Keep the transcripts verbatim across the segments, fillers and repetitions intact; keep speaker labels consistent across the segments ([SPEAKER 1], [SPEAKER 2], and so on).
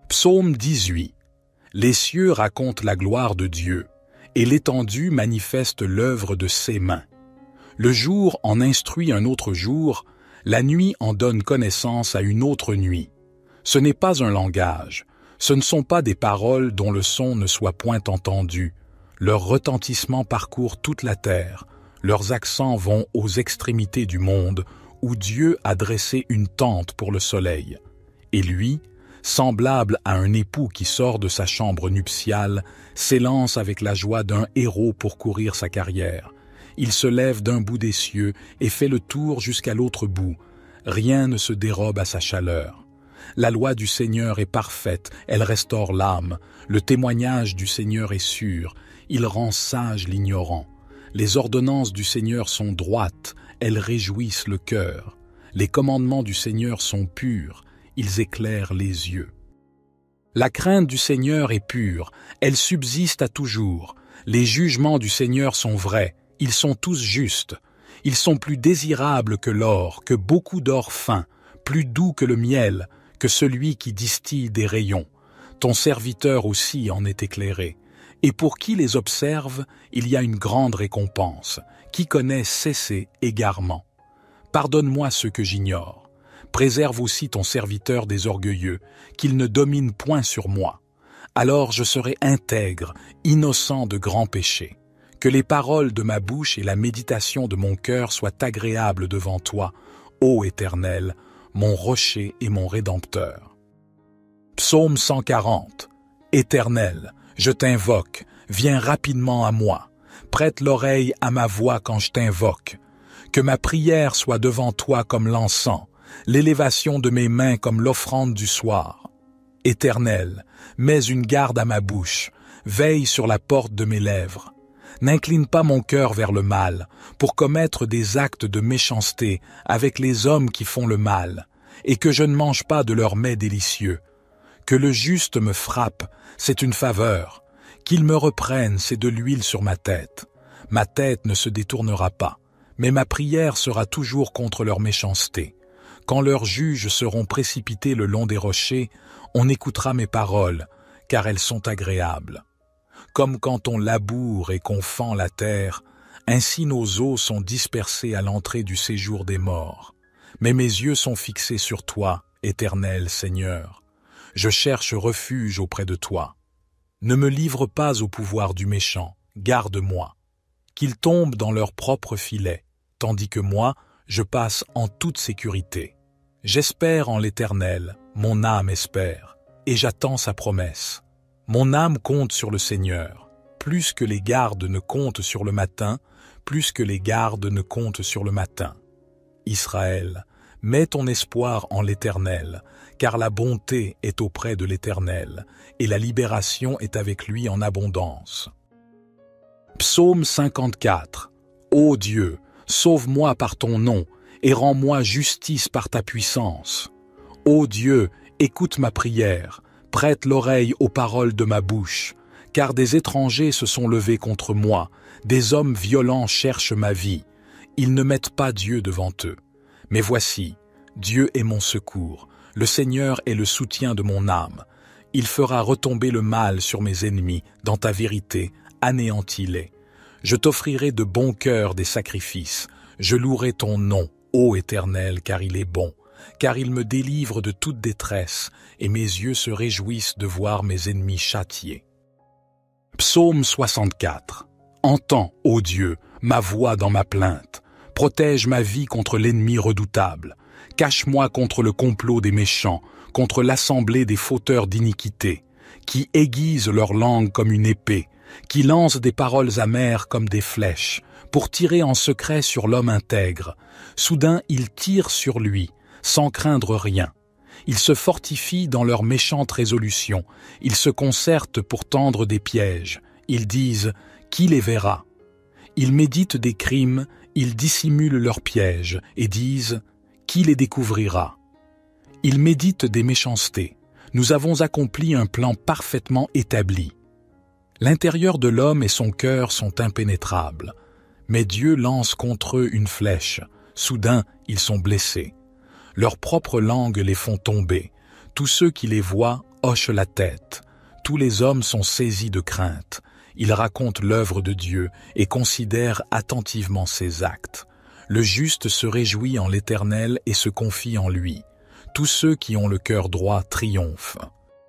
[SPEAKER 1] Psaume dix-huit. Les cieux racontent la gloire de Dieu, et l'étendue manifeste l'œuvre de ses mains. Le jour en instruit un autre jour, la nuit en donne connaissance à une autre nuit. Ce n'est pas un langage, ce ne sont pas des paroles dont le son ne soit point entendu. Leur retentissement parcourt toute la terre, leurs accents vont aux extrémités du monde, où Dieu a dressé une tente pour le soleil. Et lui, semblable à un époux qui sort de sa chambre nuptiale, s'élance avec la joie d'un héros pour courir sa carrière. Il se lève d'un bout des cieux et fait le tour jusqu'à l'autre bout. Rien ne se dérobe à sa chaleur. La loi du Seigneur est parfaite, elle restaure l'âme. Le témoignage du Seigneur est sûr, il rend sage l'ignorant. Les ordonnances du Seigneur sont droites, elles réjouissent le cœur. Les commandements du Seigneur sont purs, ils éclairent les yeux. La crainte du Seigneur est pure, elle subsiste à toujours. Les jugements du Seigneur sont vrais, ils sont tous justes. Ils sont plus désirables que l'or, que beaucoup d'or fin, plus doux que le miel, que celui qui distille des rayons. Ton serviteur aussi en est éclairé. Et pour qui les observe, il y a une grande récompense. Qui connaît cesser égarement. Pardonne-moi ce que j'ignore. Préserve aussi ton serviteur des orgueilleux, qu'il ne domine point sur moi. Alors je serai intègre, innocent de grands péchés. Que les paroles de ma bouche et la méditation de mon cœur soient agréables devant toi, ô Éternel, mon rocher et mon rédempteur. Psaume cent quarante. Éternel, je t'invoque, viens rapidement à moi. Prête l'oreille à ma voix quand je t'invoque. Que ma prière soit devant toi comme l'encens, l'élévation de mes mains comme l'offrande du soir. Éternel, mets une garde à ma bouche, veille sur la porte de mes lèvres. N'incline pas mon cœur vers le mal, pour commettre des actes de méchanceté avec les hommes qui font le mal, et que je ne mange pas de leurs mets délicieux. Que le juste me frappe, c'est une faveur. Qu'il me reprenne, c'est de l'huile sur ma tête. Ma tête ne se détournera pas, mais ma prière sera toujours contre leur méchanceté. Quand leurs juges seront précipités le long des rochers, on écoutera mes paroles, car elles sont agréables. Comme quand on laboure et qu'on fend la terre, ainsi nos os sont dispersés à l'entrée du séjour des morts. Mais mes yeux sont fixés sur toi, Éternel Seigneur. Je cherche refuge auprès de toi. Ne me livre pas au pouvoir du méchant, garde-moi. Qu'ils tombent dans leur propre filet, tandis que moi, je passe en toute sécurité. J'espère en l'Éternel, mon âme espère, et j'attends sa promesse. Mon âme compte sur le Seigneur, plus que les gardes ne comptent sur le matin, plus que les gardes ne comptent sur le matin. Israël, mets ton espoir en l'Éternel, car la bonté est auprès de l'Éternel, et la libération est avec lui en abondance. Psaume cinquante-quatre. Ô Dieu, sauve-moi par ton nom, et rends-moi justice par ta puissance. Ô Dieu, écoute ma prière, prête l'oreille aux paroles de ma bouche, car des étrangers se sont levés contre moi, des hommes violents cherchent ma vie. Ils ne mettent pas Dieu devant eux. Mais voici, Dieu est mon secours, le Seigneur est le soutien de mon âme. Il fera retomber le mal sur mes ennemis, dans ta vérité, anéantis-les. Je t'offrirai de bon cœur des sacrifices, je louerai ton nom, ô Éternel, car il est bon. Car il me délivre de toute détresse, et mes yeux se réjouissent de voir mes ennemis châtiés. Psaume soixante-quatre. Entends, ô Dieu, ma voix dans ma plainte. Protège ma vie contre l'ennemi redoutable. Cache-moi contre le complot des méchants, contre l'assemblée des fauteurs d'iniquité, qui aiguisent leur langue comme une épée, qui lancent des paroles amères comme des flèches, pour tirer en secret sur l'homme intègre. Soudain, ils tirent sur lui, sans craindre rien. Ils se fortifient dans leurs méchantes résolutions. Ils se concertent pour tendre des pièges. Ils disent « Qui les verra ?» Ils méditent des crimes, ils dissimulent leurs pièges et disent « Qui les découvrira ?» Ils méditent des méchancetés. Nous avons accompli un plan parfaitement établi. L'intérieur de l'homme et son cœur sont impénétrables. Mais Dieu lance contre eux une flèche. Soudain, ils sont blessés. Leurs propres langues les font tomber. Tous ceux qui les voient hochent la tête, tous les hommes sont saisis de crainte. Ils racontent l'œuvre de Dieu et considèrent attentivement ses actes. Le juste se réjouit en l'Éternel et se confie en lui. Tous ceux qui ont le cœur droit triomphent.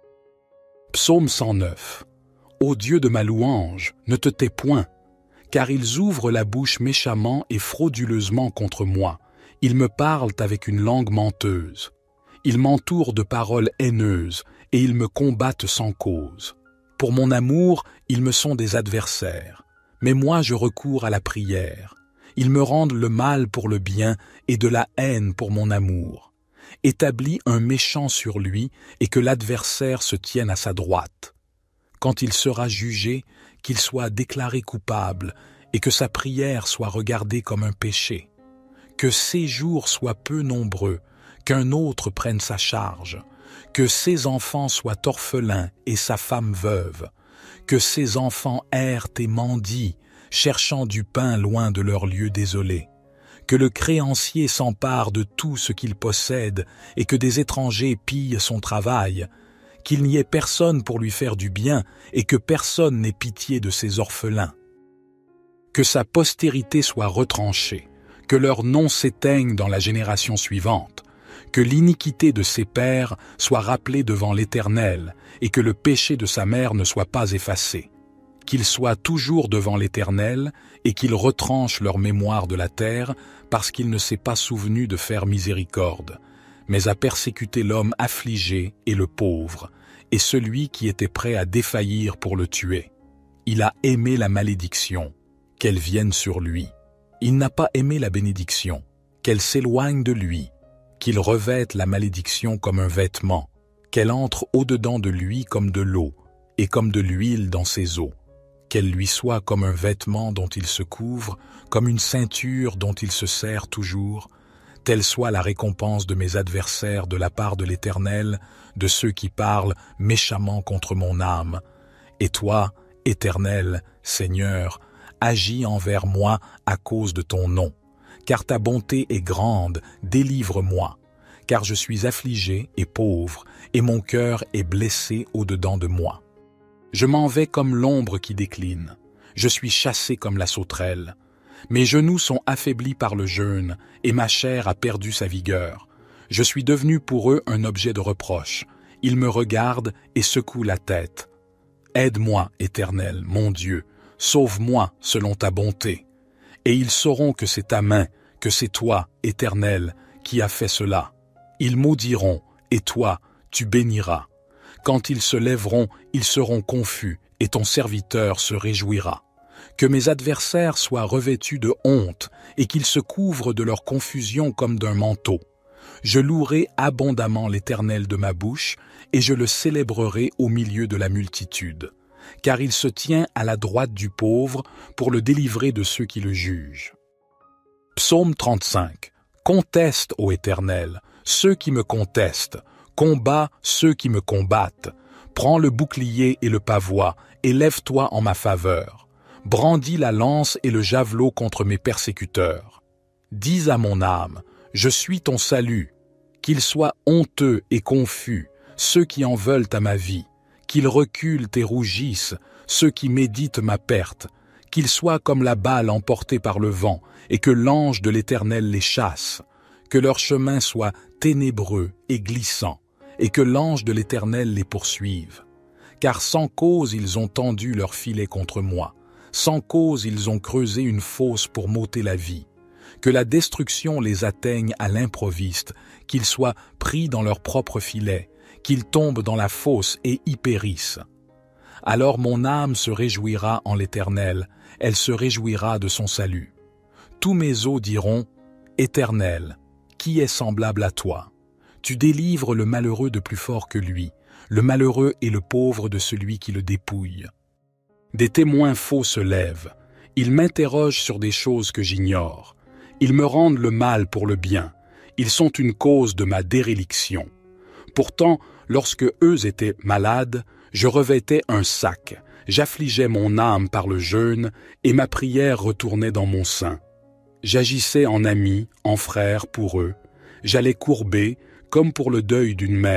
[SPEAKER 1] Psaume cent neuf. Ô Dieu de ma louange, ne te tais point, car ils ouvrent la bouche méchamment et frauduleusement contre moi. Ils me parlent avec une langue menteuse. Ils m'entourent de paroles haineuses et ils me combattent sans cause. Pour mon amour, ils me sont des adversaires. Mais moi, je recours à la prière. Ils me rendent le mal pour le bien et de la haine pour mon amour. Établis un méchant sur lui et que l'adversaire se tienne à sa droite. Quand il sera jugé, qu'il soit déclaré coupable et que sa prière soit regardée comme un péché. Que ses jours soient peu nombreux, qu'un autre prenne sa charge, que ses enfants soient orphelins et sa femme veuve, que ses enfants errent et mendient, cherchant du pain loin de leur lieu désolé, que le créancier s'empare de tout ce qu'il possède et que des étrangers pillent son travail, qu'il n'y ait personne pour lui faire du bien et que personne n'ait pitié de ses orphelins. Que sa postérité soit retranchée, que leur nom s'éteigne dans la génération suivante, que l'iniquité de ses pères soit rappelée devant l'Éternel et que le péché de sa mère ne soit pas effacé. Qu'ils soient toujours devant l'Éternel et qu'il retranche leur mémoire de la terre parce qu'il ne s'est pas souvenu de faire miséricorde, mais a persécuté l'homme affligé et le pauvre, et celui qui était prêt à défaillir pour le tuer. Il a aimé la malédiction, qu'elle vienne sur lui. Il n'a pas aimé la bénédiction, qu'elle s'éloigne de lui, qu'il revête la malédiction comme un vêtement, qu'elle entre au-dedans de lui comme de l'eau, et comme de l'huile dans ses os, qu'elle lui soit comme un vêtement dont il se couvre, comme une ceinture dont il se sert toujours, telle soit la récompense de mes adversaires de la part de l'Éternel, de ceux qui parlent méchamment contre mon âme. Et toi, Éternel, Seigneur, agis envers moi à cause de ton nom. Car ta bonté est grande, délivre-moi. Car je suis affligé et pauvre, et mon cœur est blessé au-dedans de moi. Je m'en vais comme l'ombre qui décline. Je suis chassé comme la sauterelle. Mes genoux sont affaiblis par le jeûne, et ma chair a perdu sa vigueur. Je suis devenu pour eux un objet de reproche. Ils me regardent et secouent la tête. Aide-moi, Éternel, mon Dieu, sauve-moi selon ta bonté. Et ils sauront que c'est ta main, que c'est toi, Éternel, qui as fait cela. Ils maudiront, et toi, tu béniras. Quand ils se lèveront, ils seront confus, et ton serviteur se réjouira. Que mes adversaires soient revêtus de honte, et qu'ils se couvrent de leur confusion comme d'un manteau. Je louerai abondamment l'Éternel de ma bouche, et je le célébrerai au milieu de la multitude. Car il se tient à la droite du pauvre pour le délivrer de ceux qui le jugent. Psaume trente-cinq. Conteste, ô Éternel, ceux qui me contestent, combat ceux qui me combattent. Prends le bouclier et le pavois, et lève-toi en ma faveur. Brandis la lance et le javelot contre mes persécuteurs. Dis à mon âme, je suis ton salut. Qu'ils soient honteux et confus, ceux qui en veulent à ma vie. Qu'ils reculent et rougissent, ceux qui méditent ma perte. Qu'ils soient comme la balle emportée par le vent, et que l'ange de l'Éternel les chasse. Que leur chemin soit ténébreux et glissant, et que l'ange de l'Éternel les poursuive. Car sans cause ils ont tendu leur filet contre moi. Sans cause ils ont creusé une fosse pour m'ôter la vie. Que la destruction les atteigne à l'improviste, qu'ils soient pris dans leur propre filet, qu'ils tombent dans la fosse et y périssent. Alors mon âme se réjouira en l'Éternel, elle se réjouira de son salut. Tous mes os diront, Éternel, qui est semblable à toi? Tu délivres le malheureux de plus fort que lui, le malheureux et le pauvre de celui qui le dépouille. Des témoins faux se lèvent, ils m'interrogent sur des choses que j'ignore. Ils me rendent le mal pour le bien, ils sont une cause de ma déréliction. Pourtant, lorsque eux étaient malades, je revêtais un sac, j'affligeais mon âme par le jeûne, et ma prière retournait dans mon sein. J'agissais en ami, en frère pour eux, j'allais courber, comme pour le deuil d'une mère,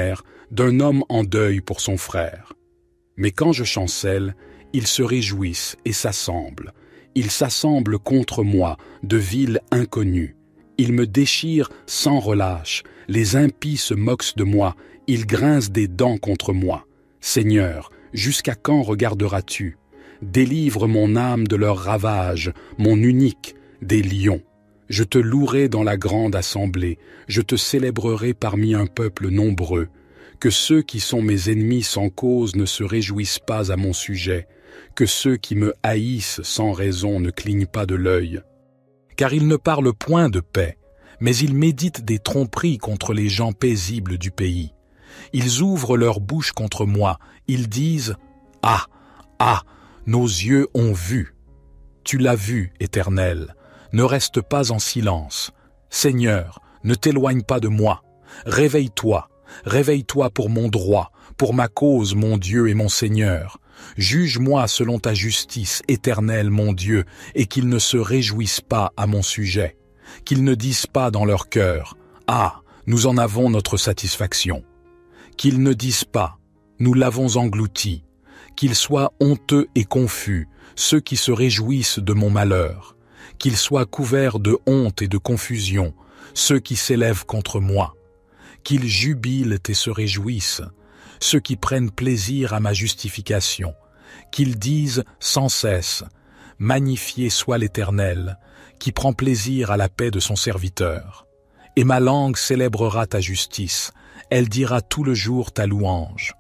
[SPEAKER 1] d'un homme en deuil pour son frère. Mais quand je chancelle, ils se réjouissent et s'assemblent. Ils s'assemblent contre moi, de villes inconnues. Ils me déchirent sans relâche. Les impies se moquent de moi. Ils grincent des dents contre moi. Seigneur, jusqu'à quand regarderas-tu? Délivre mon âme de leurs ravages, mon unique, des lions. Je te louerai dans la grande assemblée. Je te célébrerai parmi un peuple nombreux. Que ceux qui sont mes ennemis sans cause ne se réjouissent pas à mon sujet, que ceux qui me haïssent sans raison ne clignent pas de l'œil. Car ils ne parlent point de paix, mais ils méditent des tromperies contre les gens paisibles du pays. Ils ouvrent leur bouche contre moi, ils disent « Ah, ah, nos yeux ont vu !» Tu l'as vu, Éternel, ne reste pas en silence. Seigneur, ne t'éloigne pas de moi, réveille-toi. Réveille-toi pour mon droit, pour ma cause, mon Dieu et mon Seigneur. Juge-moi selon ta justice, Éternel, mon Dieu, et qu'ils ne se réjouissent pas à mon sujet. Qu'ils ne disent pas dans leur cœur, « Ah, nous en avons notre satisfaction. » Qu'ils ne disent pas, « Nous l'avons englouti. » Qu'ils soient honteux et confus, ceux qui se réjouissent de mon malheur. Qu'ils soient couverts de honte et de confusion, ceux qui s'élèvent contre moi. Qu'ils jubilent et se réjouissent, ceux qui prennent plaisir à ma justification, qu'ils disent sans cesse, « Magnifié soit l'Éternel, qui prend plaisir à la paix de son serviteur. » Et ma langue célébrera ta justice, elle dira tout le jour ta louange.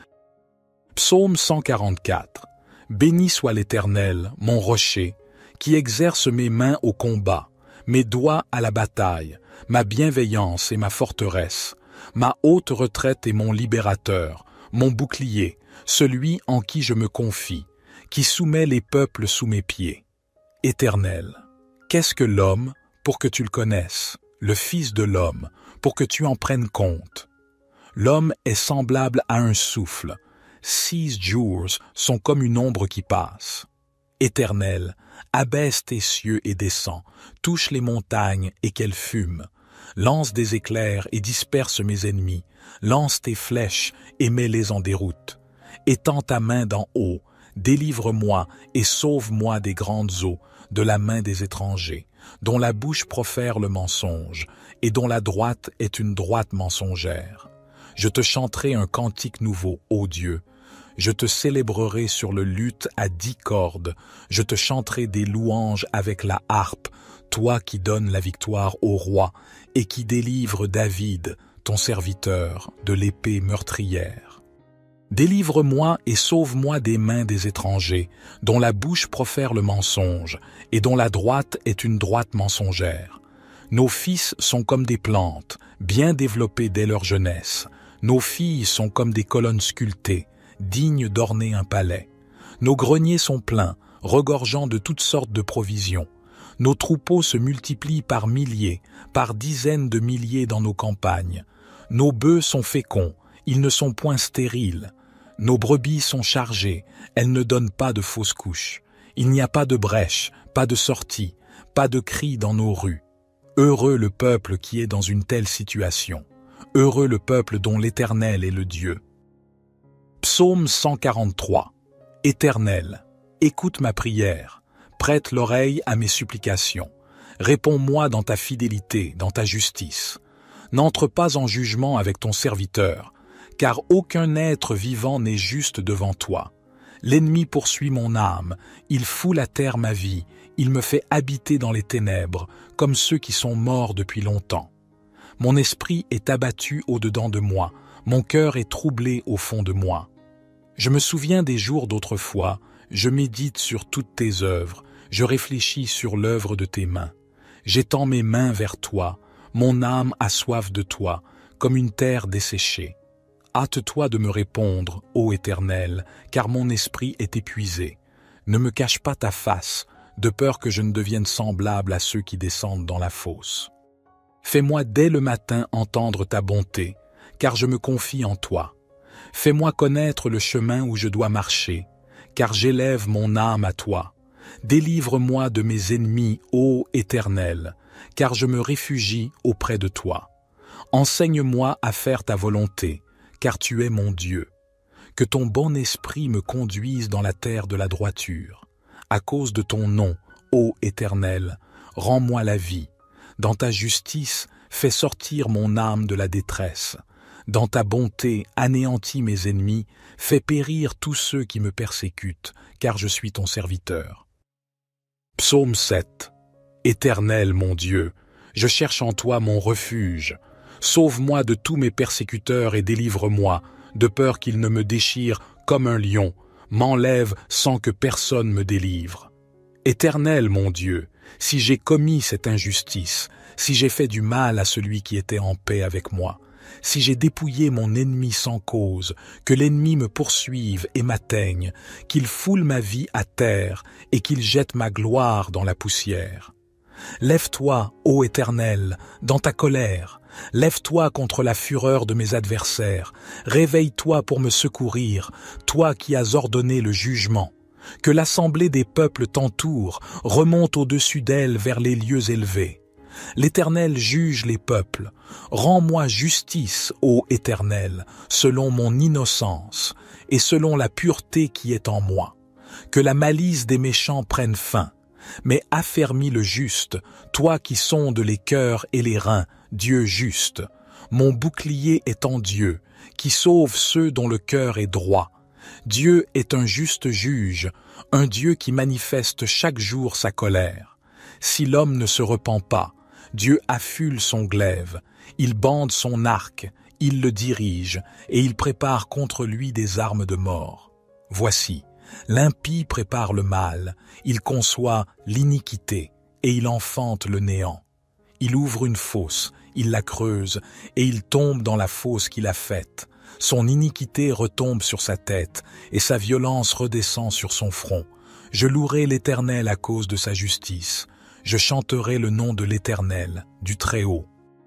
[SPEAKER 1] Psaume cent quarante-quatre. Béni soit l'Éternel, mon rocher, qui exerce mes mains au combat, mes doigts à la bataille, ma bienveillance et ma forteresse, ma haute retraite et mon libérateur, mon bouclier, celui en qui je me confie, qui soumet les peuples sous mes pieds. Éternel, qu'est-ce que l'homme pour que tu le connaisses, le Fils de l'homme pour que tu en prennes compte? L'homme est semblable à un souffle, six jours sont comme une ombre qui passe. Éternel, abaisse tes cieux et descends, touche les montagnes et qu'elles fument. Lance des éclairs et disperse mes ennemis, lance tes flèches et mets-les en déroute. Étends ta main d'en haut, délivre-moi et sauve-moi des grandes eaux, de la main des étrangers, dont la bouche profère le mensonge, et dont la droite est une droite mensongère. Je te chanterai un cantique nouveau, ô Dieu. Je te célébrerai sur le luth à dix cordes, je te chanterai des louanges avec la harpe, toi qui donnes la victoire au roi et qui délivre David, ton serviteur, de l'épée meurtrière. Délivre-moi et sauve-moi des mains des étrangers, dont la bouche profère le mensonge et dont la droite est une droite mensongère. Nos fils sont comme des plantes, bien développées dès leur jeunesse. Nos filles sont comme des colonnes sculptées, dignes d'orner un palais. Nos greniers sont pleins, regorgeant de toutes sortes de provisions. Nos troupeaux se multiplient par milliers, par dizaines de milliers dans nos campagnes. Nos bœufs sont féconds, ils ne sont point stériles. Nos brebis sont chargées, elles ne donnent pas de fausses couches. Il n'y a pas de brèche, pas de sortie, pas de cri dans nos rues. Heureux le peuple qui est dans une telle situation. Heureux le peuple dont l'Éternel est le Dieu. Psaume cent quarante-trois. Éternel, écoute ma prière. Prête l'oreille à mes supplications. Réponds-moi dans ta fidélité, dans ta justice. N'entre pas en jugement avec ton serviteur, car aucun être vivant n'est juste devant toi. L'ennemi poursuit mon âme, il foule à terre ma vie, il me fait habiter dans les ténèbres, comme ceux qui sont morts depuis longtemps. Mon esprit est abattu au-dedans de moi, mon cœur est troublé au fond de moi. Je me souviens des jours d'autrefois, je médite sur toutes tes œuvres, je réfléchis sur l'œuvre de tes mains. J'étends mes mains vers toi, mon âme a soif de toi, comme une terre desséchée. Hâte-toi de me répondre, ô Éternel, car mon esprit est épuisé. Ne me cache pas ta face, de peur que je ne devienne semblable à ceux qui descendent dans la fosse. Fais-moi dès le matin entendre ta bonté, car je me confie en toi. Fais-moi connaître le chemin où je dois marcher, car j'élève mon âme à toi. Délivre-moi de mes ennemis, ô Éternel, car je me réfugie auprès de toi. Enseigne-moi à faire ta volonté, car tu es mon Dieu. Que ton bon esprit me conduise dans la terre de la droiture. À cause de ton nom, ô Éternel, rends-moi la vie. Dans ta justice, fais sortir mon âme de la détresse. Dans ta bonté, anéantis mes ennemis, fais périr tous ceux qui me persécutent, car je suis ton serviteur. Psaume sept. Éternel mon Dieu, je cherche en toi mon refuge. Sauve-moi de tous mes persécuteurs et délivre-moi, de peur qu'ils ne me déchirent comme un lion, m'enlève sans que personne me délivre. Éternel mon Dieu, si j'ai commis cette injustice, si j'ai fait du mal à celui qui était en paix avec moi, si j'ai dépouillé mon ennemi sans cause, que l'ennemi me poursuive et m'atteigne, qu'il foule ma vie à terre et qu'il jette ma gloire dans la poussière. Lève-toi, ô Éternel, dans ta colère, lève-toi contre la fureur de mes adversaires, réveille-toi pour me secourir, toi qui as ordonné le jugement. Que l'assemblée des peuples t'entoure, remonte au-dessus d'elle vers les lieux élevés. L'Éternel juge les peuples. Rends-moi justice, ô Éternel, selon mon innocence et selon la pureté qui est en moi. Que la malice des méchants prenne fin. Mais affermis le juste, toi qui sondes les cœurs et les reins, Dieu juste. Mon bouclier est en Dieu, qui sauve ceux dont le cœur est droit. Dieu est un juste juge, un Dieu qui manifeste chaque jour sa colère. Si l'homme ne se repent pas, Dieu affule son glaive, il bande son arc, il le dirige, et il prépare contre lui des armes de mort. Voici, l'impie prépare le mal, il conçoit l'iniquité, et il enfante le néant. Il ouvre une fosse, il la creuse, et il tombe dans la fosse qu'il a faite. Son iniquité retombe sur sa tête, et sa violence redescend sur son front. Je louerai l'Éternel à cause de sa justice. Je chanterai le nom de l'Éternel, du Très-Haut.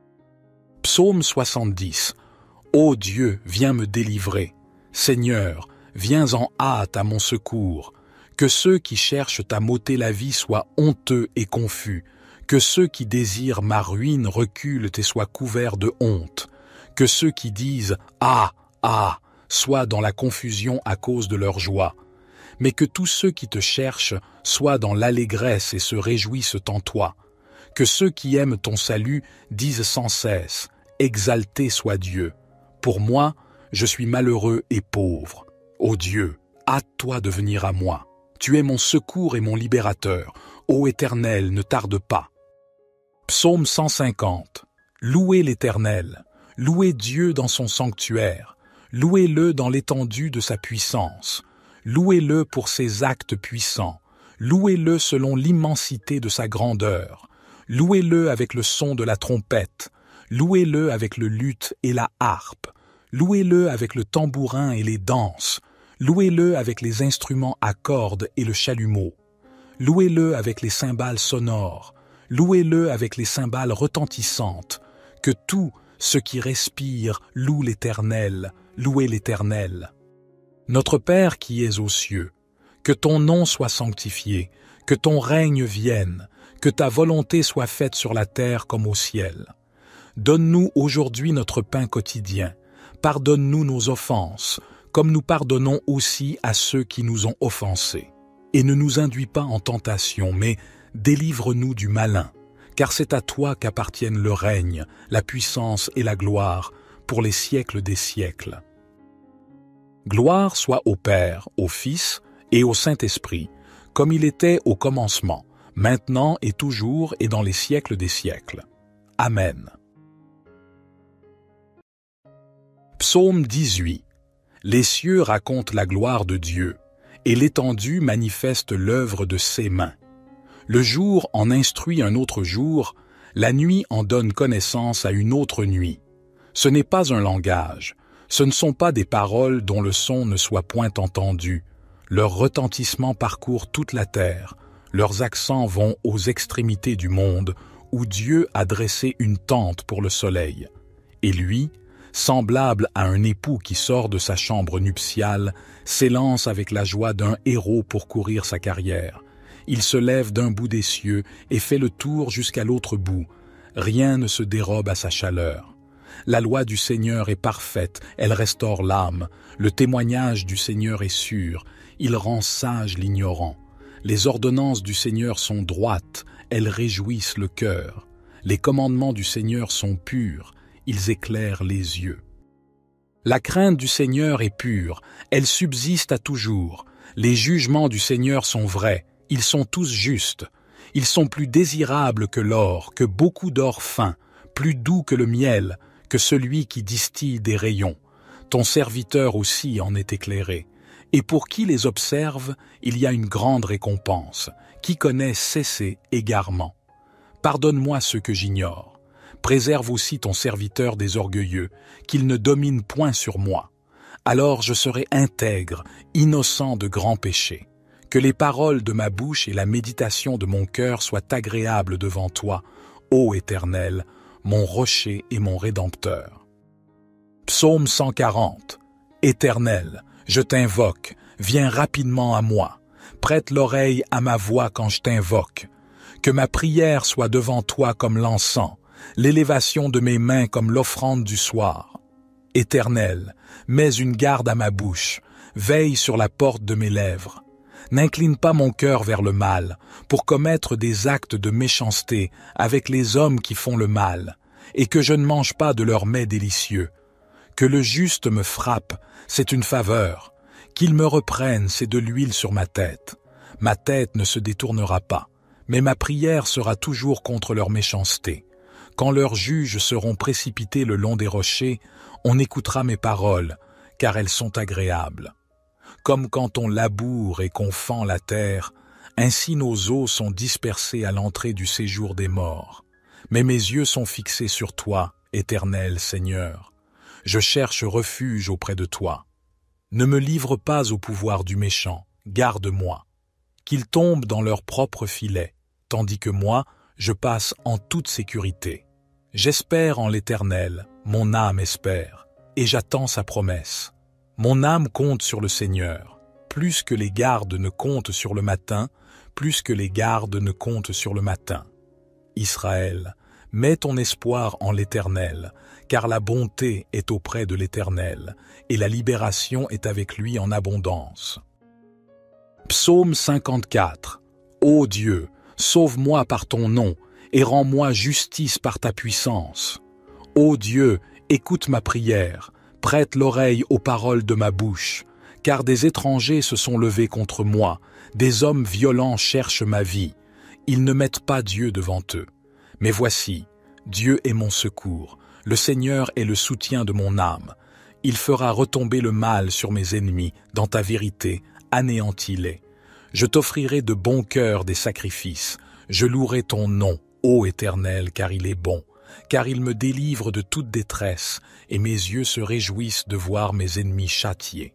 [SPEAKER 1] Psaume soixante-dix. Ô Dieu, viens me délivrer. Seigneur, viens en hâte à mon secours. Que ceux qui cherchent à m'ôter la vie soient honteux et confus. Que ceux qui désirent ma ruine reculent et soient couverts de honte. Que ceux qui disent « Ah, ah !» soient dans la confusion à cause de leur joie. Mais que tous ceux qui te cherchent soient dans l'allégresse et se réjouissent en toi. Que ceux qui aiment ton salut disent sans cesse « Exalté soit Dieu !» Pour moi, je suis malheureux et pauvre. Ô Dieu, hâte-toi de venir à moi. Tu es mon secours et mon libérateur. Ô Éternel, ne tarde pas. Psaume cent cinquante. Louez l'Éternel. Louez Dieu dans son sanctuaire. Louez-le dans l'étendue de sa puissance. Louez-le pour ses actes puissants. Louez-le selon l'immensité de sa grandeur. Louez-le avec le son de la trompette. Louez-le avec le luth et la harpe. Louez-le avec le tambourin et les danses. Louez-le avec les instruments à cordes et le chalumeau. Louez-le avec les cymbales sonores. Louez-le avec les cymbales retentissantes. Que tout ce qui respire loue l'Éternel. Louez l'Éternel. Notre Père qui es aux cieux, que ton nom soit sanctifié, que ton règne vienne, que ta volonté soit faite sur la terre comme au ciel. Donne-nous aujourd'hui notre pain quotidien. Pardonne-nous nos offenses, comme nous pardonnons aussi à ceux qui nous ont offensés. Et ne nous induis pas en tentation, mais délivre-nous du malin, car c'est à toi qu'appartiennent le règne, la puissance et la gloire, pour les siècles des siècles. Gloire soit au Père, au Fils et au Saint-Esprit, comme il était au commencement, maintenant et toujours et dans les siècles des siècles. Amen. Psaume dix-huit. Les cieux racontent la gloire de Dieu, et l'étendue manifeste l'œuvre de ses mains. Le jour en instruit un autre jour, la nuit en donne connaissance à une autre nuit. Ce n'est pas un langage, ce ne sont pas des paroles dont le son ne soit point entendu. Leur retentissement parcourt toute la terre, leurs accents vont aux extrémités du monde, où Dieu a dressé une tente pour le soleil. Et lui, semblable à un époux qui sort de sa chambre nuptiale, s'élance avec la joie d'un héros pour courir sa carrière. Il se lève d'un bout des cieux et fait le tour jusqu'à l'autre bout. Rien ne se dérobe à sa chaleur. La loi du Seigneur est parfaite, elle restaure l'âme. Le témoignage du Seigneur est sûr, il rend sage l'ignorant. Les ordonnances du Seigneur sont droites, elles réjouissent le cœur. Les commandements du Seigneur sont purs, ils éclairent les yeux. La crainte du Seigneur est pure, elle subsiste à toujours. Les jugements du Seigneur sont vrais, ils sont tous justes. Ils sont plus désirables que l'or, que beaucoup d'or fin, plus doux que le miel, que celui qui distille des rayons. Ton serviteur aussi en est éclairé. Et pour qui les observe, il y a une grande récompense. Qui connaît cesser égarement. Pardonne-moi ce que j'ignore. Préserve aussi ton serviteur des orgueilleux, qu'il ne domine point sur moi. Alors je serai intègre, innocent de grands péchés. Que les paroles de ma bouche et la méditation de mon cœur soient agréables devant toi, ô Éternel, mon rocher et mon rédempteur. Psaume cent quarante. Éternel, je t'invoque, viens rapidement à moi. Prête l'oreille à ma voix quand je t'invoque. Que ma prière soit devant toi comme l'encens, l'élévation de mes mains comme l'offrande du soir. Éternel, mets une garde à ma bouche, veille sur la porte de mes lèvres. N'incline pas mon cœur vers le mal, pour commettre des actes de méchanceté avec les hommes qui font le mal, et que je ne mange pas de leurs mets délicieux. Que le juste me frappe, c'est une faveur. Qu'il me reprenne, c'est de l'huile sur ma tête. Ma tête ne se détournera pas, mais ma prière sera toujours contre leur méchanceté. Quand leurs juges seront précipités le long des rochers, on écoutera mes paroles, car elles sont agréables. Comme quand on laboure et qu'on fend la terre, ainsi nos os sont dispersés à l'entrée du séjour des morts. Mais mes yeux sont fixés sur toi, Éternel Seigneur. Je cherche refuge auprès de toi. Ne me livre pas au pouvoir du méchant, garde-moi. Qu'ils tombent dans leur propre filet, tandis que moi, je passe en toute sécurité. J'espère en l'Éternel, mon âme espère, et j'attends sa promesse. Mon âme compte sur le Seigneur, plus que les gardes ne comptent sur le matin, plus que les gardes ne comptent sur le matin. Israël, mets ton espoir en l'Éternel, car la bonté est auprès de l'Éternel, et la libération est avec lui en abondance. Psaume cinquante-quatre. Ô Dieu, sauve-moi par ton nom, et rends-moi justice par ta puissance. Ô Dieu, écoute ma prière, prête l'oreille aux paroles de ma bouche, car des étrangers se sont levés contre moi, des hommes violents cherchent ma vie. Ils ne mettent pas Dieu devant eux. Mais voici, Dieu est mon secours, le Seigneur est le soutien de mon âme. Il fera retomber le mal sur mes ennemis, dans ta vérité, anéantis-les. Je t'offrirai de bon cœur des sacrifices, je louerai ton nom, ô Éternel, car il est bon. Car il me délivre de toute détresse, et mes yeux se réjouissent de voir mes ennemis châtiés.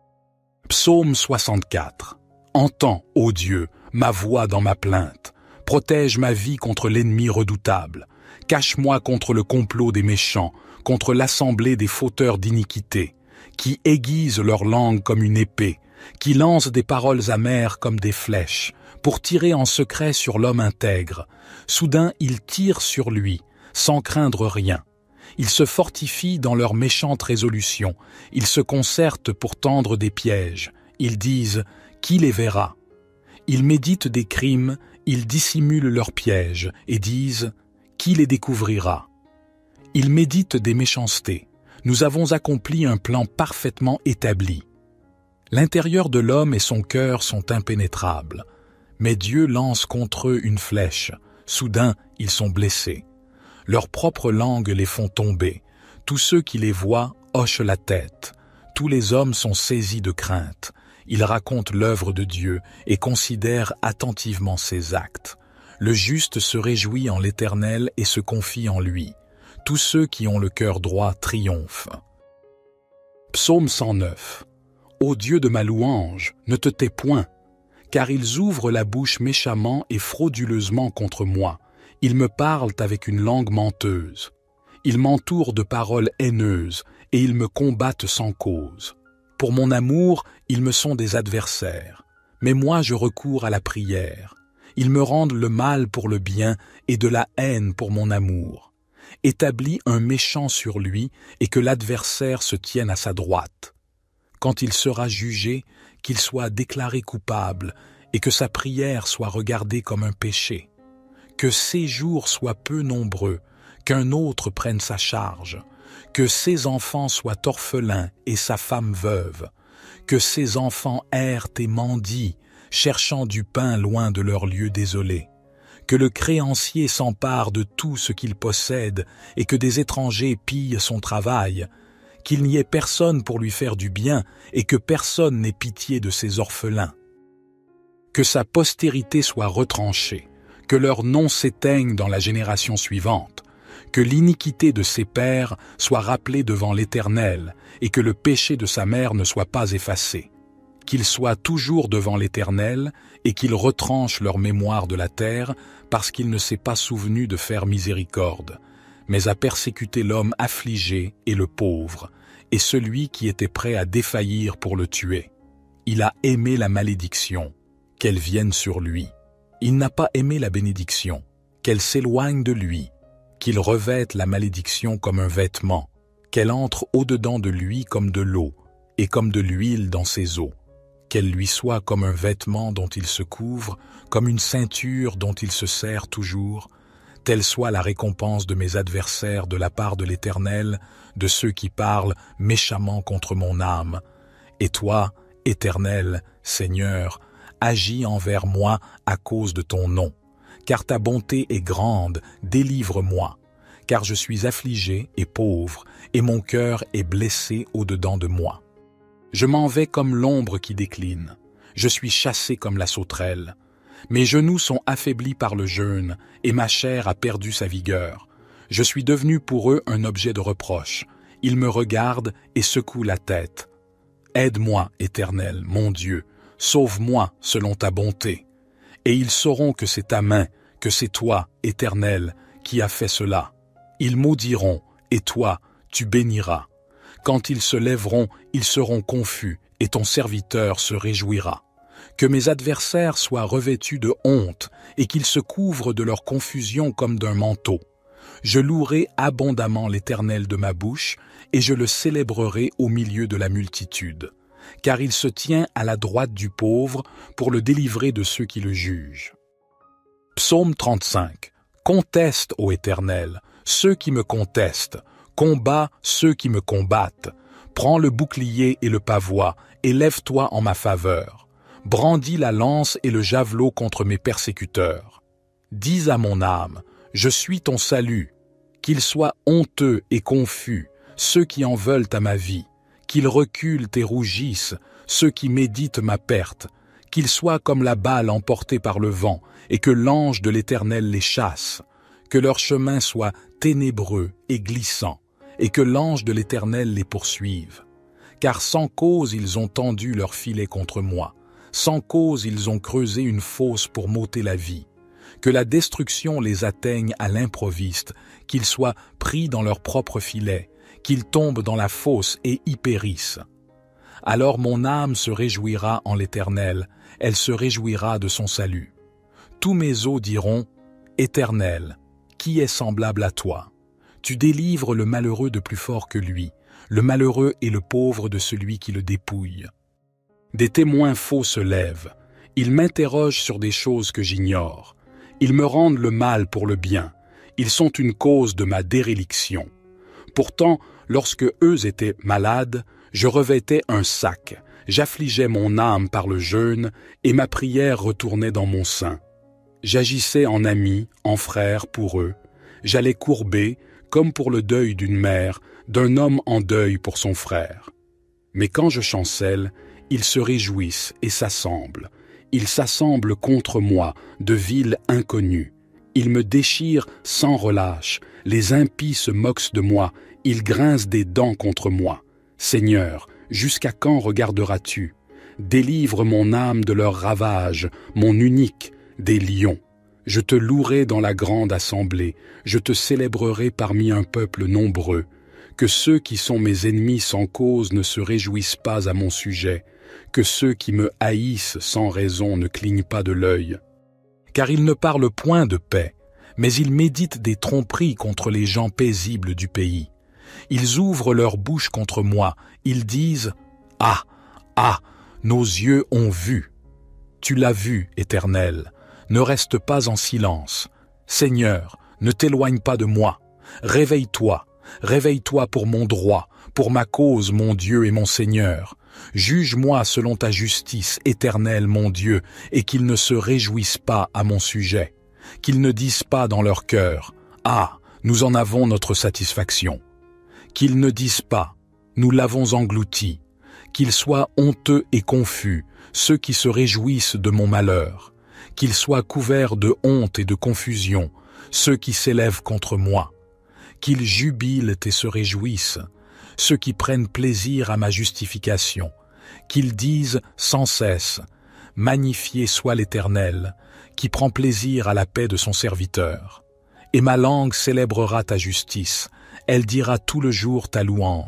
[SPEAKER 1] Psaume soixante-quatre. Entends, ô Dieu, ma voix dans ma plainte. Protège ma vie contre l'ennemi redoutable. Cache-moi contre le complot des méchants, contre l'assemblée des fauteurs d'iniquité, qui aiguisent leur langue comme une épée, qui lancent des paroles amères comme des flèches, pour tirer en secret sur l'homme intègre. Soudain, ils tirent sur lui, sans craindre rien. Ils se fortifient dans leurs méchantes résolutions. Ils se concertent pour tendre des pièges. Ils disent « Qui les verra ?» Ils méditent des crimes, ils dissimulent leurs pièges et disent « Qui les découvrira ?» Ils méditent des méchancetés. Nous avons accompli un plan parfaitement établi. L'intérieur de l'homme et son cœur sont impénétrables. Mais Dieu lance contre eux une flèche. Soudain, ils sont blessés. Leurs propres langues les font tomber. Tous ceux qui les voient hochent la tête. Tous les hommes sont saisis de crainte. Ils racontent l'œuvre de Dieu et considèrent attentivement ses actes. Le juste se réjouit en l'Éternel et se confie en lui. Tous ceux qui ont le cœur droit triomphent. Psaume cent neuf. Ô Dieu de ma louange, ne te tais point, car ils ouvrent la bouche méchamment et frauduleusement contre moi. Ils me parlent avec une langue menteuse. Ils m'entourent de paroles haineuses, et ils me combattent sans cause. Pour mon amour, ils me sont des adversaires. Mais moi je recours à la prière. Ils me rendent le mal pour le bien, et de la haine pour mon amour. établis un méchant sur lui et que l'adversaire se tienne à sa droite. Quand il sera jugé, qu'il soit déclaré coupable et que sa prière soit regardée comme un péché. Que ses jours soient peu nombreux, qu'un autre prenne sa charge, que ses enfants soient orphelins et sa femme veuve, que ses enfants errent et mendient, cherchant du pain loin de leur lieu désolé, que le créancier s'empare de tout ce qu'il possède et que des étrangers pillent son travail, qu'il n'y ait personne pour lui faire du bien et que personne n'ait pitié de ses orphelins. Que sa postérité soit retranchée, que leur nom s'éteigne dans la génération suivante, que l'iniquité de ses pères soit rappelée devant l'Éternel et que le péché de sa mère ne soit pas effacé. Qu'il soit toujours devant l'Éternel et qu'il retranche leur mémoire de la terre parce qu'il ne s'est pas souvenu de faire miséricorde, mais a persécuté l'homme affligé et le pauvre, et celui qui était prêt à défaillir pour le tuer. Il a aimé la malédiction, qu'elle vienne sur lui. Il n'a pas aimé la bénédiction, qu'elle s'éloigne de lui, qu'il revête la malédiction comme un vêtement, qu'elle entre au-dedans de lui comme de l'eau, et comme de l'huile dans ses os, qu'elle lui soit comme un vêtement dont il se couvre, comme une ceinture dont il se sert toujours, telle soit la récompense de mes adversaires de la part de l'Éternel, de ceux qui parlent méchamment contre mon âme. Et toi, Éternel, Seigneur, agis envers moi à cause de ton nom. Car ta bonté est grande, délivre-moi, car je suis affligé et pauvre, et mon cœur est blessé au-dedans de moi. Je m'en vais comme l'ombre qui décline, je suis chassé comme la sauterelle. Mes genoux sont affaiblis par le jeûne, et ma chair a perdu sa vigueur. Je suis devenu pour eux un objet de reproche. Ils me regardent et secouent la tête. Aide-moi, Éternel, mon Dieu, sauve-moi selon ta bonté. Et ils sauront que c'est ta main, que c'est toi, Éternel, qui as fait cela. Ils maudiront, et toi, tu béniras. Quand ils se lèveront, ils seront confus, et ton serviteur se réjouira. Que mes adversaires soient revêtus de honte, et qu'ils se couvrent de leur confusion comme d'un manteau. Je louerai abondamment l'Éternel de ma bouche, et je le célébrerai au milieu de la multitude. Car il se tient à la droite du pauvre pour le délivrer de ceux qui le jugent. Psaume trente-cinq. Conteste, ô Éternel, ceux qui me contestent, combat ceux qui me combattent. Prends le bouclier et le pavois, et lève-toi en ma faveur. Brandis la lance et le javelot contre mes persécuteurs. Dis à mon âme, je suis ton salut. Qu'ils soient honteux et confus, ceux qui en veulent à ma vie. Qu'ils reculent et rougissent, ceux qui méditent ma perte, qu'ils soient comme la balle emportée par le vent, et que l'ange de l'Éternel les chasse, que leur chemin soit ténébreux et glissant, et que l'ange de l'Éternel les poursuive. Car sans cause ils ont tendu leur filet contre moi, sans cause ils ont creusé une fosse pour m'ôter la vie. Que la destruction les atteigne à l'improviste, qu'ils soient pris dans leur propre filet, qu'ils tombent dans la fosse et y périssent. Alors mon âme se réjouira en l'Éternel, elle se réjouira de son salut. Tous mes os diront, Éternel, qui est semblable à toi? Tu délivres le malheureux de plus fort que lui, le malheureux et le pauvre de celui qui le dépouille. Des témoins faux se lèvent, ils m'interrogent sur des choses que j'ignore. Ils me rendent le mal pour le bien, ils sont une cause de ma déréliction. Pourtant, lorsque eux étaient malades, je revêtais un sac, j'affligeais mon âme par le jeûne, et ma prière retournait dans mon sein. J'agissais en ami, en frère pour eux, j'allais courber, comme pour le deuil d'une mère, d'un homme en deuil pour son frère. Mais quand je chancelle, ils se réjouissent et s'assemblent. Ils s'assemblent contre moi, de villes inconnues. Ils me déchirent sans relâche, les impies se moquent de moi, ils grincent des dents contre moi. Seigneur, jusqu'à quand regarderas-tu? Délivre mon âme de leurs ravages, mon unique, des lions. Je te louerai dans la grande assemblée, je te célébrerai parmi un peuple nombreux. Que ceux qui sont mes ennemis sans cause ne se réjouissent pas à mon sujet, que ceux qui me haïssent sans raison ne clignent pas de l'œil. Car ils ne parlent point de paix, mais ils méditent des tromperies contre les gens paisibles du pays. Ils ouvrent leur bouche contre moi, ils disent « Ah, ah, nos yeux ont vu !» Tu l'as vu, Éternel, ne reste pas en silence. Seigneur, ne t'éloigne pas de moi. Réveille-toi, réveille-toi pour mon droit, pour ma cause, mon Dieu et mon Seigneur. Juge-moi selon ta justice, Éternel, mon Dieu, et qu'ils ne se réjouissent pas à mon sujet. Qu'ils ne disent pas dans leur cœur « Ah, nous en avons notre satisfaction ». Qu'ils ne disent pas « Nous l'avons englouti ». Qu'ils soient honteux et confus, ceux qui se réjouissent de mon malheur. Qu'ils soient couverts de honte et de confusion, ceux qui s'élèvent contre moi. Qu'ils jubilent et se réjouissent, ceux qui prennent plaisir à ma justification. Qu'ils disent sans cesse « Magnifié soit l'Éternel, qui prend plaisir à la paix de son serviteur. Et ma langue célébrera ta justice, elle dira tout le jour ta louange. »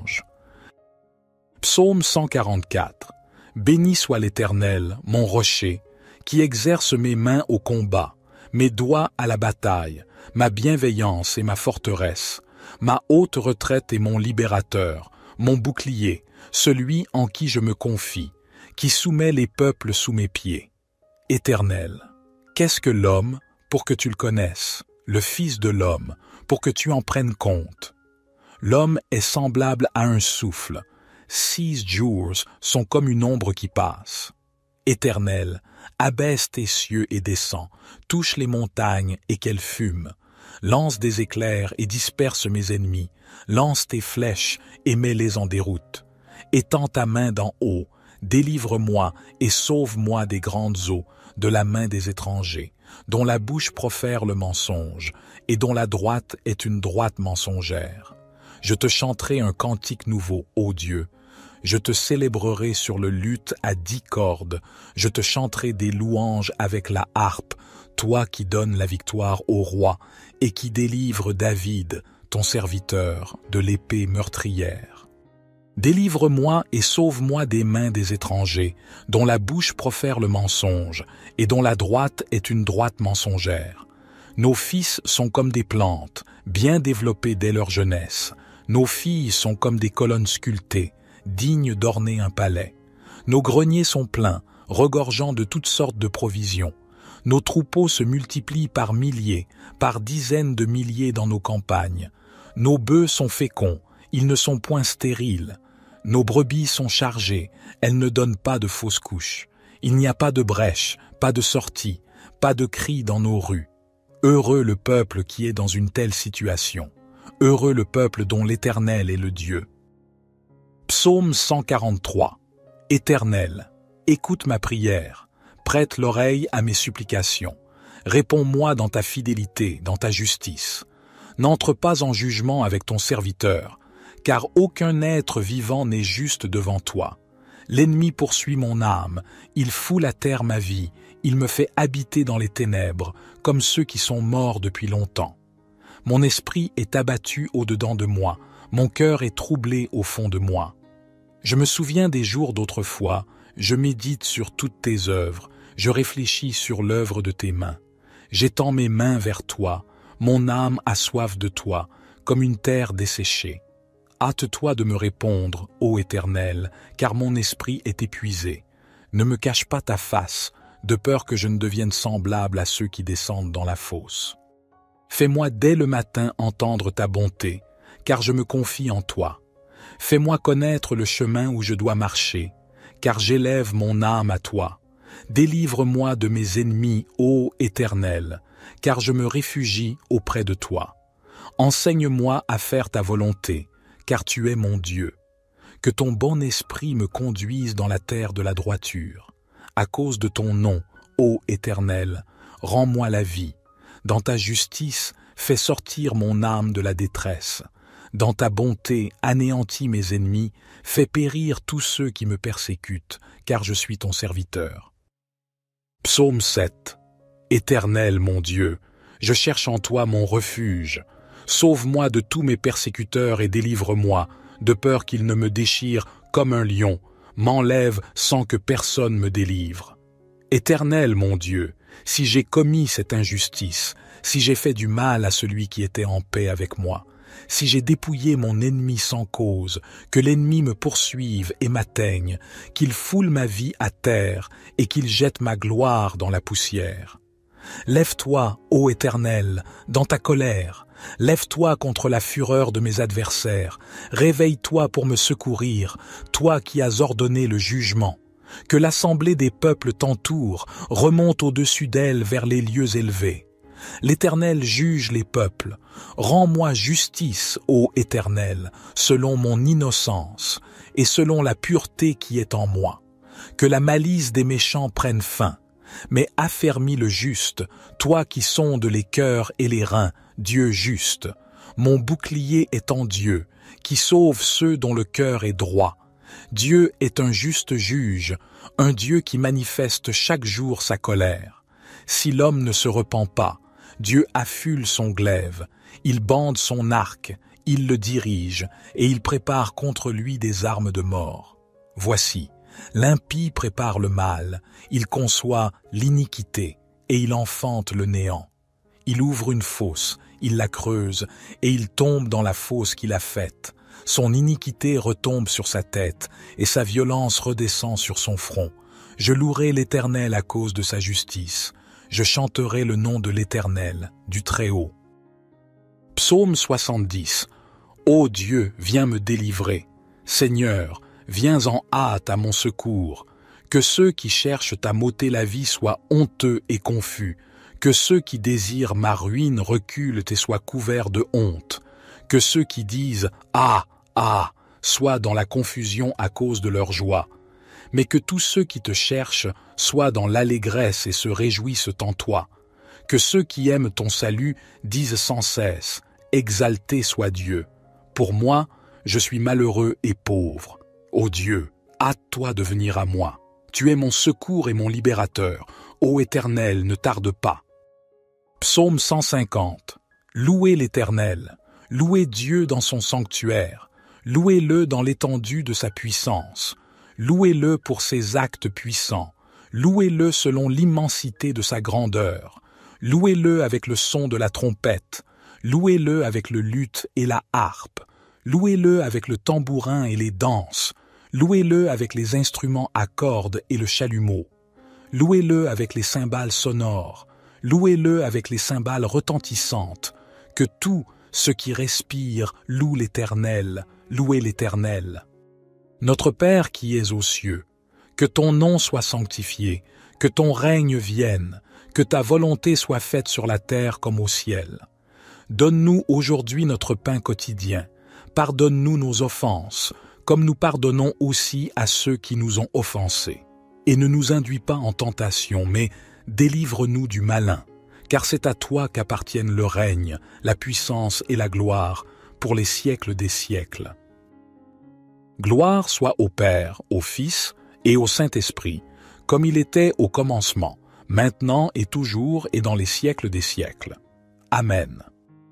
[SPEAKER 1] Psaume cent quarante-quatre. Béni soit l'Éternel, mon rocher, qui exerce mes mains au combat, mes doigts à la bataille, ma bienveillance et ma forteresse, ma haute retraite et mon libérateur, mon bouclier, celui en qui je me confie, qui soumet les peuples sous mes pieds. Éternel, qu'est-ce que l'homme pour que tu le connaisses, le Fils de l'homme pour que tu en prennes compte? L'homme est semblable à un souffle. Six jours sont comme une ombre qui passe. Éternel, abaisse tes cieux et descends, touche les montagnes et qu'elles fument. Lance des éclairs et disperse mes ennemis, lance tes flèches et mets-les en déroute. Étends ta main d'en haut, délivre-moi et sauve-moi des grandes eaux, de la main des étrangers, dont la bouche profère le mensonge, et dont la droite est une droite mensongère. Je te chanterai un cantique nouveau, ô Dieu. Je te célébrerai sur le luth à dix cordes. Je te chanterai des louanges avec la harpe, toi qui donnes la victoire au roi et qui délivre David, ton serviteur, de l'épée meurtrière. Délivre-moi et sauve-moi des mains des étrangers, dont la bouche profère le mensonge et dont la droite est une droite mensongère. Nos fils sont comme des plantes, bien développées dès leur jeunesse. Nos filles sont comme des colonnes sculptées, dignes d'orner un palais. Nos greniers sont pleins, regorgeant de toutes sortes de provisions. Nos troupeaux se multiplient par milliers, par dizaines de milliers dans nos campagnes. Nos bœufs sont féconds, ils ne sont point stériles. Nos brebis sont chargées, elles ne donnent pas de fausses couches. Il n'y a pas de brèche, pas de sortie, pas de cri dans nos rues. Heureux le peuple qui est dans une telle situation. Heureux le peuple dont l'Éternel est le Dieu. Psaume cent quarante-trois. Éternel, écoute ma prière, prête l'oreille à mes supplications. Réponds-moi dans ta fidélité, dans ta justice. N'entre pas en jugement avec ton serviteur, car aucun être vivant n'est juste devant toi. L'ennemi poursuit mon âme, il foule à terre ma vie, il me fait habiter dans les ténèbres, comme ceux qui sont morts depuis longtemps. Mon esprit est abattu au-dedans de moi, mon cœur est troublé au fond de moi. Je me souviens des jours d'autrefois, je médite sur toutes tes œuvres, je réfléchis sur l'œuvre de tes mains. J'étends mes mains vers toi, mon âme a soif de toi, comme une terre desséchée. Hâte-toi de me répondre, ô Éternel, car mon esprit est épuisé. Ne me cache pas ta face, de peur que je ne devienne semblable à ceux qui descendent dans la fosse. Fais-moi dès le matin entendre ta bonté, car je me confie en toi. Fais-moi connaître le chemin où je dois marcher, car j'élève mon âme à toi. Délivre-moi de mes ennemis, ô Éternel, car je me réfugie auprès de toi. Enseigne-moi à faire ta volonté, car tu es mon Dieu. Que ton bon esprit me conduise dans la terre de la droiture. À cause de ton nom, ô Éternel, rends-moi la vie. Dans ta justice, fais sortir mon âme de la détresse. Dans ta bonté, anéantis mes ennemis, fais périr tous ceux qui me persécutent, car je suis ton serviteur. Psaume sept. Éternel mon Dieu, je cherche en toi mon refuge. Sauve-moi de tous mes persécuteurs et délivre-moi, de peur qu'ils ne me déchirent comme un lion, m'enlève sans que personne me délivre. Éternel mon Dieu, si j'ai commis cette injustice, si j'ai fait du mal à celui qui était en paix avec moi, si j'ai dépouillé mon ennemi sans cause, que l'ennemi me poursuive et m'atteigne, qu'il foule ma vie à terre et qu'il jette ma gloire dans la poussière. Lève-toi, ô Éternel, dans ta colère, lève-toi contre la fureur de mes adversaires, réveille-toi pour me secourir, toi qui as ordonné le jugement. Que l'assemblée des peuples t'entoure, remonte au-dessus d'elle vers les lieux élevés. L'Éternel juge les peuples. Rends-moi justice, ô Éternel, selon mon innocence et selon la pureté qui est en moi. Que la malice des méchants prenne fin. Mais affermis le juste, toi qui sondes les cœurs et les reins, Dieu juste. Mon bouclier est en Dieu, qui sauve ceux dont le cœur est droit. Dieu est un juste juge, un Dieu qui manifeste chaque jour sa colère. Si l'homme ne se repent pas, Dieu affule son glaive, il bande son arc, il le dirige, et il prépare contre lui des armes de mort. Voici, l'impie prépare le mal, il conçoit l'iniquité, et il enfante le néant. Il ouvre une fosse, il la creuse, et il tombe dans la fosse qu'il a faite. Son iniquité retombe sur sa tête, et sa violence redescend sur son front. Je louerai l'Éternel à cause de sa justice. Je chanterai le nom de l'Éternel, du Très-Haut. Psaume soixante-dix. Ô Dieu, viens me délivrer. Seigneur, viens en hâte à mon secours. Que ceux qui cherchent à m'ôter la vie soient honteux et confus. Que ceux qui désirent ma ruine reculent et soient couverts de honte. Que ceux qui disent « Ah, ah !» soient dans la confusion à cause de leur joie. Mais que tous ceux qui te cherchent soient dans l'allégresse et se réjouissent en toi. Que ceux qui aiment ton salut disent sans cesse « Exalté soit Dieu !» Pour moi, je suis malheureux et pauvre. Ô Dieu, hâte-toi de venir à moi. Tu es mon secours et mon libérateur. Ô Éternel, ne tarde pas. Psaume cent cinquante. Louez l'Éternel. Louez Dieu dans son sanctuaire. Louez-le dans l'étendue de sa puissance. Louez-le pour ses actes puissants. Louez-le selon l'immensité de sa grandeur. Louez-le avec le son de la trompette. Louez-le avec le luth et la harpe. Louez-le avec le tambourin et les danses. Louez-le avec les instruments à cordes et le chalumeau. Louez-le avec les cymbales sonores. Louez-le avec les cymbales retentissantes. Que tout ce qui respire loue l'Éternel. Louez l'Éternel. Notre Père qui es aux cieux, que ton nom soit sanctifié, que ton règne vienne, que ta volonté soit faite sur la terre comme au ciel. Donne-nous aujourd'hui notre pain quotidien. Pardonne-nous nos offenses, comme nous pardonnons aussi à ceux qui nous ont offensés. Et ne nous induis pas en tentation, mais délivre-nous du malin, car c'est à toi qu'appartiennent le règne, la puissance et la gloire, pour les siècles des siècles. Gloire soit au Père, au Fils et au Saint-Esprit, comme il était au commencement, maintenant et toujours et dans les siècles des siècles. Amen.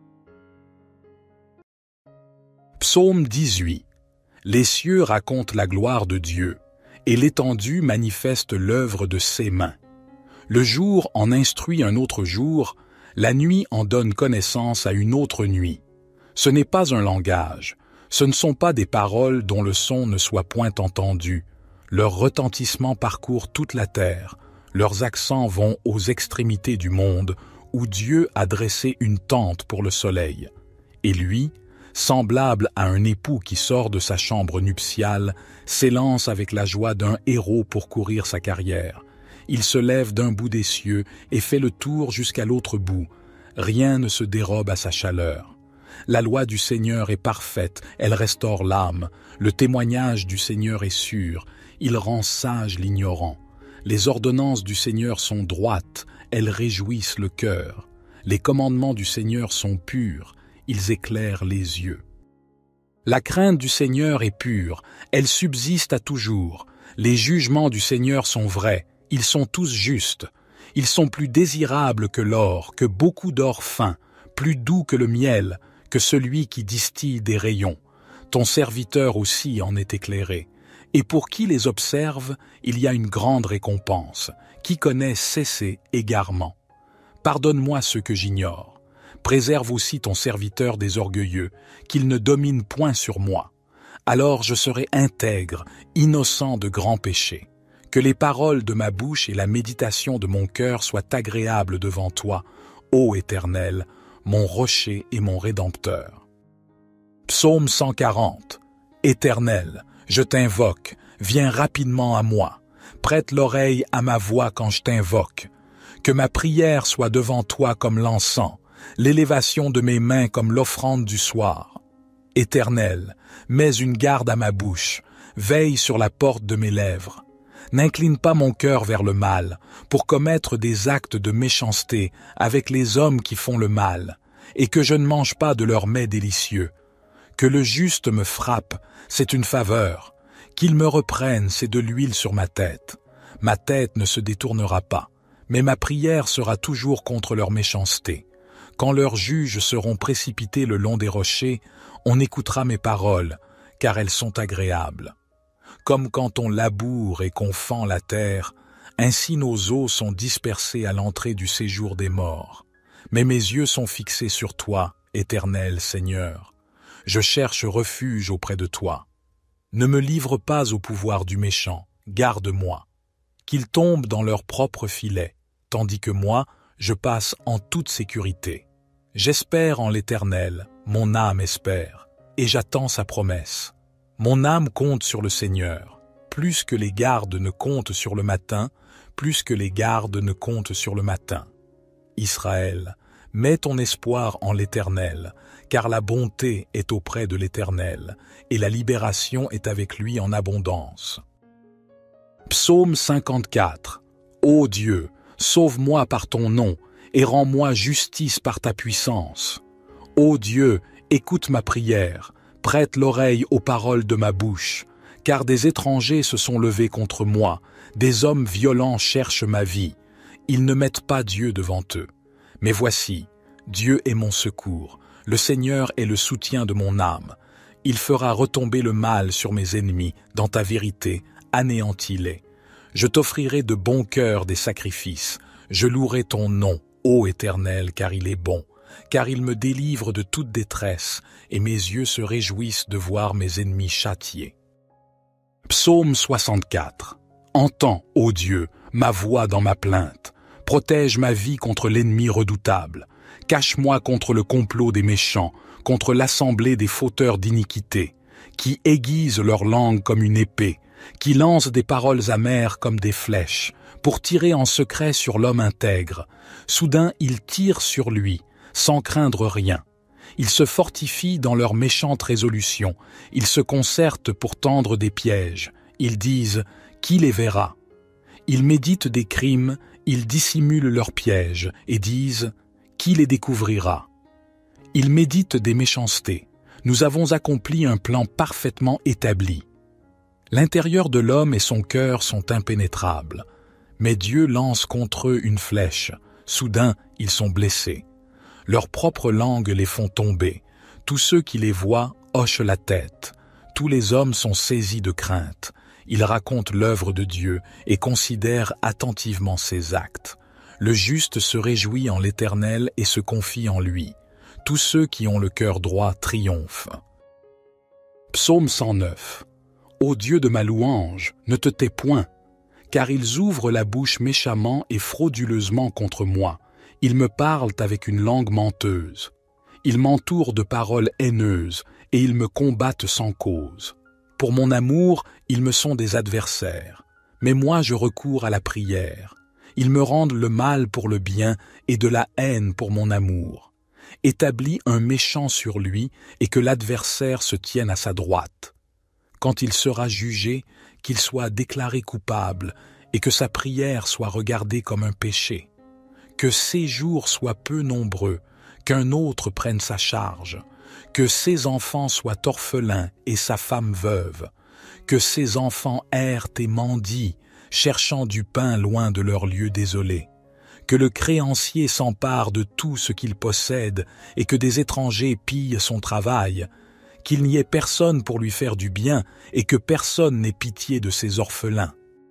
[SPEAKER 1] Psaume dix-huit. Les cieux racontent la gloire de Dieu, et l'étendue manifeste l'œuvre de ses mains. Le jour en instruit un autre jour, la nuit en donne connaissance à une autre nuit. Ce n'est pas un langage, ce ne sont pas des paroles dont le son ne soit point entendu. Leur retentissement parcourt toute la terre, leurs accents vont aux extrémités du monde, où Dieu a dressé une tente pour le soleil. Et lui, semblable à un époux qui sort de sa chambre nuptiale, s'élance avec la joie d'un héros pour courir sa carrière. Il se lève d'un bout des cieux et fait le tour jusqu'à l'autre bout. Rien ne se dérobe à sa chaleur. La loi du Seigneur est parfaite, elle restaure l'âme. Le témoignage du Seigneur est sûr, il rend sage l'ignorant. Les ordonnances du Seigneur sont droites, elles réjouissent le cœur. Les commandements du Seigneur sont purs, ils éclairent les yeux. La crainte du Seigneur est pure, elle subsiste à toujours. Les jugements du Seigneur sont vrais, ils sont tous justes. Ils sont plus désirables que l'or, que beaucoup d'or fin, plus doux que le miel, que celui qui distille des rayons. Ton serviteur aussi en est éclairé. et pour qui les observe, il y a une grande récompense, qui connaît cesser égarement. Pardonne-moi ce que j'ignore. Préserve aussi ton serviteur des orgueilleux, qu'il ne domine point sur moi. Alors je serai intègre, innocent de grands péchés. Que les paroles de ma bouche et la méditation de mon cœur soient agréables devant toi, ô Éternel, mon rocher et mon rédempteur. Psaume cent quarante. Éternel, je t'invoque, viens rapidement à moi. Prête l'oreille à ma voix quand je t'invoque. Que ma prière soit devant toi comme l'encens, l'élévation de mes mains comme l'offrande du soir. Éternel, mets une garde à ma bouche, veille sur la porte de mes lèvres. N'incline pas mon cœur vers le mal, pour commettre des actes de méchanceté avec les hommes qui font le mal, et que je ne mange pas de leurs mets délicieux. Que le juste me frappe, c'est une faveur. Qu'il me reprenne, c'est de l'huile sur ma tête. Ma tête ne se détournera pas, mais ma prière sera toujours contre leur méchanceté. Quand leurs juges seront précipités le long des rochers, on écoutera mes paroles, car elles sont agréables. Comme quand on laboure et qu'on fend la terre, ainsi nos os sont dispersés à l'entrée du séjour des morts. Mais mes yeux sont fixés sur toi, Éternel Seigneur. Je cherche refuge auprès de toi. Ne me livre pas au pouvoir du méchant, garde-moi. Qu'ils tombent dans leur propre filet, tandis que moi, je passe en toute sécurité. J'espère en l'Éternel, mon âme espère, et j'attends sa promesse. Mon âme compte sur le Seigneur, plus que les gardes ne comptent sur le matin, plus que les gardes ne comptent sur le matin. Israël, mets ton espoir en l'Éternel, car la bonté est auprès de l'Éternel, et la libération est avec lui en abondance. Psaume cinquante-quatre. Ô Dieu, sauve-moi par ton nom, et rends-moi justice par ta puissance. Ô Dieu, écoute ma prière, prête l'oreille aux paroles de ma bouche, car des étrangers se sont levés contre moi, des hommes violents cherchent ma vie. Ils ne mettent pas Dieu devant eux. Mais voici, Dieu est mon secours, le Seigneur est le soutien de mon âme. Il fera retomber le mal sur mes ennemis, dans ta vérité, anéantis-les. Je t'offrirai de bon cœur des sacrifices, je louerai ton nom, ô Éternel, car il est bon. Car il me délivre de toute détresse, et mes yeux se réjouissent de voir mes ennemis châtiés. Psaume soixante-quatre. Entends, ô Dieu, ma voix dans ma plainte. Protège ma vie contre l'ennemi redoutable. Cache-moi contre le complot des méchants, contre l'assemblée des fauteurs d'iniquité, qui aiguisent leur langue comme une épée, qui lancent des paroles amères comme des flèches, pour tirer en secret sur l'homme intègre. Soudain, ils tirent sur lui, sans craindre rien. Ils se fortifient dans leurs méchantes résolutions. Ils se concertent pour tendre des pièges. Ils disent « Qui les verra ?» Ils méditent des crimes, ils dissimulent leurs pièges et disent « Qui les découvrira ?» Ils méditent des méchancetés. Nous avons accompli un plan parfaitement établi. L'intérieur de l'homme et son cœur sont impénétrables. Mais Dieu lance contre eux une flèche. Soudain, ils sont blessés. Leurs propres langues les font tomber. Tous ceux qui les voient hochent la tête. Tous les hommes sont saisis de crainte. Ils racontent l'œuvre de Dieu et considèrent attentivement ses actes. Le juste se réjouit en l'Éternel et se confie en lui. Tous ceux qui ont le cœur droit triomphent. Psaume cent neuf. Ô Dieu de ma louange, ne te tais point, car ils ouvrent la bouche méchamment et frauduleusement contre moi. Ils me parlent avec une langue menteuse. Ils m'entourent de paroles haineuses, et ils me combattent sans cause. Pour mon amour, ils me sont des adversaires. Mais moi je recours à la prière. Ils me rendent le mal pour le bien, et de la haine pour mon amour. Établis un méchant sur lui, et que l'adversaire se tienne à sa droite. Quand il sera jugé, qu'il soit déclaré coupable, et que sa prière soit regardée comme un péché. Que ses jours soient peu nombreux, qu'un autre prenne sa charge, que ses enfants soient orphelins et sa femme veuve, que ses enfants errent et mendient, cherchant du pain loin de leur lieu désolé, que le créancier s'empare de tout ce qu'il possède et que des étrangers pillent son travail, qu'il n'y ait personne pour lui faire du bien et que personne n'ait pitié de ses orphelins.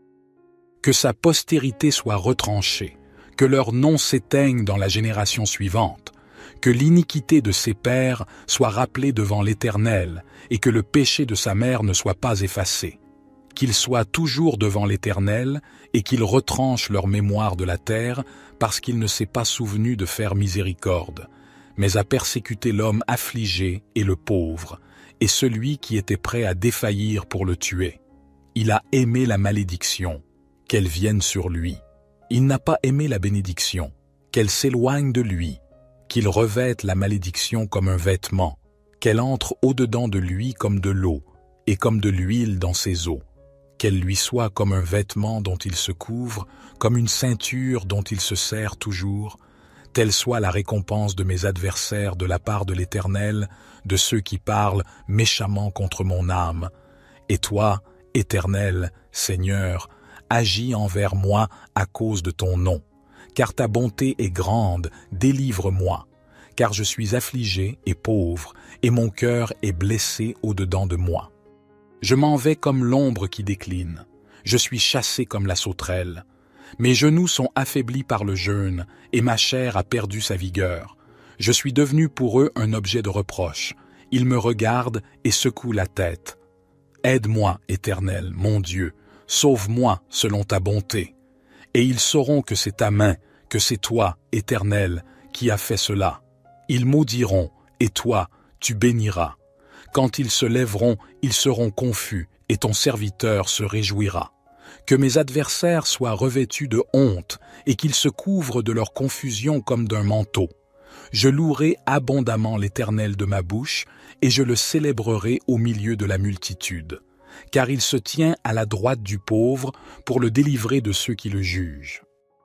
[SPEAKER 1] Que sa postérité soit retranchée, que leur nom s'éteigne dans la génération suivante, que l'iniquité de ses pères soit rappelée devant l'Éternel et que le péché de sa mère ne soit pas effacé. Qu'il soit toujours devant l'Éternel et qu'il retranche leur mémoire de la terre parce qu'il ne s'est pas souvenu de faire miséricorde, mais a persécuté l'homme affligé et le pauvre, et celui qui était prêt à défaillir pour le tuer. Il a aimé la malédiction, qu'elle vienne sur lui. Il n'a pas aimé la bénédiction, qu'elle s'éloigne de lui, qu'il revête la malédiction comme un vêtement, qu'elle entre au-dedans de lui comme de l'eau, et comme de l'huile dans ses os, qu'elle lui soit comme un vêtement dont il se couvre, comme une ceinture dont il se sert toujours, telle soit la récompense de mes adversaires de la part de l'Éternel, de ceux qui parlent méchamment contre mon âme. Et toi, Éternel, Seigneur, agis envers moi à cause de ton nom. Car ta bonté est grande, délivre-moi. Car je suis affligé et pauvre, et mon cœur est blessé au-dedans de moi. Je m'en vais comme l'ombre qui décline. Je suis chassé comme la sauterelle. Mes genoux sont affaiblis par le jeûne, et ma chair a perdu sa vigueur. Je suis devenu pour eux un objet de reproche. Ils me regardent et secouent la tête. Aide-moi, Éternel, mon Dieu, sauve-moi selon ta bonté. Et ils sauront que c'est ta main, que c'est toi, Éternel, qui as fait cela. Ils maudiront, et toi, tu béniras. Quand ils se lèveront, ils seront confus, et ton serviteur se réjouira. Que mes adversaires soient revêtus de honte, et qu'ils se couvrent de leur confusion comme d'un manteau. Je louerai abondamment l'Éternel de ma bouche, et je le célébrerai au milieu de la multitude. Car il se tient à la droite du pauvre pour le délivrer de ceux qui le jugent.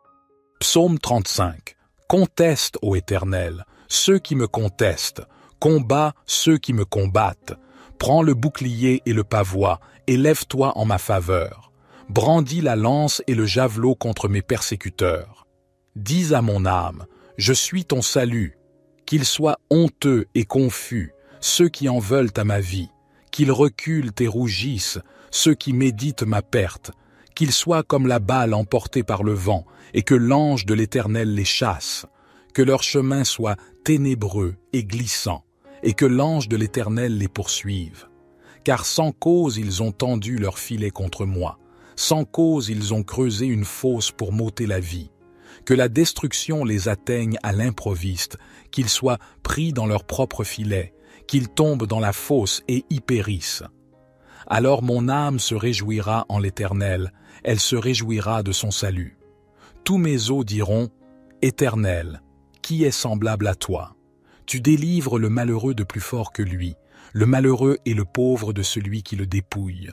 [SPEAKER 1] Psaume trente-cinq. Conteste, ô Éternel, ceux qui me contestent, combat ceux qui me combattent. Prends le bouclier et le pavois, et lève-toi en ma faveur. Brandis la lance et le javelot contre mes persécuteurs. Dis à mon âme, je suis ton salut. Qu'ils soient honteux et confus, ceux qui en veulent à ma vie. Qu'ils reculent et rougissent, ceux qui méditent ma perte. Qu'ils soient comme la balle emportée par le vent, et que l'ange de l'Éternel les chasse. Que leur chemin soit ténébreux et glissant, et que l'ange de l'Éternel les poursuive. Car sans cause ils ont tendu leur filet contre moi. Sans cause ils ont creusé une fosse pour m'ôter la vie. Que la destruction les atteigne à l'improviste, qu'ils soient pris dans leur propre filet, qu'ils tombent dans la fosse et y périssent. Alors mon âme se réjouira en l'Éternel, elle se réjouira de son salut. Tous mes os diront, Éternel, qui est semblable à toi? Tu délivres le malheureux de plus fort que lui, le malheureux et le pauvre de celui qui le dépouille.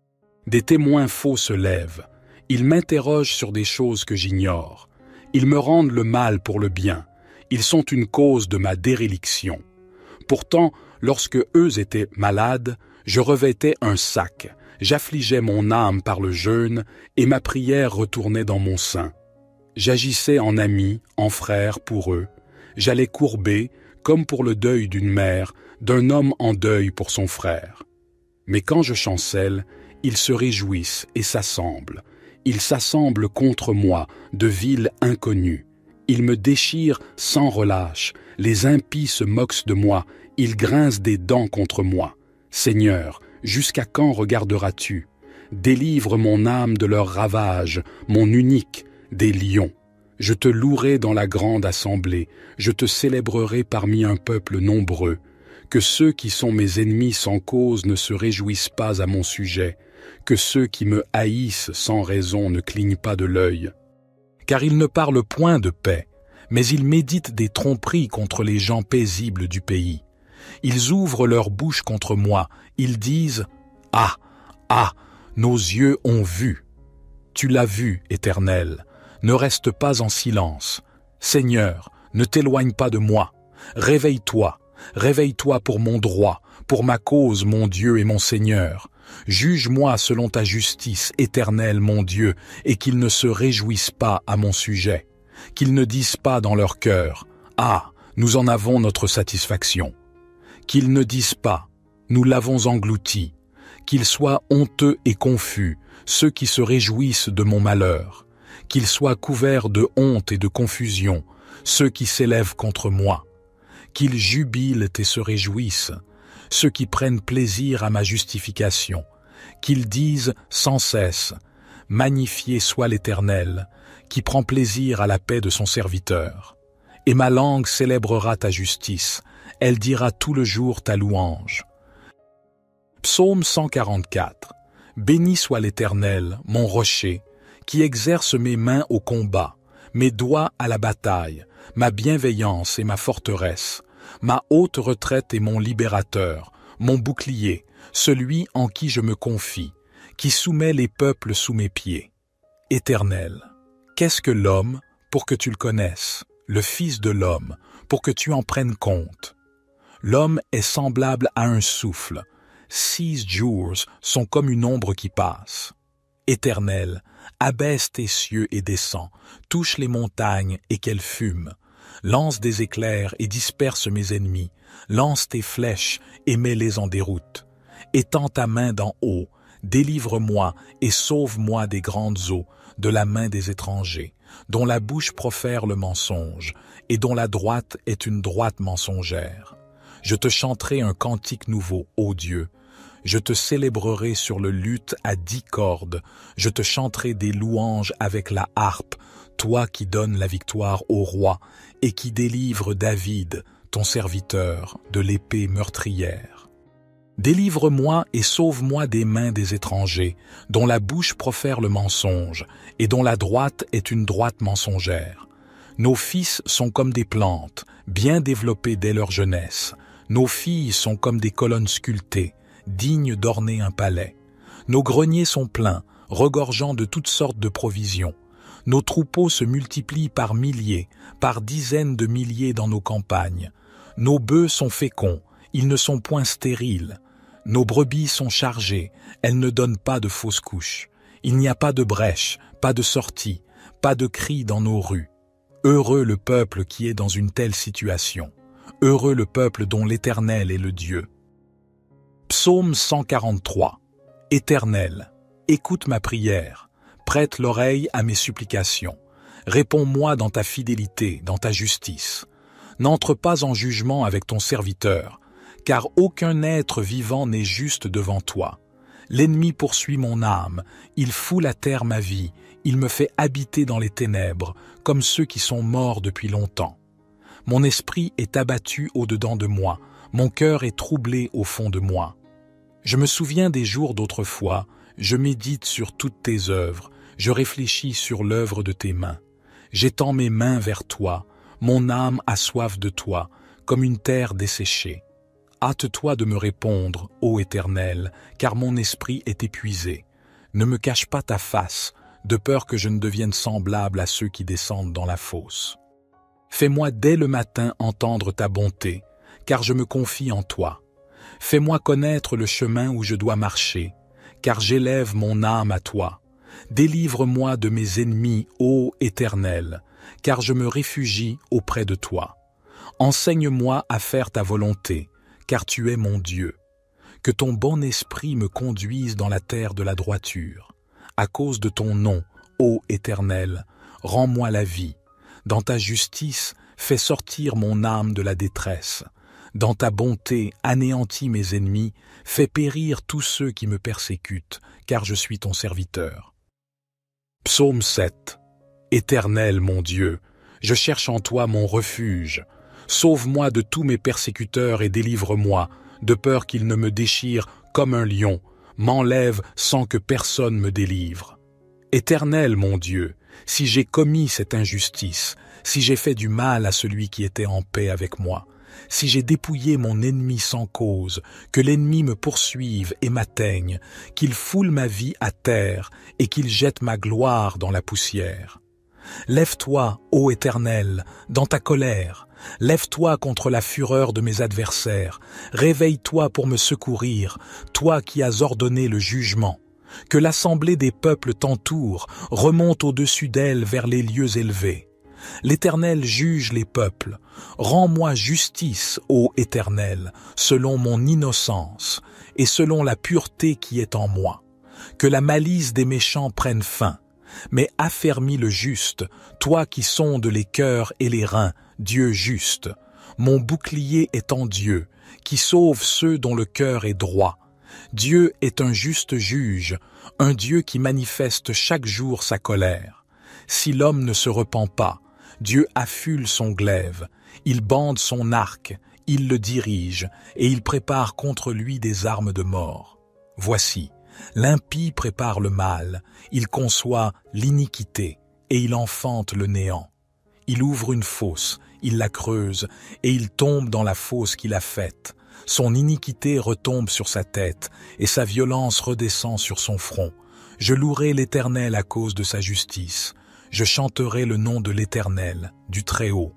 [SPEAKER 1] Des témoins faux se lèvent, ils m'interrogent sur des choses que j'ignore. Ils me rendent le mal pour le bien, ils sont une cause de ma déréliction. Pourtant, lorsque eux étaient malades, je revêtais un sac, j'affligeais mon âme par le jeûne, et ma prière retournait dans mon sein. J'agissais en ami, en frère pour eux, j'allais courber, comme pour le deuil d'une mère, d'un homme en deuil pour son frère. Mais quand je chancelle, ils se réjouissent et s'assemblent. Ils s'assemblent contre moi, de villes inconnues. Ils me déchirent sans relâche. Les impies se moquent de moi. Ils grincent des dents contre moi. Seigneur, jusqu'à quand regarderas-tu? Délivre mon âme de leurs ravages, mon unique, des lions. Je te louerai dans la grande assemblée. Je te célébrerai parmi un peuple nombreux. Que ceux qui sont mes ennemis sans cause ne se réjouissent pas à mon sujet. Que ceux qui me haïssent sans raison ne clignent pas de l'œil. Car ils ne parlent point de paix, mais ils méditent des tromperies contre les gens paisibles du pays. Ils ouvrent leur bouche contre moi, ils disent « Ah, ah, nos yeux ont vu !» Tu l'as vu, Éternel, ne reste pas en silence. Seigneur, ne t'éloigne pas de moi. Réveille-toi, réveille-toi pour mon droit, pour ma cause, mon Dieu et mon Seigneur. Juge-moi selon ta justice, Éternel, mon Dieu, et qu'ils ne se réjouissent pas à mon sujet, qu'ils ne disent pas dans leur cœur « Ah, nous en avons notre satisfaction », qu'ils ne disent pas nous l'avons englouti. Qu'ils soient honteux et confus, ceux qui se réjouissent de mon malheur. Qu'ils soient couverts de honte et de confusion, ceux qui s'élèvent contre moi. Qu'ils jubilent et se réjouissent, ceux qui prennent plaisir à ma justification. Qu'ils disent sans cesse, « Magnifié soit l'Éternel, qui prend plaisir à la paix de son serviteur. » Et ma langue célébrera ta justice, elle dira tout le jour ta louange. Psaume cent quarante-quatre. Béni soit l'Éternel, mon rocher, qui exerce mes mains au combat, mes doigts à la bataille, ma bienveillance et ma forteresse, ma haute retraite et mon libérateur, mon bouclier, celui en qui je me confie, qui soumet les peuples sous mes pieds. Éternel, qu'est-ce que l'homme pour que tu le connaisses, le Fils de l'homme pour que tu en prennes compte? L'homme est semblable à un souffle. Six jours sont comme une ombre qui passe. Éternel, abaisse tes cieux et descends, touche les montagnes et qu'elles fument. Lance des éclairs et disperse mes ennemis, lance tes flèches et mets-les en déroute. Étends ta main d'en haut, délivre-moi et sauve-moi des grandes eaux, de la main des étrangers, dont la bouche profère le mensonge, et dont la droite est une droite mensongère. Je te chanterai un cantique nouveau, ô Dieu. Je te célébrerai sur le luth à dix cordes. Je te chanterai des louanges avec la harpe, toi qui donnes la victoire au roi et qui délivre David, ton serviteur, de l'épée meurtrière. Délivre-moi et sauve-moi des mains des étrangers, dont la bouche profère le mensonge et dont la droite est une droite mensongère. Nos fils sont comme des plantes, bien développées dès leur jeunesse. Nos filles sont comme des colonnes sculptées, dignes d'orner un palais. Nos greniers sont pleins, regorgeant de toutes sortes de provisions. Nos troupeaux se multiplient par milliers, par dizaines de milliers dans nos campagnes. Nos bœufs sont féconds, ils ne sont point stériles. Nos brebis sont chargées, elles ne donnent pas de fausses couches. Il n'y a pas de brèche, pas de sortie, pas de cri dans nos rues. Heureux le peuple qui est dans une telle situation. Heureux le peuple dont l'Éternel est le Dieu. Psaume cent quarante-trois. Éternel, écoute ma prière, prête l'oreille à mes supplications. Réponds-moi dans ta fidélité, dans ta justice. N'entre pas en jugement avec ton serviteur, car aucun être vivant n'est juste devant toi. L'ennemi poursuit mon âme, il foule à terre ma vie, il me fait habiter dans les ténèbres, comme ceux qui sont morts depuis longtemps. Mon esprit est abattu au-dedans de moi, mon cœur est troublé au fond de moi. Je me souviens des jours d'autrefois, je médite sur toutes tes œuvres, je réfléchis sur l'œuvre de tes mains. J'étends mes mains vers toi, mon âme a soif de toi, comme une terre desséchée. Hâte-toi de me répondre, ô Éternel, car mon esprit est épuisé. Ne me cache pas ta face, de peur que je ne devienne semblable à ceux qui descendent dans la fosse. Fais-moi dès le matin entendre ta bonté, car je me confie en toi. Fais-moi connaître le chemin où je dois marcher, car j'élève mon âme à toi. Délivre-moi de mes ennemis, ô Éternel, car je me réfugie auprès de toi. Enseigne-moi à faire ta volonté, car tu es mon Dieu. Que ton bon esprit me conduise dans la terre de la droiture. À cause de ton nom, ô Éternel, rends-moi la vie. Dans ta justice, fais sortir mon âme de la détresse. Dans ta bonté, anéantis mes ennemis, fais périr tous ceux qui me persécutent, car je suis ton serviteur. Psaume sept. Éternel mon Dieu, je cherche en toi mon refuge. Sauve-moi de tous mes persécuteurs et délivre-moi, de peur qu'ils ne me déchirent comme un lion, m'enlève sans que personne me délivre. Éternel mon Dieu, si j'ai commis cette injustice, si j'ai fait du mal à celui qui était en paix avec moi, si j'ai dépouillé mon ennemi sans cause, que l'ennemi me poursuive et m'atteigne, qu'il foule ma vie à terre et qu'il jette ma gloire dans la poussière. Lève-toi, ô Éternel, dans ta colère, lève-toi contre la fureur de mes adversaires, réveille-toi pour me secourir, toi qui as ordonné le jugement. Que l'assemblée des peuples t'entoure, remonte au-dessus d'elle vers les lieux élevés. L'Éternel juge les peuples. Rends-moi justice, ô Éternel, selon mon innocence et selon la pureté qui est en moi. Que la malice des méchants prenne fin, mais affermis le juste, toi qui sondes les cœurs et les reins, Dieu juste. Mon bouclier est en Dieu, qui sauve ceux dont le cœur est droit. Dieu est un juste juge, un Dieu qui manifeste chaque jour sa colère. Si l'homme ne se repent pas, Dieu affule son glaive, il bande son arc, il le dirige, et il prépare contre lui des armes de mort. Voici, l'impie prépare le mal, il conçoit l'iniquité, et il enfante le néant. Il ouvre une fosse, il la creuse, et il tombe dans la fosse qu'il a faite. Son iniquité retombe sur sa tête, et sa violence redescend sur son front. Je louerai l'Éternel à cause de sa justice. Je chanterai le nom de l'Éternel, du Très-Haut.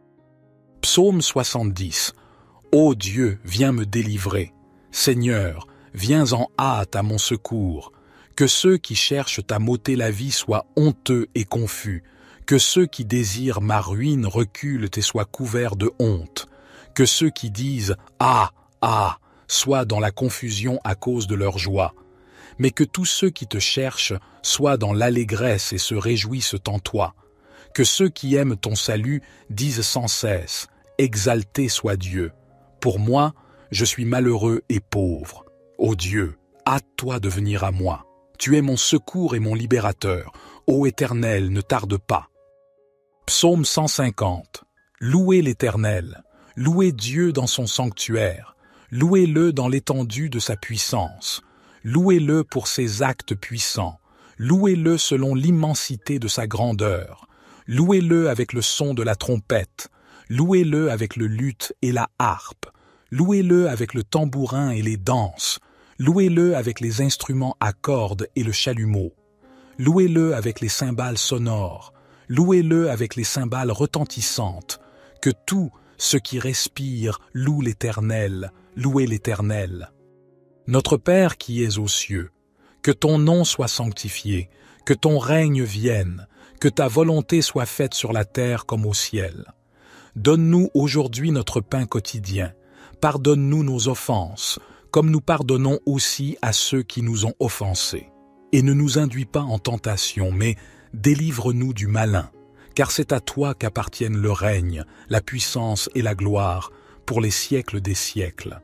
[SPEAKER 1] Psaume soixante-dix. Ô Dieu, viens me délivrer. Seigneur, viens en hâte à mon secours. Que ceux qui cherchent à m'ôter la vie soient honteux et confus. Que ceux qui désirent ma ruine reculent et soient couverts de honte. Que ceux qui disent « Ah, ah !» soient dans la confusion à cause de leur joie. Mais que tous ceux qui te cherchent soient dans l'allégresse et se réjouissent en toi. Que ceux qui aiment ton salut disent sans cesse « Exalté soit Dieu !» Pour moi, je suis malheureux et pauvre. Ô Dieu, hâte-toi de venir à moi. Tu es mon secours et mon libérateur. Ô Éternel, ne tarde pas. Psaume cent cinquante. Louez l'Éternel. Louez Dieu dans son sanctuaire. Louez-le dans l'étendue de sa puissance. Louez-le pour ses actes puissants. Louez-le selon l'immensité de sa grandeur. Louez-le avec le son de la trompette. Louez-le avec le luth et la harpe. Louez-le avec le tambourin et les danses. Louez-le avec les instruments à cordes et le chalumeau. Louez-le avec les cymbales sonores. Louez-le avec les cymbales retentissantes. Que tout ce qui respire loue l'Éternel. Louez l'Éternel. Notre Père qui es aux cieux, que ton nom soit sanctifié, que ton règne vienne, que ta volonté soit faite sur la terre comme au ciel. Donne-nous aujourd'hui notre pain quotidien. Pardonne-nous nos offenses, comme nous pardonnons aussi à ceux qui nous ont offensés. Et ne nous induis pas en tentation, mais délivre-nous du malin, car c'est à toi qu'appartiennent le règne, la puissance et la gloire, pour les siècles des siècles.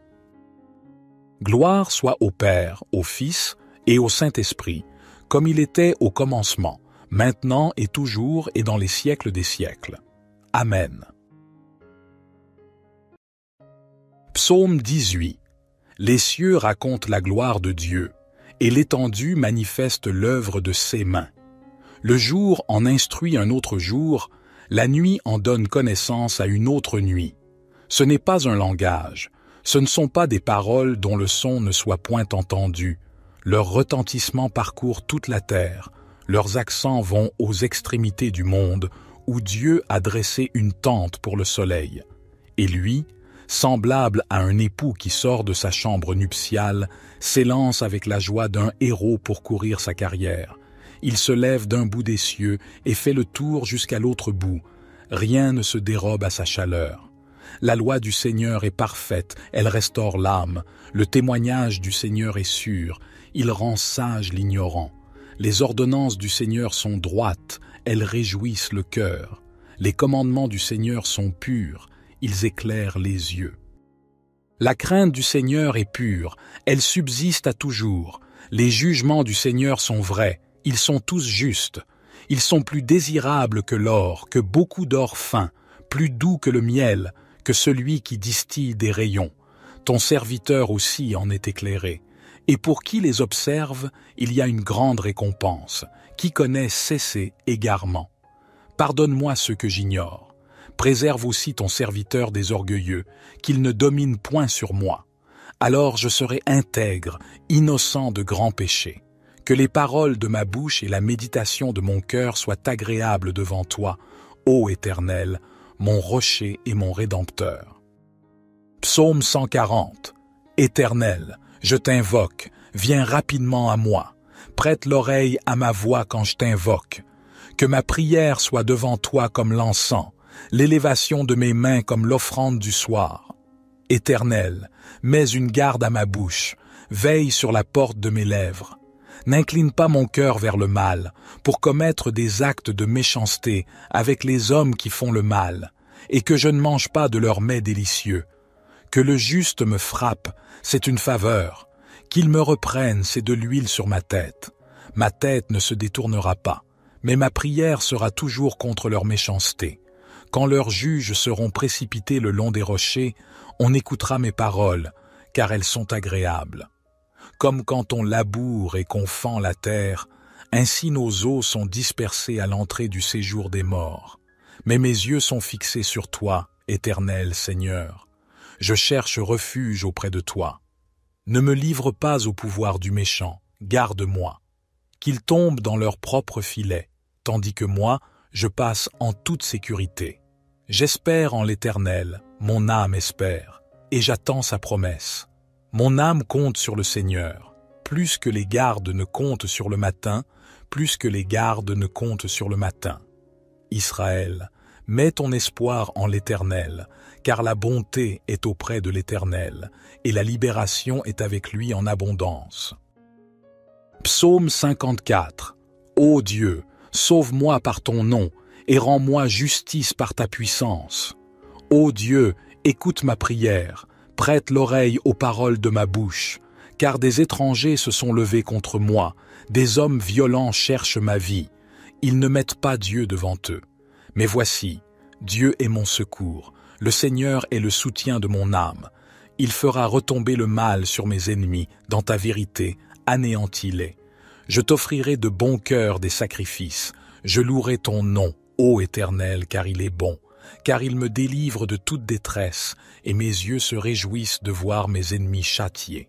[SPEAKER 1] Gloire soit au Père, au Fils et au Saint-Esprit, comme il était au commencement, maintenant et toujours et dans les siècles des siècles. Amen. Psaume dix-huit. Les cieux racontent la gloire de Dieu, et l'étendue manifeste l'œuvre de ses mains. Le jour en instruit un autre jour, la nuit en donne connaissance à une autre nuit. Ce n'est pas un langage, ce ne sont pas des paroles dont le son ne soit point entendu. Leur retentissement parcourt toute la terre, leurs accents vont aux extrémités du monde, où Dieu a dressé une tente pour le soleil. Et lui, semblable à un époux qui sort de sa chambre nuptiale, s'élance avec la joie d'un héros pour courir sa carrière. Il se lève d'un bout des cieux et fait le tour jusqu'à l'autre bout. Rien ne se dérobe à sa chaleur. La loi du Seigneur est parfaite, elle restaure l'âme. Le témoignage du Seigneur est sûr, il rend sage l'ignorant. Les ordonnances du Seigneur sont droites, elles réjouissent le cœur. Les commandements du Seigneur sont purs, ils éclairent les yeux. La crainte du Seigneur est pure, elle subsiste à toujours. Les jugements du Seigneur sont vrais, ils sont tous justes. Ils sont plus désirables que l'or, que beaucoup d'or fin, plus doux que le miel, que celui qui distille des rayons. Ton serviteur aussi en est éclairé. Et pour qui les observe, il y a une grande récompense. Qui connaît cesser égarement. Pardonne-moi ce que j'ignore. Préserve aussi ton serviteur des orgueilleux, qu'il ne domine point sur moi. Alors je serai intègre, innocent de grands péchés. Que les paroles de ma bouche et la méditation de mon cœur soient agréables devant toi, ô Éternel, mon rocher et mon rédempteur. Psaume cent quarante. Éternel, je t'invoque, viens rapidement à moi. Prête l'oreille à ma voix quand je t'invoque. Que ma prière soit devant toi comme l'encens, l'élévation de mes mains comme l'offrande du soir. Éternel, mets une garde à ma bouche, veille sur la porte de mes lèvres. N'incline pas mon cœur vers le mal, pour commettre des actes de méchanceté avec les hommes qui font le mal, et que je ne mange pas de leurs mets délicieux. Que le juste me frappe, c'est une faveur. Qu'il me reprenne, c'est de l'huile sur ma tête. Ma tête ne se détournera pas, mais ma prière sera toujours contre leur méchanceté. Quand leurs juges seront précipités le long des rochers, on écoutera mes paroles, car elles sont agréables. Comme quand on laboure et qu'on fend la terre, ainsi nos os sont dispersés à l'entrée du séjour des morts. Mais mes yeux sont fixés sur toi, Éternel Seigneur. Je cherche refuge auprès de toi. Ne me livre pas au pouvoir du méchant, garde-moi. Qu'ils tombent dans leur propre filet, tandis que moi, je passe en toute sécurité. J'espère en l'Éternel, mon âme espère, et j'attends sa promesse. Mon âme compte sur le Seigneur, plus que les gardes ne comptent sur le matin, plus que les gardes ne comptent sur le matin. Israël, mets ton espoir en l'Éternel, car la bonté est auprès de l'Éternel, et la libération est avec lui en abondance. Psaume cinquante-quatre. Ô Dieu, sauve-moi par ton nom, et rends-moi justice par ta puissance. Ô Dieu, écoute ma prière, prête l'oreille aux paroles de ma bouche, car des étrangers se sont levés contre moi, des hommes violents cherchent ma vie. Ils ne mettent pas Dieu devant eux. Mais voici, Dieu est mon secours, le Seigneur est le soutien de mon âme. Il fera retomber le mal sur mes ennemis, dans ta vérité, anéantis-les. Je t'offrirai de bon cœur des sacrifices, je louerai ton nom, ô Éternel, car il est bon. Car il me délivre de toute détresse, et mes yeux se réjouissent de voir mes ennemis châtiés.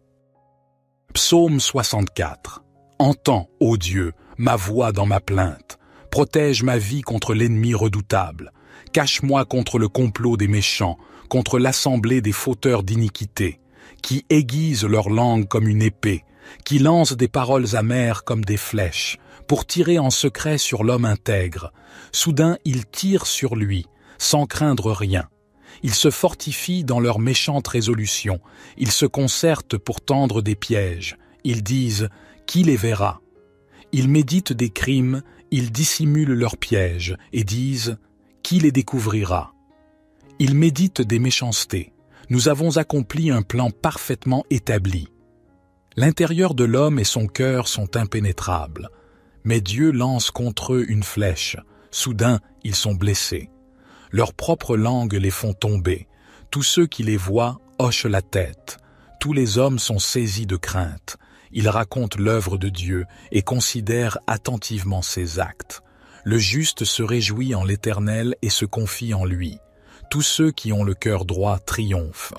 [SPEAKER 1] Psaume soixante-quatre. Entends, ô Dieu, ma voix dans ma plainte. Protège ma vie contre l'ennemi redoutable. Cache-moi contre le complot des méchants, contre l'assemblée des fauteurs d'iniquité, qui aiguisent leur langue comme une épée, qui lancent des paroles amères comme des flèches, pour tirer en secret sur l'homme intègre. Soudain, ils tirent sur lui, sans craindre rien. Ils se fortifient dans leurs méchantes résolutions. Ils se concertent pour tendre des pièges. Ils disent « Qui les verra ?» Ils méditent des crimes, ils dissimulent leurs pièges et disent « Qui les découvrira ?» Ils méditent des méchancetés. Nous avons accompli un plan parfaitement établi. L'intérieur de l'homme et son cœur sont impénétrables. Mais Dieu lance contre eux une flèche. Soudain, ils sont blessés. Leurs propres langues les font tomber. Tous ceux qui les voient hochent la tête. Tous les hommes sont saisis de crainte. Ils racontent l'œuvre de Dieu et considèrent attentivement ses actes. Le juste se réjouit en l'Éternel et se confie en lui. Tous ceux qui ont le cœur droit triomphent.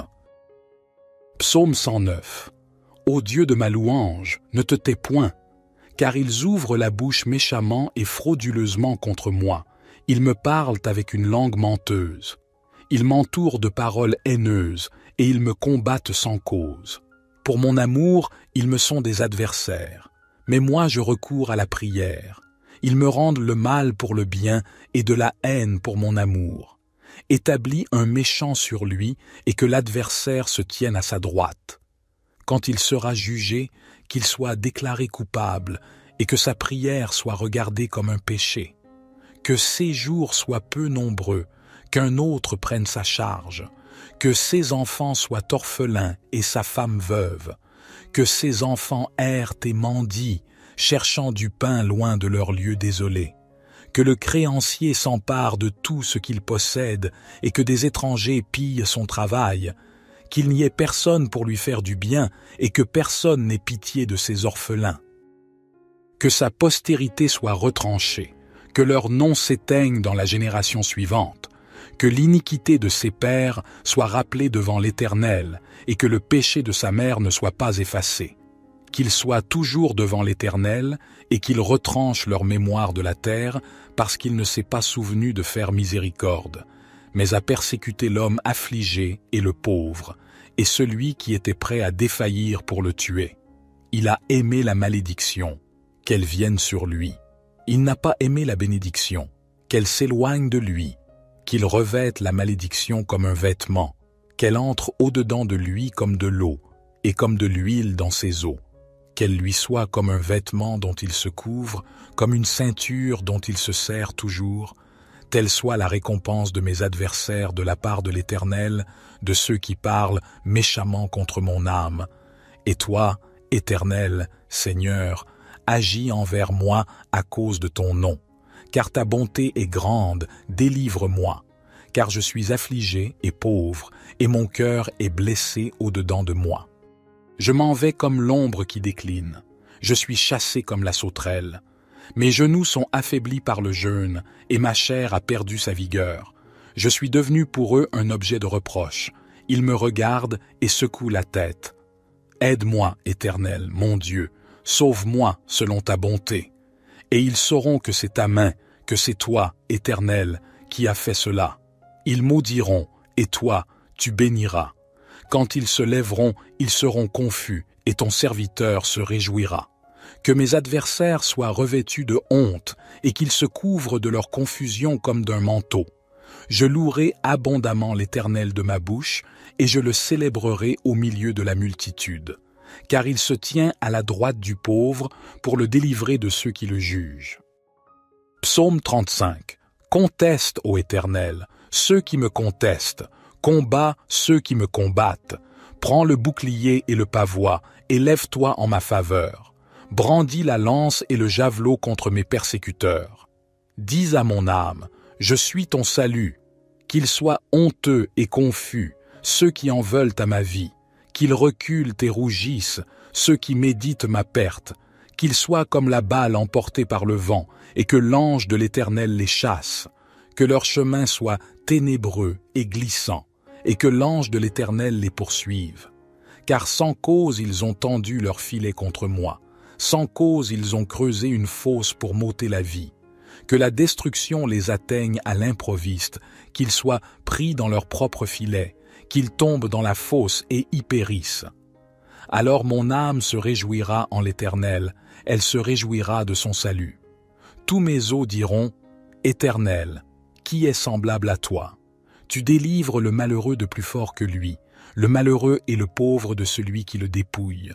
[SPEAKER 1] Psaume cent neuf. Ô Dieu de ma louange, ne te tais point, car ils ouvrent la bouche méchamment et frauduleusement contre moi. Ils me parlent avec une langue menteuse. Ils m'entourent de paroles haineuses et ils me combattent sans cause. Pour mon amour, ils me sont des adversaires. Mais moi, je recours à la prière. Ils me rendent le mal pour le bien et de la haine pour mon amour. Établis un méchant sur lui et que l'adversaire se tienne à sa droite. Quand il sera jugé, qu'il soit déclaré coupable et que sa prière soit regardée comme un péché. Que ses jours soient peu nombreux, qu'un autre prenne sa charge, que ses enfants soient orphelins et sa femme veuve, que ses enfants errent et mendient, cherchant du pain loin de leur lieu désolé, que le créancier s'empare de tout ce qu'il possède et que des étrangers pillent son travail, qu'il n'y ait personne pour lui faire du bien et que personne n'ait pitié de ses orphelins. Que sa postérité soit retranchée, que leur nom s'éteigne dans la génération suivante, que l'iniquité de ses pères soit rappelée devant l'Éternel et que le péché de sa mère ne soit pas effacé. Qu'il soit toujours devant l'Éternel et qu'il retranche leur mémoire de la terre parce qu'il ne s'est pas souvenu de faire miséricorde, mais a persécuté l'homme affligé et le pauvre, et celui qui était prêt à défaillir pour le tuer. Il a aimé la malédiction, qu'elle vienne sur lui. Il n'a pas aimé la bénédiction, qu'elle s'éloigne de lui, qu'il revête la malédiction comme un vêtement, qu'elle entre au-dedans de lui comme de l'eau, et comme de l'huile dans ses os, qu'elle lui soit comme un vêtement dont il se couvre, comme une ceinture dont il se sert toujours, telle soit la récompense de mes adversaires de la part de l'Éternel, de ceux qui parlent méchamment contre mon âme. Et toi, Éternel, Seigneur, agis envers moi à cause de ton nom, car ta bonté est grande, délivre-moi, car je suis affligé et pauvre, et mon cœur est blessé au-dedans de moi. Je m'en vais comme l'ombre qui décline, je suis chassé comme la sauterelle. Mes genoux sont affaiblis par le jeûne, et ma chair a perdu sa vigueur. Je suis devenu pour eux un objet de reproche. Ils me regardent et secouent la tête. Aide-moi, Éternel, mon Dieu, sauve-moi selon ta bonté. Et ils sauront que c'est ta main, que c'est toi, Éternel, qui as fait cela. Ils maudiront, et toi, tu béniras. Quand ils se lèveront, ils seront confus, et ton serviteur se réjouira. Que mes adversaires soient revêtus de honte, et qu'ils se couvrent de leur confusion comme d'un manteau. Je louerai abondamment l'Éternel de ma bouche, et je le célébrerai au milieu de la multitude. Car il se tient à la droite du pauvre pour le délivrer de ceux qui le jugent. Psaume trente-cinq. Conteste, ô Éternel, ceux qui me contestent, combat ceux qui me combattent. Prends le bouclier et le pavois, et lève-toi en ma faveur. Brandis la lance et le javelot contre mes persécuteurs. Dis à mon âme, je suis ton salut. Qu'ils soient honteux et confus, ceux qui en veulent à ma vie. Qu'ils reculent et rougissent, ceux qui méditent ma perte. Qu'ils soient comme la balle emportée par le vent, et que l'ange de l'Éternel les chasse. Que leur chemin soit ténébreux et glissant, et que l'ange de l'Éternel les poursuive. Car sans cause ils ont tendu leur filet contre moi. Sans cause ils ont creusé une fosse pour m'ôter la vie. Que la destruction les atteigne à l'improviste, qu'ils soient pris dans leur propre filet, qu'ils tombent dans la fosse et y périssent. Alors mon âme se réjouira en l'Éternel, elle se réjouira de son salut. Tous mes os diront, Éternel, qui est semblable à toi? Tu délivres le malheureux de plus fort que lui, le malheureux et le pauvre de celui qui le dépouille.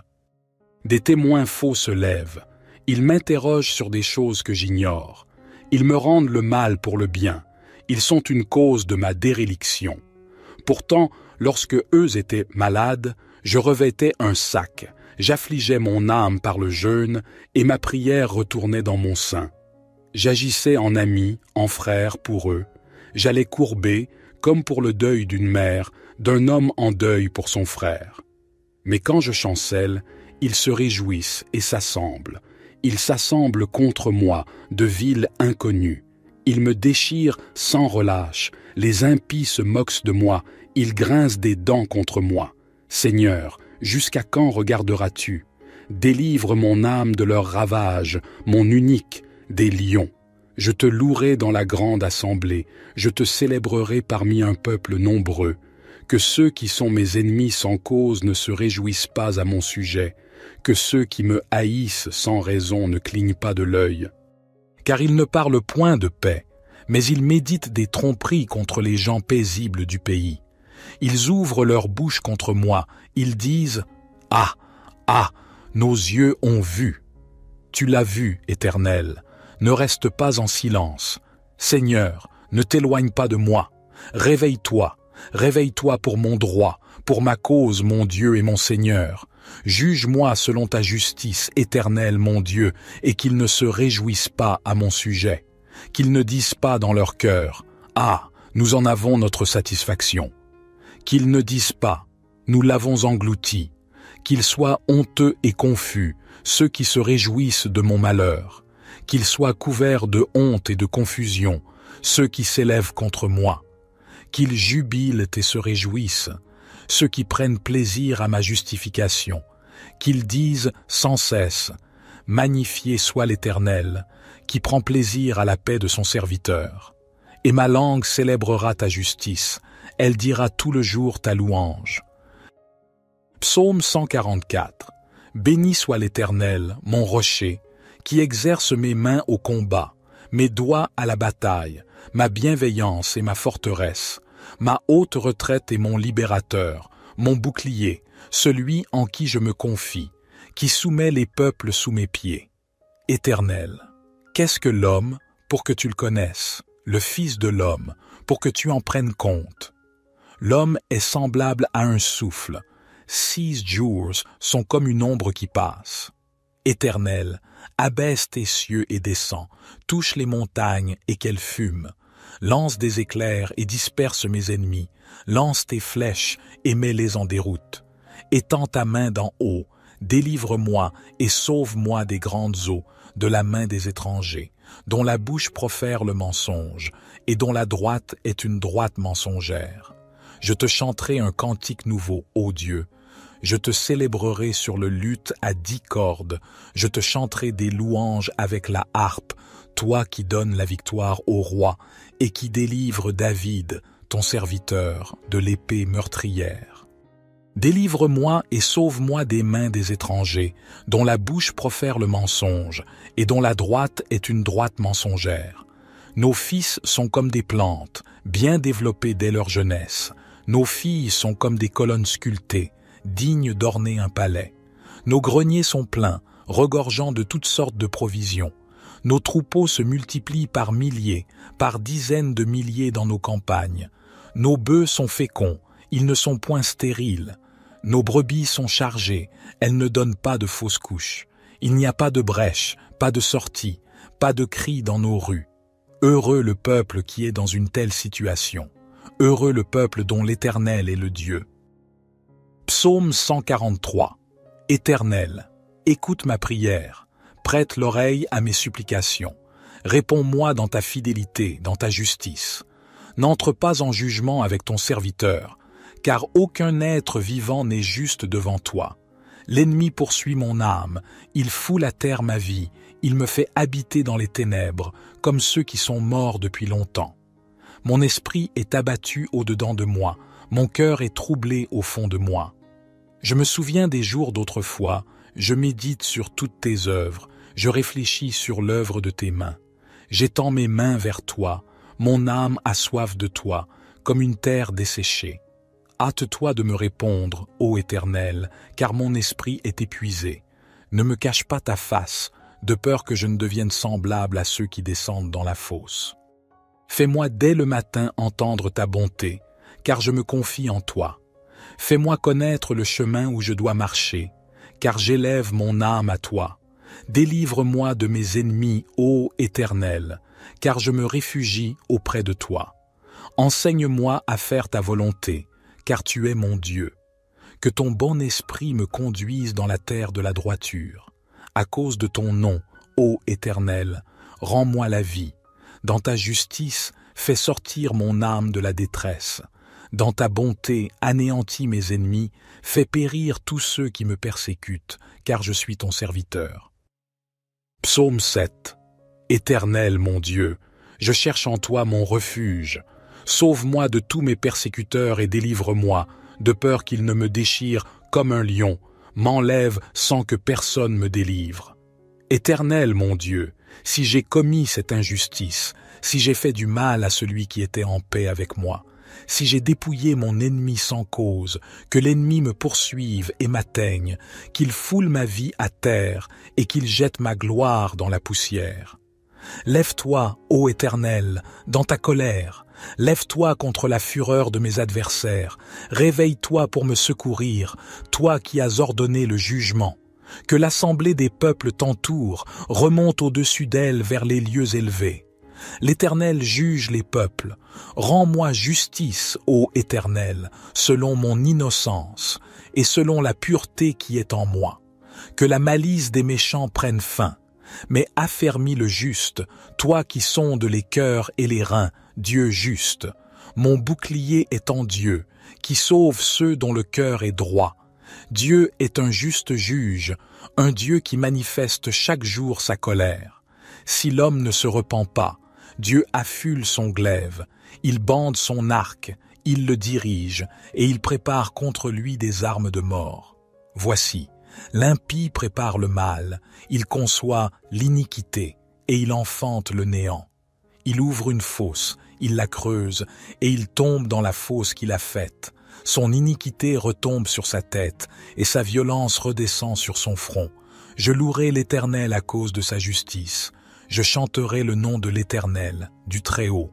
[SPEAKER 1] Des témoins faux se lèvent, ils m'interrogent sur des choses que j'ignore. Ils me rendent le mal pour le bien, ils sont une cause de ma déréliction. Pourtant, lorsque eux étaient malades, je revêtais un sac, j'affligeais mon âme par le jeûne, et ma prière retournait dans mon sein. J'agissais en ami, en frère pour eux, j'allais courber, comme pour le deuil d'une mère, d'un homme en deuil pour son frère. Mais quand je chancelle, ils se réjouissent et s'assemblent. Ils s'assemblent contre moi, de villes inconnues. Ils me déchirent sans relâche. Les impies se moquent de moi. Ils grincent des dents contre moi. Seigneur, jusqu'à quand regarderas-tu? Délivre mon âme de leurs ravages, mon unique, des lions. Je te louerai dans la grande assemblée. Je te célébrerai parmi un peuple nombreux. Que ceux qui sont mes ennemis sans cause ne se réjouissent pas à mon sujet. Que ceux qui me haïssent sans raison ne clignent pas de l'œil. Car ils ne parlent point de paix, mais ils méditent des tromperies contre les gens paisibles du pays. Ils ouvrent leur bouche contre moi, ils disent « Ah, ah, nos yeux ont vu !» Tu l'as vu, Éternel, ne reste pas en silence. Seigneur, ne t'éloigne pas de moi. Réveille-toi, réveille-toi pour mon droit, pour ma cause, mon Dieu et mon Seigneur. Juge-moi selon ta justice, Éternel, mon Dieu, et qu'ils ne se réjouissent pas à mon sujet. Qu'ils ne disent pas dans leur cœur « Ah, nous en avons notre satisfaction ». Qu'ils ne disent pas « Nous l'avons englouti ». Qu'ils soient honteux et confus, ceux qui se réjouissent de mon malheur. Qu'ils soient couverts de honte et de confusion, ceux qui s'élèvent contre moi. Qu'ils jubilent et se réjouissent, ceux qui prennent plaisir à ma justification, qu'ils disent sans cesse « Magnifié soit l'Éternel, qui prend plaisir à la paix de son serviteur. Et ma langue célébrera ta justice, elle dira tout le jour ta louange. » Psaume cent quarante-quatre. Béni soit l'Éternel, mon rocher, qui exerce mes mains au combat, mes doigts à la bataille, ma bienveillance et ma forteresse, ma haute retraite et mon libérateur, mon bouclier, celui en qui je me confie, qui soumet les peuples sous mes pieds. Éternel, qu'est-ce que l'homme pour que tu le connaisses, le Fils de l'homme pour que tu en prennes compte? L'homme est semblable à un souffle. Six jours sont comme une ombre qui passe. Éternel, abaisse tes cieux et descends, touche les montagnes et qu'elles fument. Lance des éclairs et disperse mes ennemis. Lance tes flèches et mets-les en déroute. Étends ta main d'en haut, délivre-moi et sauve-moi des grandes eaux, de la main des étrangers, dont la bouche profère le mensonge, et dont la droite est une droite mensongère. Je te chanterai un cantique nouveau, ô Dieu. Je te célébrerai sur le luth à dix cordes. Je te chanterai des louanges avec la harpe, toi qui donnes la victoire au roi et qui délivre David, ton serviteur, de l'épée meurtrière. Délivre-moi et sauve-moi des mains des étrangers, dont la bouche profère le mensonge, et dont la droite est une droite mensongère. Nos fils sont comme des plantes, bien développées dès leur jeunesse. Nos filles sont comme des colonnes sculptées, dignes d'orner un palais. Nos greniers sont pleins, regorgeant de toutes sortes de provisions. Nos troupeaux se multiplient par milliers, par dizaines de milliers dans nos campagnes. Nos bœufs sont féconds, ils ne sont point stériles. Nos brebis sont chargées, elles ne donnent pas de fausses couches. Il n'y a pas de brèche, pas de sortie, pas de cri dans nos rues. Heureux le peuple qui est dans une telle situation. Heureux le peuple dont l'Éternel est le Dieu. Psaume cent quarante-trois. Éternel, écoute ma prière, prête l'oreille à mes supplications. Réponds-moi dans ta fidélité, dans ta justice. N'entre pas en jugement avec ton serviteur, car aucun être vivant n'est juste devant toi. L'ennemi poursuit mon âme, il foule à terre ma vie, il me fait habiter dans les ténèbres, comme ceux qui sont morts depuis longtemps. Mon esprit est abattu au-dedans de moi, mon cœur est troublé au fond de moi. Je me souviens des jours d'autrefois, je médite sur toutes tes œuvres, je réfléchis sur l'œuvre de tes mains. J'étends mes mains vers toi, mon âme a soif de toi, comme une terre desséchée. Hâte-toi de me répondre, ô Éternel, car mon esprit est épuisé. Ne me cache pas ta face, de peur que je ne devienne semblable à ceux qui descendent dans la fosse. Fais-moi dès le matin entendre ta bonté, car je me confie en toi. Fais-moi connaître le chemin où je dois marcher, car j'élève mon âme à toi. Délivre-moi de mes ennemis, ô Éternel, car je me réfugie auprès de toi. Enseigne-moi à faire ta volonté, car tu es mon Dieu. Que ton bon esprit me conduise dans la terre de la droiture. À cause de ton nom, ô Éternel, rends-moi la vie. Dans ta justice, fais sortir mon âme de la détresse. Dans ta bonté, anéantis mes ennemis, fais périr tous ceux qui me persécutent, car je suis ton serviteur. Psaume sept. Éternel mon Dieu, je cherche en toi mon refuge. Sauve-moi de tous mes persécuteurs et délivre-moi, de peur qu'ils ne me déchirent comme un lion, m'enlève sans que personne me délivre. Éternel mon Dieu, si j'ai commis cette injustice, si j'ai fait du mal à celui qui était en paix avec moi, si j'ai dépouillé mon ennemi sans cause, que l'ennemi me poursuive et m'atteigne, qu'il foule ma vie à terre et qu'il jette ma gloire dans la poussière. Lève-toi, ô Éternel, dans ta colère, lève-toi contre la fureur de mes adversaires, réveille-toi pour me secourir, toi qui as ordonné le jugement. Que l'assemblée des peuples t'entoure, remonte au-dessus d'elle vers les lieux élevés. L'Éternel juge les peuples. Rends-moi justice, ô Éternel, selon mon innocence et selon la pureté qui est en moi. Que la malice des méchants prenne fin. Mais affermis le juste, toi qui sondes les cœurs et les reins, Dieu juste. Mon bouclier est en Dieu, qui sauve ceux dont le cœur est droit. Dieu est un juste juge, un Dieu qui manifeste chaque jour sa colère. Si l'homme ne se repent pas, Dieu affule son glaive, il bande son arc, il le dirige, et il prépare contre lui des armes de mort. Voici, L'impie prépare le mal, il conçoit l'iniquité et il enfante le néant. Il ouvre une fosse, il la creuse et il tombe dans la fosse qu'il a faite. Son iniquité retombe sur sa tête et sa violence redescend sur son front. Je louerai l'Éternel à cause de sa justice. Je chanterai le nom de l'Éternel, du Très-Haut.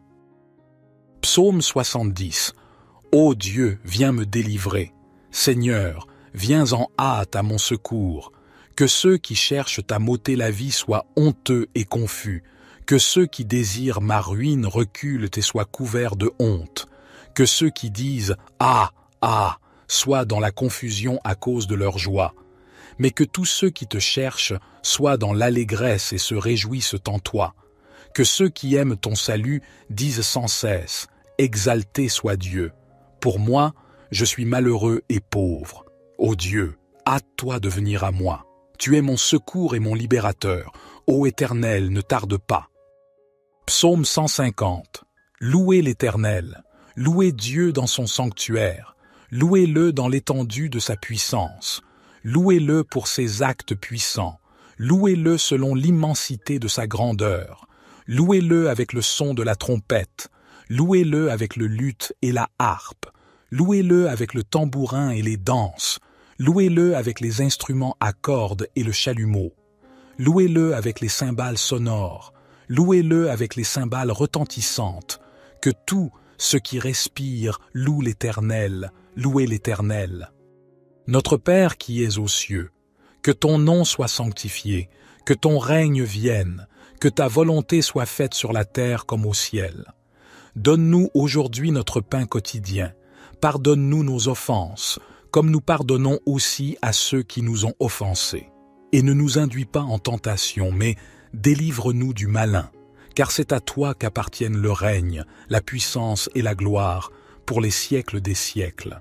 [SPEAKER 1] Psaume soixante-dix. Ô Dieu, viens me délivrer. Seigneur, viens en hâte à mon secours. Que ceux qui cherchent à m'ôter la vie soient honteux et confus. Que ceux qui désirent ma ruine reculent et soient couverts de honte. Que ceux qui disent « Ah, ah !» soient dans la confusion à cause de leur joie. Mais que tous ceux qui te cherchent soient dans l'allégresse et se réjouissent en toi. Que ceux qui aiment ton salut disent sans cesse « Exalté soit Dieu !» Pour moi, je suis malheureux et pauvre. Ô Dieu, hâte-toi de venir à moi. Tu es mon secours et mon libérateur. Ô Éternel, ne tarde pas. Psaume cent cinquante. Louez l'Éternel. Louez Dieu dans son sanctuaire. Louez-le dans l'étendue de sa puissance. Louez-le pour ses actes puissants. Louez-le selon l'immensité de sa grandeur. Louez-le avec le son de la trompette. Louez-le avec le luth et la harpe. Louez-le avec le tambourin et les danses. Louez-le avec les instruments à cordes et le chalumeau. Louez-le avec les cymbales sonores. Louez-le avec les cymbales retentissantes. Que tout ce qui respire loue l'Éternel. Louez l'Éternel. Notre Père qui es aux cieux, que ton nom soit sanctifié, que ton règne vienne, que ta volonté soit faite sur la terre comme au ciel. Donne-nous aujourd'hui notre pain quotidien. Pardonne-nous nos offenses, comme nous pardonnons aussi à ceux qui nous ont offensés. Et ne nous induis pas en tentation, mais délivre-nous du malin, car c'est à toi qu'appartiennent le règne, la puissance et la gloire, pour les siècles des siècles.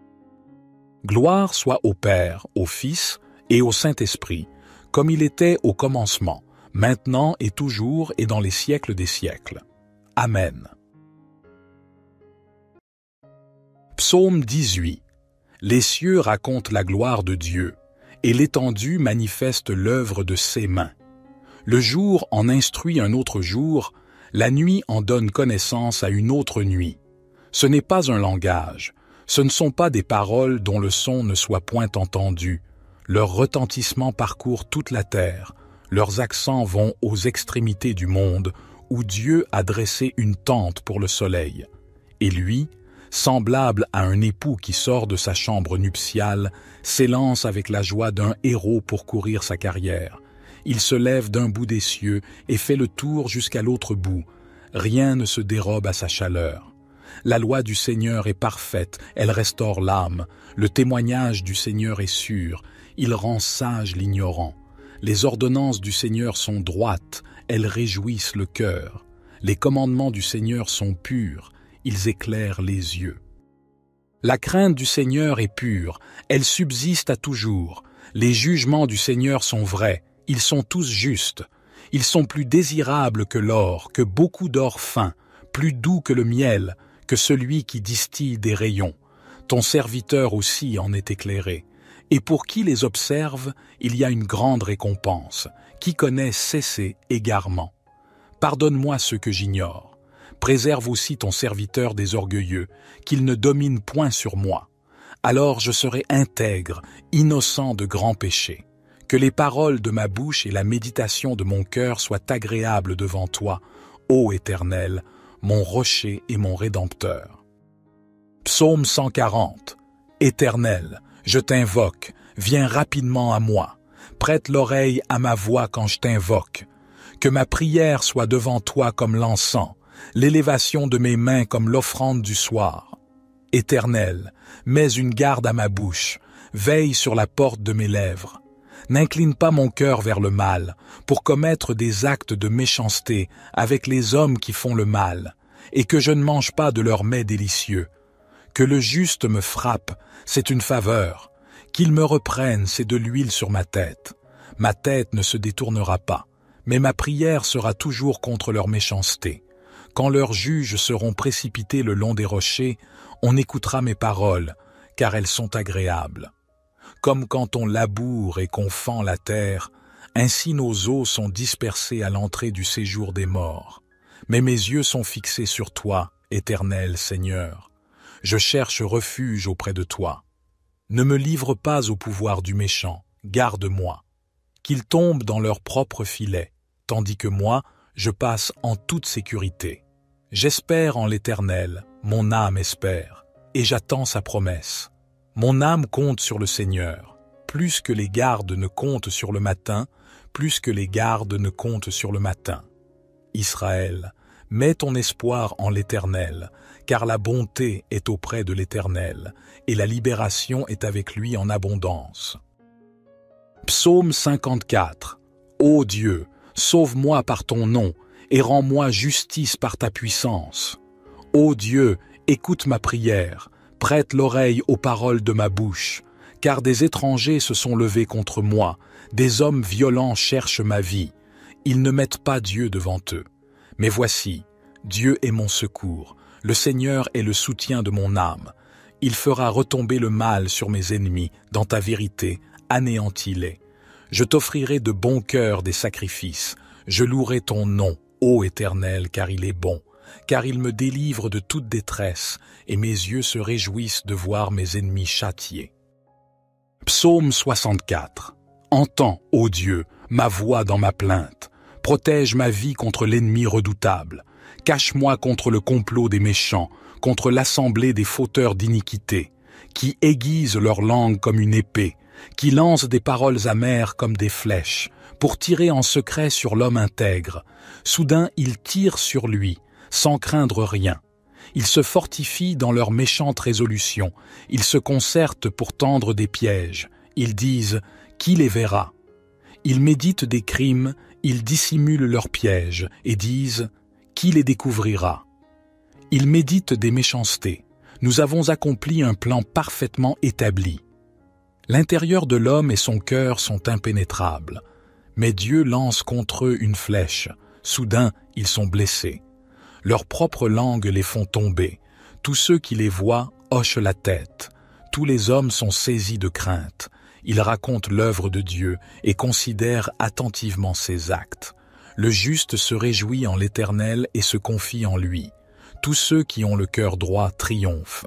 [SPEAKER 1] Gloire soit au Père, au Fils et au Saint-Esprit, comme il était au commencement, maintenant et toujours et dans les siècles des siècles. Amen. Psaume dix-huit. Les cieux racontent la gloire de Dieu, et l'étendue manifeste l'œuvre de ses mains. Le jour en instruit un autre jour, la nuit en donne connaissance à une autre nuit. Ce n'est pas un langage, ce ne sont pas des paroles dont le son ne soit point entendu. Leur retentissement parcourt toute la terre, leurs accents vont aux extrémités du monde, où Dieu a dressé une tente pour le soleil. Et lui, semblable à un époux qui sort de sa chambre nuptiale, s'élance avec la joie d'un héros pour courir sa carrière. Il se lève d'un bout des cieux et fait le tour jusqu'à l'autre bout. Rien ne se dérobe à sa chaleur. La loi du Seigneur est parfaite, elle restaure l'âme. Le témoignage du Seigneur est sûr, il rend sage l'ignorant. Les ordonnances du Seigneur sont droites, elles réjouissent le cœur. Les commandements du Seigneur sont purs, ils éclairent les yeux. La crainte du Seigneur est pure, elle subsiste à toujours. Les jugements du Seigneur sont vrais, ils sont tous justes. Ils sont plus désirables que l'or, que beaucoup d'or fin, plus doux que le miel, que celui qui distille des rayons. Ton serviteur aussi en est éclairé. Et pour qui les observe, il y a une grande récompense. Qui connaît cesser égarement. Pardonne-moi ce que j'ignore. Préserve aussi ton serviteur des orgueilleux, qu'il ne domine point sur moi. Alors je serai intègre, innocent de grands péchés. Que les paroles de ma bouche et la méditation de mon cœur soient agréables devant toi, ô Éternel, mon rocher et mon rédempteur. Psaume cent quarante. Éternel, je t'invoque, viens rapidement à moi. Prête l'oreille à ma voix quand je t'invoque. Que ma prière soit devant toi comme l'encens, l'élévation de mes mains comme l'offrande du soir. Éternel, mets une garde à ma bouche, veille sur la porte de mes lèvres. N'incline pas mon cœur vers le mal, pour commettre des actes de méchanceté avec les hommes qui font le mal, et que je ne mange pas de leurs mets délicieux. Que le juste me frappe, c'est une faveur. Qu'il me reprenne, c'est de l'huile sur ma tête. Ma tête ne se détournera pas, mais ma prière sera toujours contre leur méchanceté. Quand leurs juges seront précipités le long des rochers, on écoutera mes paroles, car elles sont agréables. Comme quand on laboure et qu'on fend la terre, ainsi nos os sont dispersés à l'entrée du séjour des morts. Mais mes yeux sont fixés sur toi, Éternel Seigneur. Je cherche refuge auprès de toi. Ne me livre pas au pouvoir du méchant, garde-moi. Qu'ils tombent dans leur propre filet, tandis que moi, je passe en toute sécurité. J'espère en l'Éternel, mon âme espère, et j'attends sa promesse. Mon âme compte sur le Seigneur, plus que les gardes ne comptent sur le matin, plus que les gardes ne comptent sur le matin. Israël, mets ton espoir en l'Éternel, car la bonté est auprès de l'Éternel, et la libération est avec lui en abondance. Psaume cinquante-quatre. Ô Dieu, sauve-moi par ton nom, et rends-moi justice par ta puissance. Ô Dieu, écoute ma prière, prête l'oreille aux paroles de ma bouche, car des étrangers se sont levés contre moi, des hommes violents cherchent ma vie. Ils ne mettent pas Dieu devant eux. Mais voici, Dieu est mon secours, le Seigneur est le soutien de mon âme. Il fera retomber le mal sur mes ennemis, dans ta vérité, anéantis-les. Je t'offrirai de bon cœur des sacrifices, je louerai ton nom, ô Éternel, car il est bon. Car il me délivre de toute détresse, et mes yeux se réjouissent de voir mes ennemis châtiés. Psaume soixante-quatre. Entends, ô Dieu, ma voix dans ma plainte. Protège ma vie contre l'ennemi redoutable. Cache-moi contre le complot des méchants, contre l'assemblée des fauteurs d'iniquité, qui aiguisent leur langue comme une épée, qui lancent des paroles amères comme des flèches, pour tirer en secret sur l'homme intègre. Soudain, ils tirent sur lui, sans craindre rien. Ils se fortifient dans leurs méchantes résolutions. Ils se concertent pour tendre des pièges. Ils disent « Qui les verra ?» Ils méditent des crimes, ils dissimulent leurs pièges et disent « Qui les découvrira ?» Ils méditent des méchancetés. Nous avons accompli un plan parfaitement établi. L'intérieur de l'homme et son cœur sont impénétrables. Mais Dieu lance contre eux une flèche. Soudain, ils sont blessés. Leurs propres langues les font tomber. Tous ceux qui les voient hochent la tête. Tous les hommes sont saisis de crainte. Ils racontent l'œuvre de Dieu et considèrent attentivement ses actes. Le juste se réjouit en l'Éternel et se confie en lui. Tous ceux qui ont le cœur droit triomphent.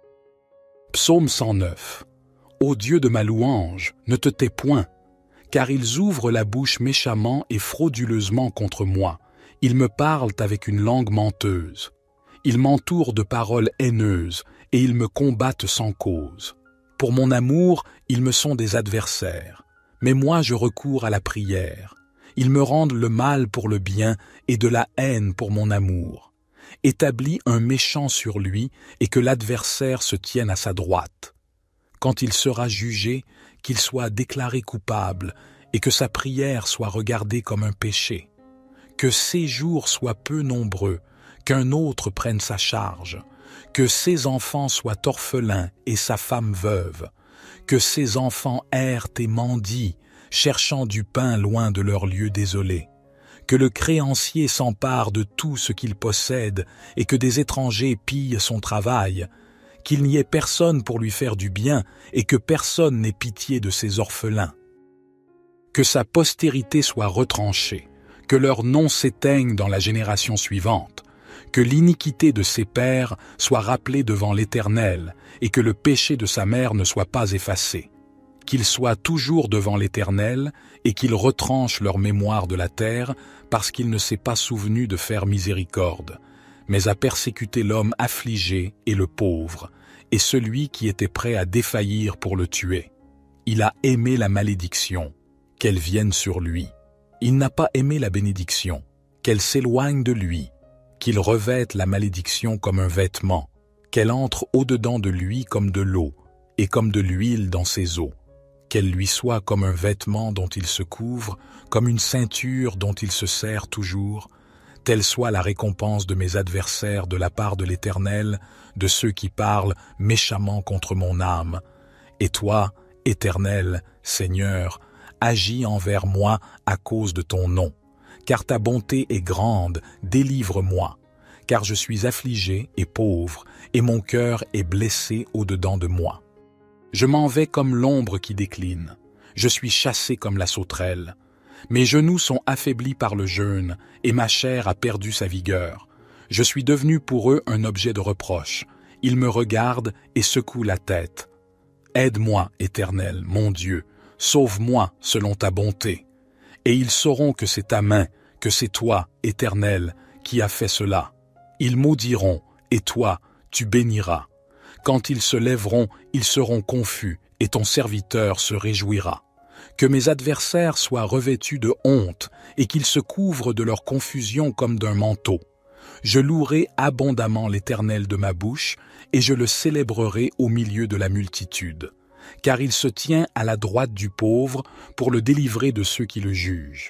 [SPEAKER 1] Psaume cent neuf. Ô Dieu de ma louange, ne te tais point, car ils ouvrent la bouche méchamment et frauduleusement contre moi. Ils me parlent avec une langue menteuse. Ils m'entourent de paroles haineuses et ils me combattent sans cause. Pour mon amour, ils me sont des adversaires. Mais moi, je recours à la prière. Ils me rendent le mal pour le bien et de la haine pour mon amour. Établis un méchant sur lui et que l'adversaire se tienne à sa droite. Quand il sera jugé, qu'il soit déclaré coupable et que sa prière soit regardée comme un péché. Que ses jours soient peu nombreux, qu'un autre prenne sa charge, que ses enfants soient orphelins et sa femme veuve, que ses enfants errent et mendient, cherchant du pain loin de leur lieu désolé, que le créancier s'empare de tout ce qu'il possède et que des étrangers pillent son travail, qu'il n'y ait personne pour lui faire du bien et que personne n'ait pitié de ses orphelins. Que sa postérité soit retranchée, que leur nom s'éteigne dans la génération suivante, que l'iniquité de ses pères soit rappelée devant l'Éternel et que le péché de sa mère ne soit pas effacé. Qu'il soit toujours devant l'Éternel et qu'il retranche leur mémoire de la terre parce qu'il ne s'est pas souvenu de faire miséricorde, mais a persécuté l'homme affligé et le pauvre, et celui qui était prêt à défaillir pour le tuer. Il a aimé la malédiction, qu'elle vienne sur lui. Il n'a pas aimé la bénédiction, qu'elle s'éloigne de lui, qu'il revête la malédiction comme un vêtement, qu'elle entre au-dedans de lui comme de l'eau, et comme de l'huile dans ses os, qu'elle lui soit comme un vêtement dont il se couvre, comme une ceinture dont il se sert toujours, telle soit la récompense de mes adversaires de la part de l'Éternel, de ceux qui parlent méchamment contre mon âme. Et toi, Éternel, Seigneur, agis envers moi à cause de ton nom. Car ta bonté est grande, délivre-moi. Car je suis affligé et pauvre, et mon cœur est blessé au-dedans de moi. Je m'en vais comme l'ombre qui décline. Je suis chassé comme la sauterelle. Mes genoux sont affaiblis par le jeûne, et ma chair a perdu sa vigueur. Je suis devenu pour eux un objet de reproche. Ils me regardent et secouent la tête. Aide-moi, Éternel, mon Dieu, sauve-moi selon ta bonté. Et ils sauront que c'est ta main, que c'est toi, Éternel, qui as fait cela. Ils maudiront, et toi, tu béniras. Quand ils se lèveront, ils seront confus, et ton serviteur se réjouira. Que mes adversaires soient revêtus de honte, et qu'ils se couvrent de leur confusion comme d'un manteau. Je louerai abondamment l'Éternel de ma bouche, et je le célébrerai au milieu de la multitude. Car il se tient à la droite du pauvre pour le délivrer de ceux qui le jugent.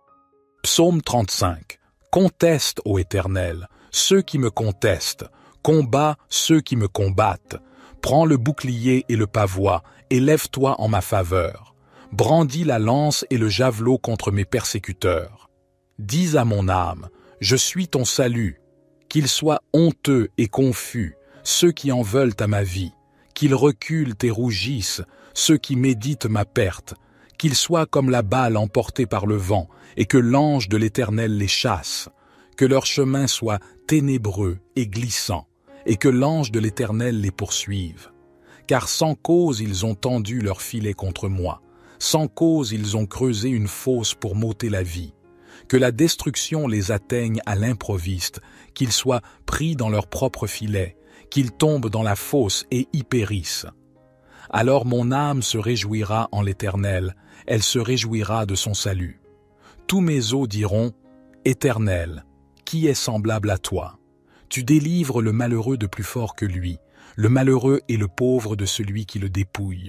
[SPEAKER 1] Psaume trente-cinq. Conteste, ô Éternel, ceux qui me contestent, combat ceux qui me combattent. Prends le bouclier et le pavois, et lève-toi en ma faveur. Brandis la lance et le javelot contre mes persécuteurs. Dis à mon âme, je suis ton salut. Qu'ils soient honteux et confus, ceux qui en veulent à ma vie. Qu'ils reculent et rougissent, ceux qui méditent ma perte. Qu'ils soient comme la balle emportée par le vent, et que l'ange de l'Éternel les chasse. Que leur chemin soit ténébreux et glissant, et que l'ange de l'Éternel les poursuive. Car sans cause ils ont tendu leur filet contre moi. Sans cause ils ont creusé une fosse pour m'ôter la vie. Que la destruction les atteigne à l'improviste, qu'ils soient pris dans leur propre filet, qu'ils tombent dans la fosse et y périssent. Alors mon âme se réjouira en l'Éternel, elle se réjouira de son salut. Tous mes os diront, Éternel, qui est semblable à toi? Tu délivres le malheureux de plus fort que lui, le malheureux et le pauvre de celui qui le dépouille.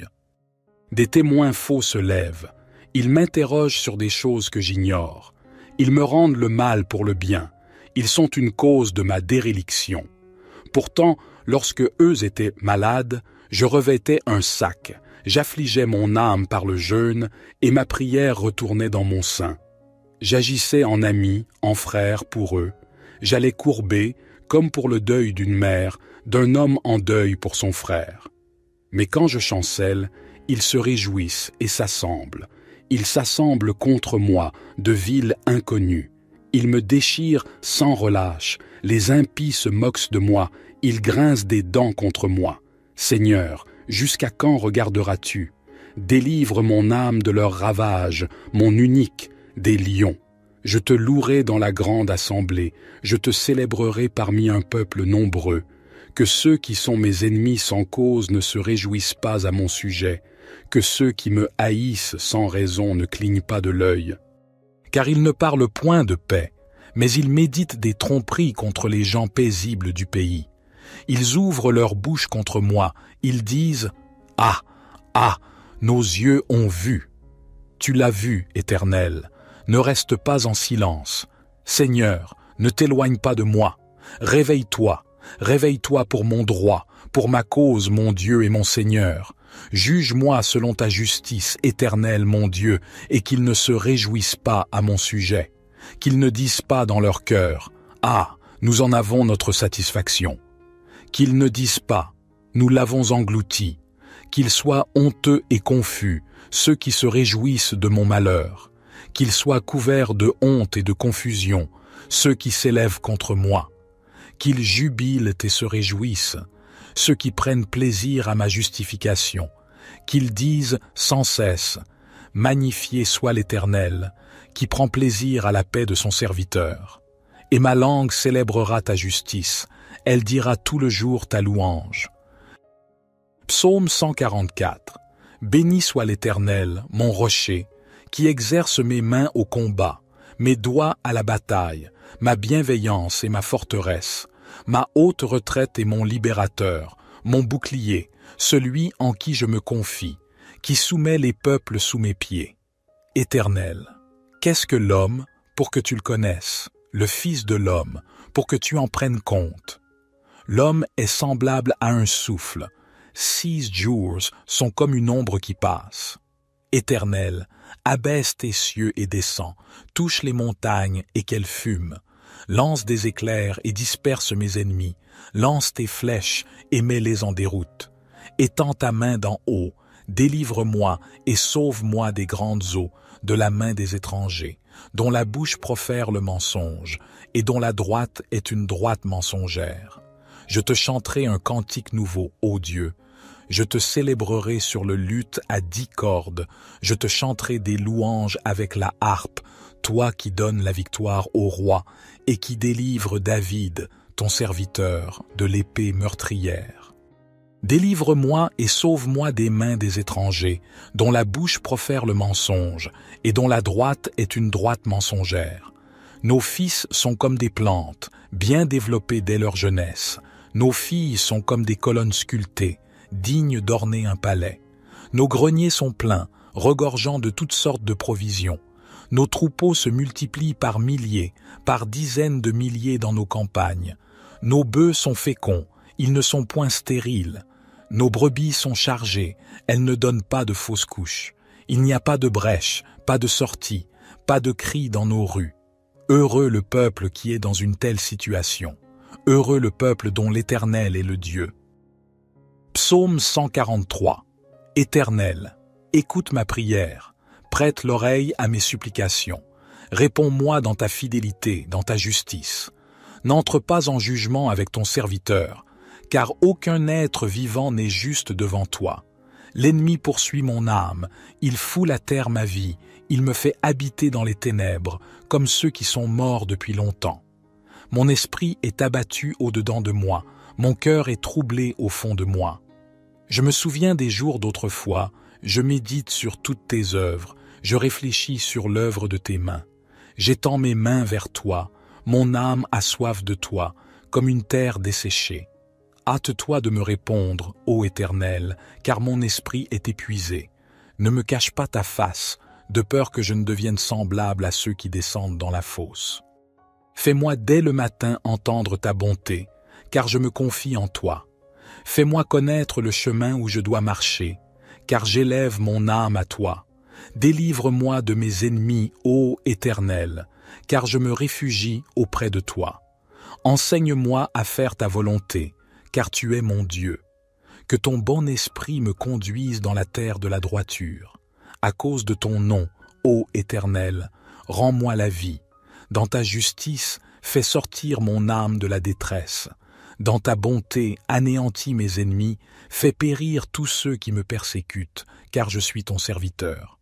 [SPEAKER 1] Des témoins faux se lèvent, ils m'interrogent sur des choses que j'ignore. Ils me rendent le mal pour le bien, ils sont une cause de ma déréliction. Pourtant, lorsque eux étaient malades, je revêtais un sac, j'affligeais mon âme par le jeûne, et ma prière retournait dans mon sein. J'agissais en ami, en frère pour eux, j'allais courber, comme pour le deuil d'une mère, d'un homme en deuil pour son frère. Mais quand je chancelle, ils se réjouissent et s'assemblent. Ils s'assemblent contre moi, de villes inconnues. Ils me déchirent sans relâche. Les impies se moquent de moi. Ils grincent des dents contre moi. Seigneur, jusqu'à quand regarderas-tu? Délivre mon âme de leurs ravages, mon unique, des lions. Je te louerai dans la grande assemblée. Je te célébrerai parmi un peuple nombreux. Que ceux qui sont mes ennemis sans cause ne se réjouissent pas à mon sujet. Que ceux qui me haïssent sans raison ne clignent pas de l'œil. Car ils ne parlent point de paix, mais ils méditent des tromperies contre les gens paisibles du pays. Ils ouvrent leur bouche contre moi, ils disent « Ah, ah, nos yeux ont vu !» Tu l'as vu, Éternel, ne reste pas en silence. Seigneur, ne t'éloigne pas de moi. Réveille-toi, réveille-toi pour mon droit, pour ma cause, mon Dieu et mon Seigneur. Juge-moi selon ta justice, Éternel, mon Dieu, et qu'ils ne se réjouissent pas à mon sujet. Qu'ils ne disent pas dans leur cœur, « Ah, nous en avons notre satisfaction ». Qu'ils ne disent pas, « Nous l'avons englouti ». Qu'ils soient honteux et confus, ceux qui se réjouissent de mon malheur. Qu'ils soient couverts de honte et de confusion, ceux qui s'élèvent contre moi. Qu'ils jubilent et se réjouissent, ceux qui prennent plaisir à ma justification, qu'ils disent sans cesse, « Magnifié soit l'Éternel, qui prend plaisir à la paix de son serviteur. » Et ma langue célébrera ta justice, elle dira tout le jour ta louange. Psaume cent quarante-quatre. Béni soit l'Éternel, mon rocher, qui exerce mes mains au combat, mes doigts à la bataille, ma bienveillance et ma forteresse, ma haute retraite et mon libérateur, mon bouclier, celui en qui je me confie, qui soumet les peuples sous mes pieds. Éternel, qu'est-ce que l'homme pour que tu le connaisses, le Fils de l'homme pour que tu en prennes compte? L'homme est semblable à un souffle, six jours sont comme une ombre qui passe. Éternel, abaisse tes cieux et descends, touche les montagnes et qu'elles fument. Lance des éclairs et disperse mes ennemis, lance tes flèches et mets-les en déroute. Étends ta main d'en haut, délivre-moi et sauve-moi des grandes eaux, de la main des étrangers, dont la bouche profère le mensonge, et dont la droite est une droite mensongère. Je te chanterai un cantique nouveau, ô Dieu. Je te célébrerai sur le luth à dix cordes. Je te chanterai des louanges avec la harpe, toi qui donnes la victoire au roi et qui délivre David, ton serviteur, de l'épée meurtrière. Délivre-moi et sauve-moi des mains des étrangers, dont la bouche profère le mensonge, et dont la droite est une droite mensongère. Nos fils sont comme des plantes, bien développées dès leur jeunesse. Nos filles sont comme des colonnes sculptées, dignes d'orner un palais. Nos greniers sont pleins, regorgeant de toutes sortes de provisions. Nos troupeaux se multiplient par milliers, par dizaines de milliers dans nos campagnes. Nos bœufs sont féconds, ils ne sont point stériles. Nos brebis sont chargées, elles ne donnent pas de fausses couches. Il n'y a pas de brèche, pas de sortie, pas de cri dans nos rues. Heureux le peuple qui est dans une telle situation. Heureux le peuple dont l'Éternel est le Dieu. Psaume cent quarante-trois. Éternel, écoute ma prière, prête l'oreille à mes supplications. Réponds-moi dans ta fidélité, dans ta justice. N'entre pas en jugement avec ton serviteur, car aucun être vivant n'est juste devant toi. L'ennemi poursuit mon âme, il foule à terre ma vie, il me fait habiter dans les ténèbres, comme ceux qui sont morts depuis longtemps. Mon esprit est abattu au-dedans de moi, mon cœur est troublé au fond de moi. Je me souviens des jours d'autrefois, je médite sur toutes tes œuvres, je réfléchis sur l'œuvre de tes mains. J'étends mes mains vers toi, mon âme a soif de toi, comme une terre desséchée. Hâte-toi de me répondre, ô Éternel, car mon esprit est épuisé. Ne me cache pas ta face, de peur que je ne devienne semblable à ceux qui descendent dans la fosse. Fais-moi dès le matin entendre ta bonté, car je me confie en toi. Fais-moi connaître le chemin où je dois marcher, car j'élève mon âme à toi. Délivre-moi de mes ennemis, ô Éternel, car je me réfugie auprès de toi. Enseigne-moi à faire ta volonté, car tu es mon Dieu. Que ton bon esprit me conduise dans la terre de la droiture. À cause de ton nom, ô Éternel, rends-moi la vie. Dans ta justice, fais sortir mon âme de la détresse. Dans ta bonté, anéantis mes ennemis, fais périr tous ceux qui me persécutent, car je suis ton serviteur.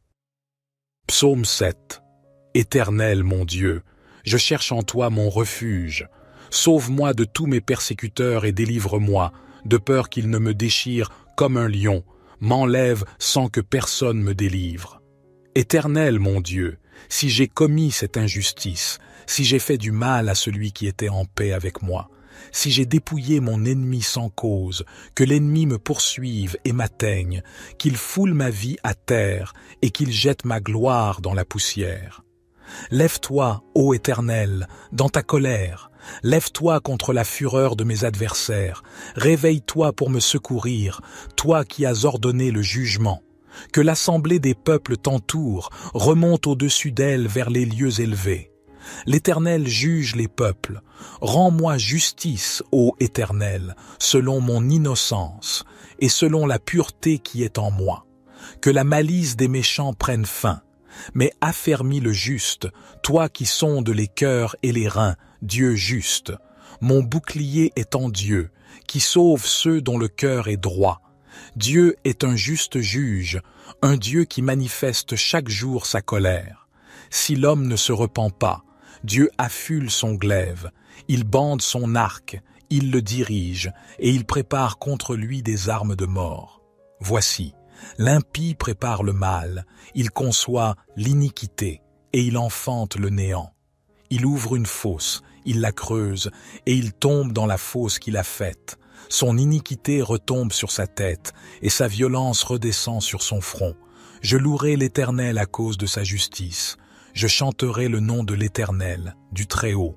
[SPEAKER 1] Psaume sept. Éternel mon Dieu, je cherche en toi mon refuge. Sauve-moi de tous mes persécuteurs et délivre-moi, de peur qu'ils ne me déchirent comme un lion, m'enlève sans que personne me délivre. Éternel mon Dieu, si j'ai commis cette injustice, si j'ai fait du mal à celui qui était en paix avec moi, si j'ai dépouillé mon ennemi sans cause, que l'ennemi me poursuive et m'atteigne, qu'il foule ma vie à terre et qu'il jette ma gloire dans la poussière. Lève-toi, ô Éternel, dans ta colère, lève-toi contre la fureur de mes adversaires, réveille-toi pour me secourir, toi qui as ordonné le jugement. Que l'assemblée des peuples t'entoure, remonte au-dessus d'elle vers les lieux élevés. L'Éternel juge les peuples. Rends-moi justice, ô Éternel, selon mon innocence et selon la pureté qui est en moi. Que la malice des méchants prenne fin. Mais affermis le juste, toi qui sondes les cœurs et les reins, Dieu juste. Mon bouclier est en Dieu, qui sauve ceux dont le cœur est droit. Dieu est un juste juge, un Dieu qui manifeste chaque jour sa colère. Si l'homme ne se repent pas, Dieu affule son glaive, il bande son arc, il le dirige, et il prépare contre lui des armes de mort. Voici, l'impie prépare le mal, il conçoit l'iniquité, et il enfante le néant. Il ouvre une fosse, il la creuse, et il tombe dans la fosse qu'il a faite. Son iniquité retombe sur sa tête, et sa violence redescend sur son front. Je louerai l'Éternel à cause de sa justice. Je chanterai le nom de l'Éternel, du Très-Haut.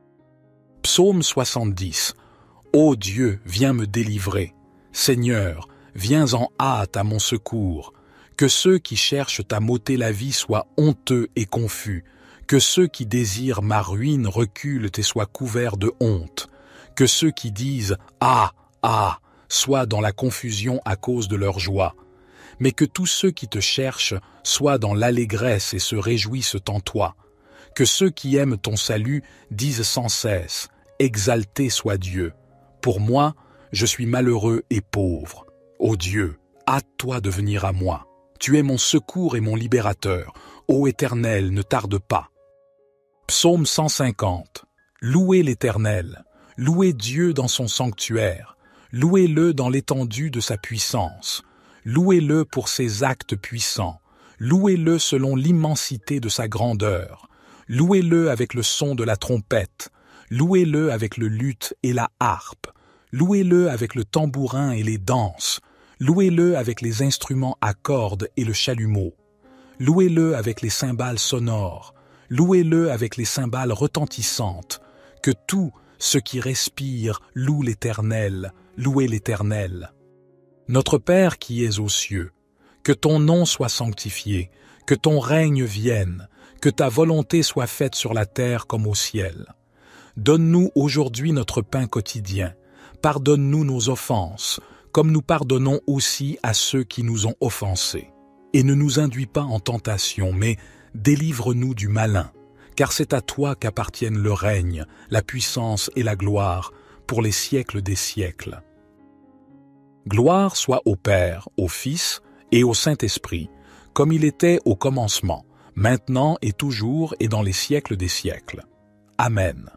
[SPEAKER 1] Psaume soixante-dix. Ô Dieu, viens me délivrer. Seigneur, viens en hâte à mon secours. Que ceux qui cherchent à m'ôter la vie soient honteux et confus. Que ceux qui désirent ma ruine reculent et soient couverts de honte. Que ceux qui disent « Ah, ah !» soient dans la confusion à cause de leur joie, mais que tous ceux qui te cherchent soient dans l'allégresse et se réjouissent en toi. Que ceux qui aiment ton salut disent sans cesse « Exalté soit Dieu ». Pour moi, je suis malheureux et pauvre. Ô Dieu, hâte-toi de venir à moi. Tu es mon secours et mon libérateur. Ô Éternel, ne tarde pas. Psaume cent cinquante. Louez l'Éternel. Louez Dieu dans son sanctuaire. Louez-le dans l'étendue de sa puissance. Louez-le pour ses actes puissants. Louez-le selon l'immensité de sa grandeur. Louez-le avec le son de la trompette. Louez-le avec le luth et la harpe. Louez-le avec le tambourin et les danses. Louez-le avec les instruments à cordes et le chalumeau. Louez-le avec les cymbales sonores. Louez-le avec les cymbales retentissantes. Que tout ce qui respire loue l'Éternel. Louez l'Éternel. Notre Père qui es aux cieux, que ton nom soit sanctifié, que ton règne vienne, que ta volonté soit faite sur la terre comme au ciel. Donne-nous aujourd'hui notre pain quotidien. Pardonne-nous nos offenses, comme nous pardonnons aussi à ceux qui nous ont offensés. Et ne nous induis pas en tentation, mais délivre-nous du malin, car c'est à toi qu'appartiennent le règne, la puissance et la gloire, pour les siècles des siècles. Gloire soit au Père, au Fils et au Saint-Esprit, comme il était au commencement, maintenant et toujours et dans les siècles des siècles. Amen.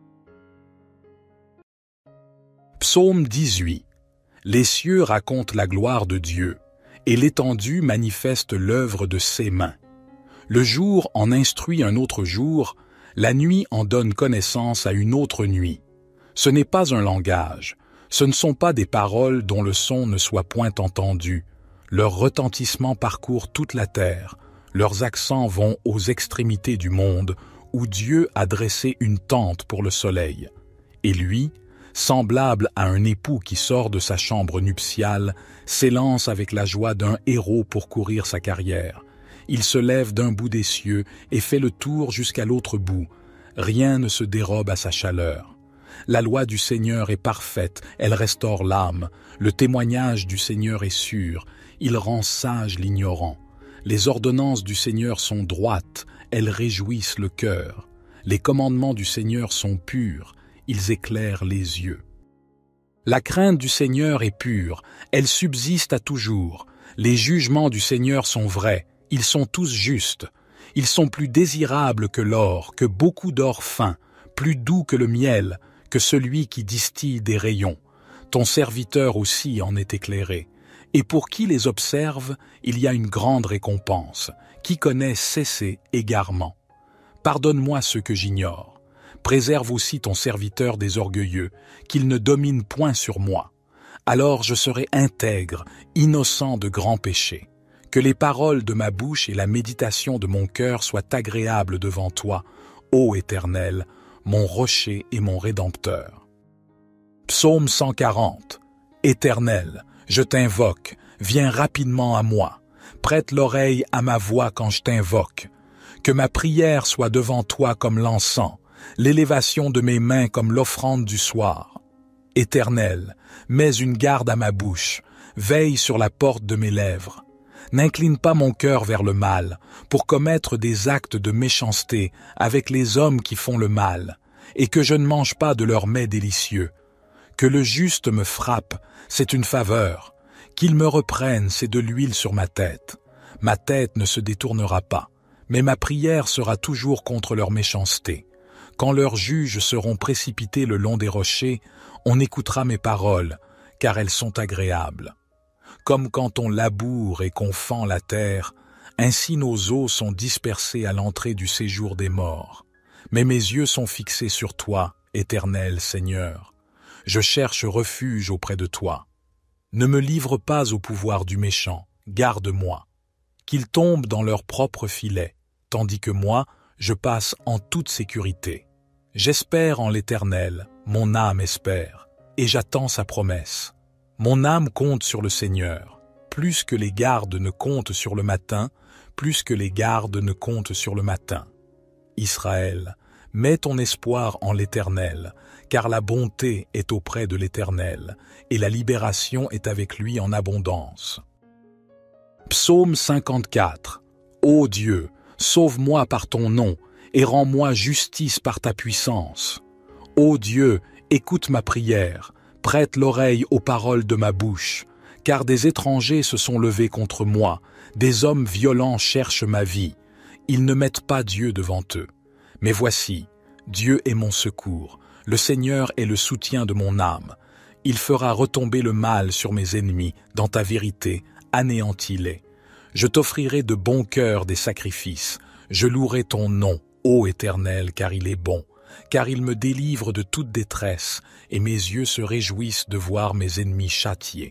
[SPEAKER 1] Psaume dix-huit. Les cieux racontent la gloire de Dieu, et l'étendue manifeste l'œuvre de ses mains. Le jour en instruit un autre jour, la nuit en donne connaissance à une autre nuit. Ce n'est pas un langage, ce ne sont pas des paroles dont le son ne soit point entendu. Leur retentissement parcourt toute la terre, leurs accents vont aux extrémités du monde, où Dieu a dressé une tente pour le soleil. Et lui, semblable à un époux qui sort de sa chambre nuptiale, s'élance avec la joie d'un héros pour courir sa carrière. Il se lève d'un bout des cieux et fait le tour jusqu'à l'autre bout. Rien ne se dérobe à sa chaleur. La loi du Seigneur est parfaite, elle restaure l'âme. Le témoignage du Seigneur est sûr, il rend sage l'ignorant. Les ordonnances du Seigneur sont droites, elles réjouissent le cœur. Les commandements du Seigneur sont purs, ils éclairent les yeux. La crainte du Seigneur est pure, elle subsiste à toujours. Les jugements du Seigneur sont vrais, ils sont tous justes. Ils sont plus désirables que l'or, que beaucoup d'or fin, plus doux que le miel, que celui qui distille des rayons. Ton serviteur aussi en est éclairé. Et pour qui les observe, il y a une grande récompense. Qui connaît cesser égarement. Pardonne-moi ce que j'ignore. Préserve aussi ton serviteur des orgueilleux, qu'il ne domine point sur moi. Alors je serai intègre, innocent de grands péchés. Que les paroles de ma bouche et la méditation de mon cœur soient agréables devant toi, ô Éternel, mon rocher et mon rédempteur. Psaume cent quarante. Éternel, je t'invoque, viens rapidement à moi. Prête l'oreille à ma voix quand je t'invoque. Que ma prière soit devant toi comme l'encens, l'élévation de mes mains comme l'offrande du soir. Éternel, mets une garde à ma bouche, veille sur la porte de mes lèvres. N'incline pas mon cœur vers le mal, pour commettre des actes de méchanceté avec les hommes qui font le mal, et que je ne mange pas de leurs mets délicieux. Que le juste me frappe, c'est une faveur. Qu'il me reprenne, c'est de l'huile sur ma tête. Ma tête ne se détournera pas, mais ma prière sera toujours contre leur méchanceté. Quand leurs juges seront précipités le long des rochers, on écoutera mes paroles, car elles sont agréables. Comme quand on laboure et qu'on fend la terre, ainsi nos os sont dispersés à l'entrée du séjour des morts. Mais mes yeux sont fixés sur toi, Éternel Seigneur. Je cherche refuge auprès de toi. Ne me livre pas au pouvoir du méchant, garde-moi. Qu'ils tombent dans leur propre filet, tandis que moi, je passe en toute sécurité. J'espère en l'Éternel, mon âme espère, et j'attends sa promesse. Mon âme compte sur le Seigneur, plus que les gardes ne comptent sur le matin, plus que les gardes ne comptent sur le matin. Israël, mets ton espoir en l'Éternel, car la bonté est auprès de l'Éternel, et la libération est avec lui en abondance. Psaume cinquante-quatre. Ô Dieu, sauve-moi par ton nom, et rends-moi justice par ta puissance. Ô Dieu, écoute ma prière, prête l'oreille aux paroles de ma bouche, car des étrangers se sont levés contre moi, des hommes violents cherchent ma vie. Ils ne mettent pas Dieu devant eux. Mais voici, Dieu est mon secours, le Seigneur est le soutien de mon âme. Il fera retomber le mal sur mes ennemis, dans ta vérité, anéantis-les. Je t'offrirai de bon cœur des sacrifices, je louerai ton nom, ô Éternel, car il est bon, car il me délivre de toute détresse, et mes yeux se réjouissent de voir mes ennemis châtiés.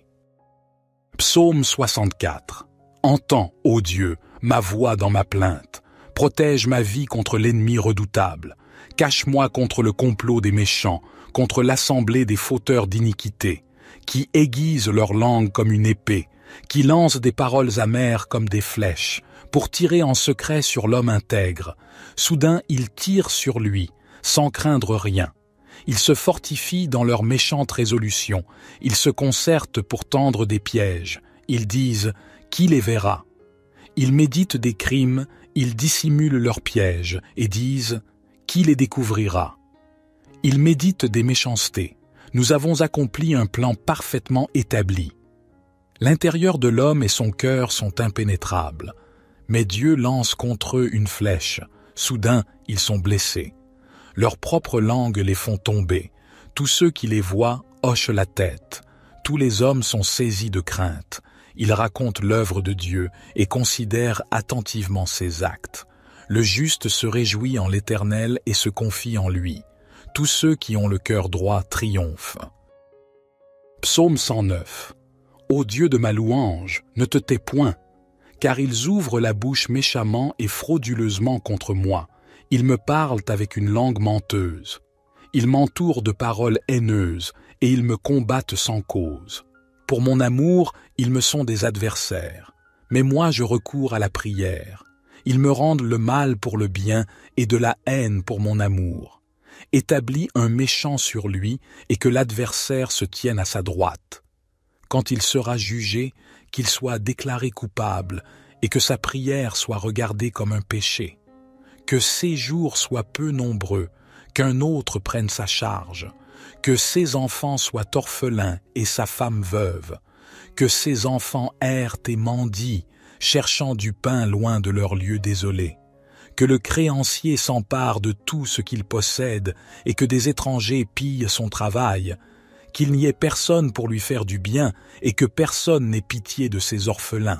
[SPEAKER 1] Psaume soixante-quatre. Entends, ô Dieu, ma voix dans ma plainte. Protège ma vie contre l'ennemi redoutable. Cache-moi contre le complot des méchants, contre l'assemblée des fauteurs d'iniquité, qui aiguisent leur langue comme une épée, qui lancent des paroles amères comme des flèches, pour tirer en secret sur l'homme intègre. Soudain, ils tirent sur lui, sans craindre rien. Ils se fortifient dans leurs méchantes résolutions. Ils se concertent pour tendre des pièges. Ils disent « Qui les verra ?» Ils méditent des crimes, ils dissimulent leurs pièges et disent « Qui les découvrira ?» Ils méditent des méchancetés. Nous avons accompli un plan parfaitement établi. L'intérieur de l'homme et son cœur sont impénétrables. Mais Dieu lance contre eux une flèche. Soudain, ils sont blessés. Leurs propres langues les font tomber. Tous ceux qui les voient hochent la tête. Tous les hommes sont saisis de crainte. Ils racontent l'œuvre de Dieu et considèrent attentivement ses actes. Le juste se réjouit en l'Éternel et se confie en lui. Tous ceux qui ont le cœur droit triomphent. Psaume cent neuf. Ô Dieu de ma louange, ne te tais point, car ils ouvrent la bouche méchamment et frauduleusement contre moi. Ils me parlent avec une langue menteuse. Ils m'entourent de paroles haineuses et ils me combattent sans cause. Pour mon amour, ils me sont des adversaires. Mais moi, je recours à la prière. Ils me rendent le mal pour le bien et de la haine pour mon amour. Établis un méchant sur lui et que l'adversaire se tienne à sa droite. Quand il sera jugé, qu'il soit déclaré coupable et que sa prière soit regardée comme un péché. Que ses jours soient peu nombreux, qu'un autre prenne sa charge, que ses enfants soient orphelins et sa femme veuve, que ses enfants errent et mendient, cherchant du pain loin de leur lieu désolé, que le créancier s'empare de tout ce qu'il possède et que des étrangers pillent son travail, qu'il n'y ait personne pour lui faire du bien et que personne n'ait pitié de ses orphelins.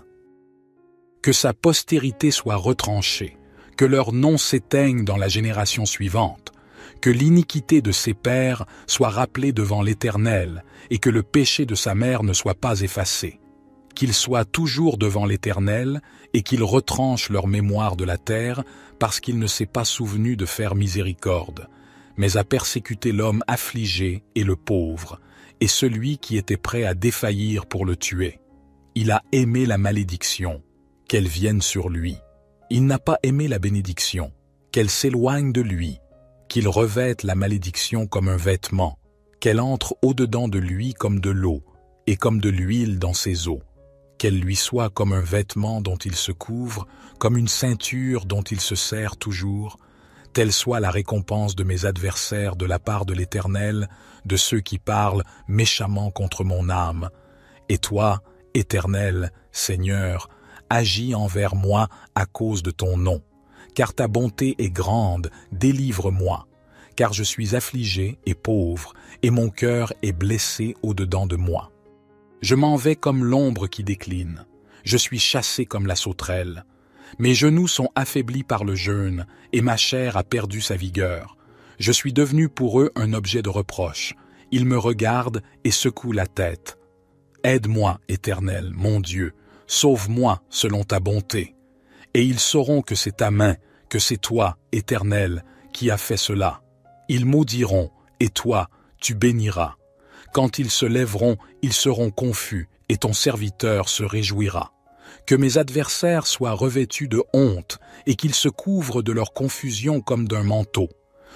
[SPEAKER 1] Que sa postérité soit retranchée, que leur nom s'éteigne dans la génération suivante, que l'iniquité de ses pères soit rappelée devant l'Éternel et que le péché de sa mère ne soit pas effacé. Qu'il soit toujours devant l'Éternel et qu'il retranche leur mémoire de la terre parce qu'il ne s'est pas souvenu de faire miséricorde, mais a persécuté l'homme affligé et le pauvre, et celui qui était prêt à défaillir pour le tuer. Il a aimé la malédiction, qu'elle vienne sur lui. Il n'a pas aimé la bénédiction, qu'elle s'éloigne de lui, qu'il revête la malédiction comme un vêtement, qu'elle entre au-dedans de lui comme de l'eau, et comme de l'huile dans ses os, qu'elle lui soit comme un vêtement dont il se couvre, comme une ceinture dont il se sert toujours, telle soit la récompense de mes adversaires de la part de l'Éternel, de ceux qui parlent méchamment contre mon âme. Et toi, Éternel, Seigneur, agis envers moi à cause de ton nom. Car ta bonté est grande, délivre-moi. Car je suis affligé et pauvre, et mon cœur est blessé au-dedans de moi. Je m'en vais comme l'ombre qui décline. Je suis chassé comme la sauterelle. Mes genoux sont affaiblis par le jeûne, et ma chair a perdu sa vigueur. Je suis devenu pour eux un objet de reproche. Ils me regardent et secouent la tête. Aide-moi, Éternel, mon Dieu, sauve-moi selon ta bonté. Et ils sauront que c'est ta main, que c'est toi, Éternel, qui as fait cela. Ils maudiront, et toi, tu béniras. Quand ils se lèveront, ils seront confus, et ton serviteur se réjouira. Que mes adversaires soient revêtus de honte, et qu'ils se couvrent de leur confusion comme d'un manteau.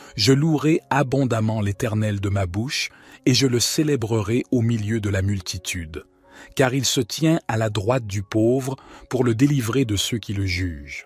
[SPEAKER 1] Je louerai abondamment l'Éternel de ma bouche, et je le célébrerai au milieu de la multitude. Car il se tient à la droite du pauvre pour le délivrer de ceux qui le jugent.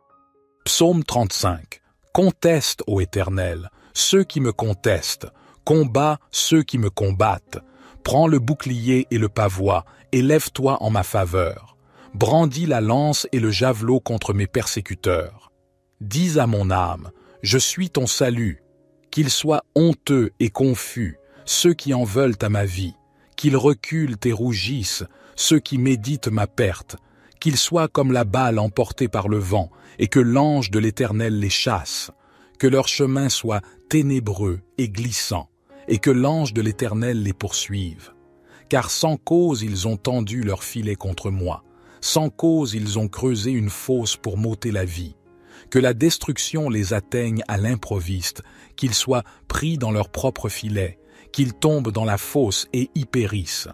[SPEAKER 1] Psaume trente-cinq. Conteste, ô Éternel, ceux qui me contestent, combat ceux qui me combattent. Prends le bouclier et le pavois, et lève-toi en ma faveur. Brandis la lance et le javelot contre mes persécuteurs. Dis à mon âme, je suis ton salut. Qu'ils soient honteux et confus, ceux qui en veulent à ma vie. Qu'ils reculent et rougissent, ceux qui méditent ma perte. Qu'ils soient comme la balle emportée par le vent, et que l'ange de l'Éternel les chasse. Que leur chemin soit ténébreux et glissant, et que l'ange de l'Éternel les poursuive. Car sans cause ils ont tendu leur filet contre moi, sans cause ils ont creusé une fosse pour m'ôter la vie. Que la destruction les atteigne à l'improviste, qu'ils soient pris dans leur propre filet, qu'ils tombent dans la fosse et y périssent.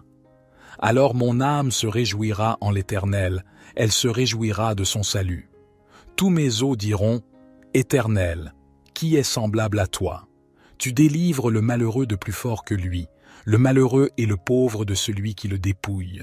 [SPEAKER 1] Alors mon âme se réjouira en l'Éternel, elle se réjouira de son salut. Tous mes os diront, Éternel, qui est semblable à toi? Tu délivres le malheureux de plus fort que lui, le malheureux et le pauvre de celui qui le dépouille.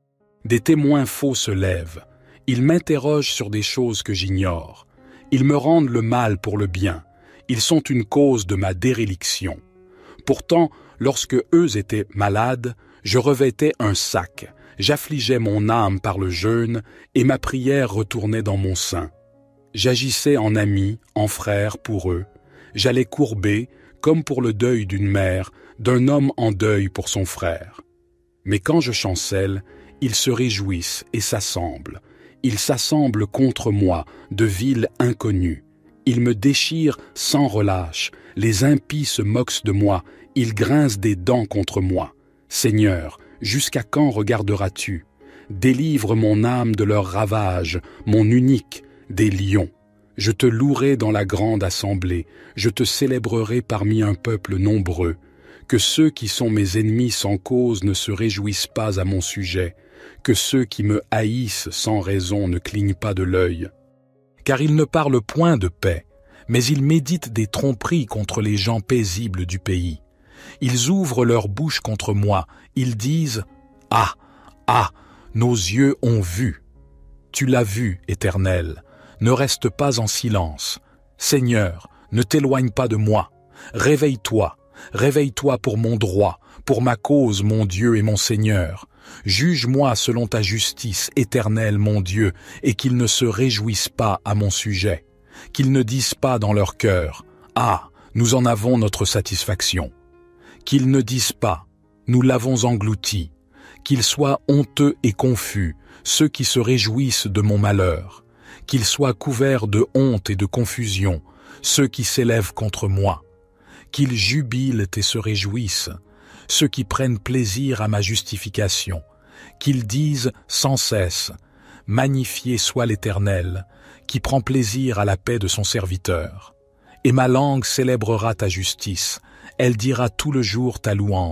[SPEAKER 1] Des témoins faux se lèvent, ils m'interrogent sur des choses que j'ignore. Ils me rendent le mal pour le bien, ils sont une cause de ma déréliction. Pourtant, lorsque eux étaient malades, je revêtais un sac, j'affligeais mon âme par le jeûne, et ma prière retournait dans mon sein. J'agissais en ami, en frère pour eux, j'allais courber, comme pour le deuil d'une mère, d'un homme en deuil pour son frère. Mais quand je chancelle, ils se réjouissent et s'assemblent. Ils s'assemblent contre moi, de villes inconnues. Ils me déchirent sans relâche. Les impies se moquent de moi. Ils grincent des dents contre moi. Seigneur, jusqu'à quand regarderas-tu? Délivre mon âme de leurs ravages, mon unique, des lions. Je te louerai dans la grande assemblée. Je te célébrerai parmi un peuple nombreux. Que ceux qui sont mes ennemis sans cause ne se réjouissent pas à mon sujet. Que ceux qui me haïssent sans raison ne clignent pas de l'œil. Car ils ne parlent point de paix, mais ils méditent des tromperies contre les gens paisibles du pays. Ils ouvrent leur bouche contre moi, ils disent « Ah, ah, nos yeux ont vu !» Tu l'as vu, Éternel, ne reste pas en silence. Seigneur, ne t'éloigne pas de moi. Réveille-toi, réveille-toi pour mon droit, pour ma cause, mon Dieu et mon Seigneur. Juge-moi selon ta justice, Éternel, mon Dieu, et qu'ils ne se réjouissent pas à mon sujet, qu'ils ne disent pas dans leur cœur « Ah, nous en avons notre satisfaction », qu'ils ne disent pas « Nous l'avons englouti », qu'ils soient honteux et confus, ceux qui se réjouissent de mon malheur, qu'ils soient couverts de honte et de confusion, ceux qui s'élèvent contre moi, qu'ils jubilent et se réjouissent, ceux qui prennent plaisir à ma justification, qu'ils disent sans cesse « Magnifié soit l'Éternel, qui prend plaisir à la paix de son serviteur. Et ma langue célébrera ta justice, elle dira tout le jour ta louange. »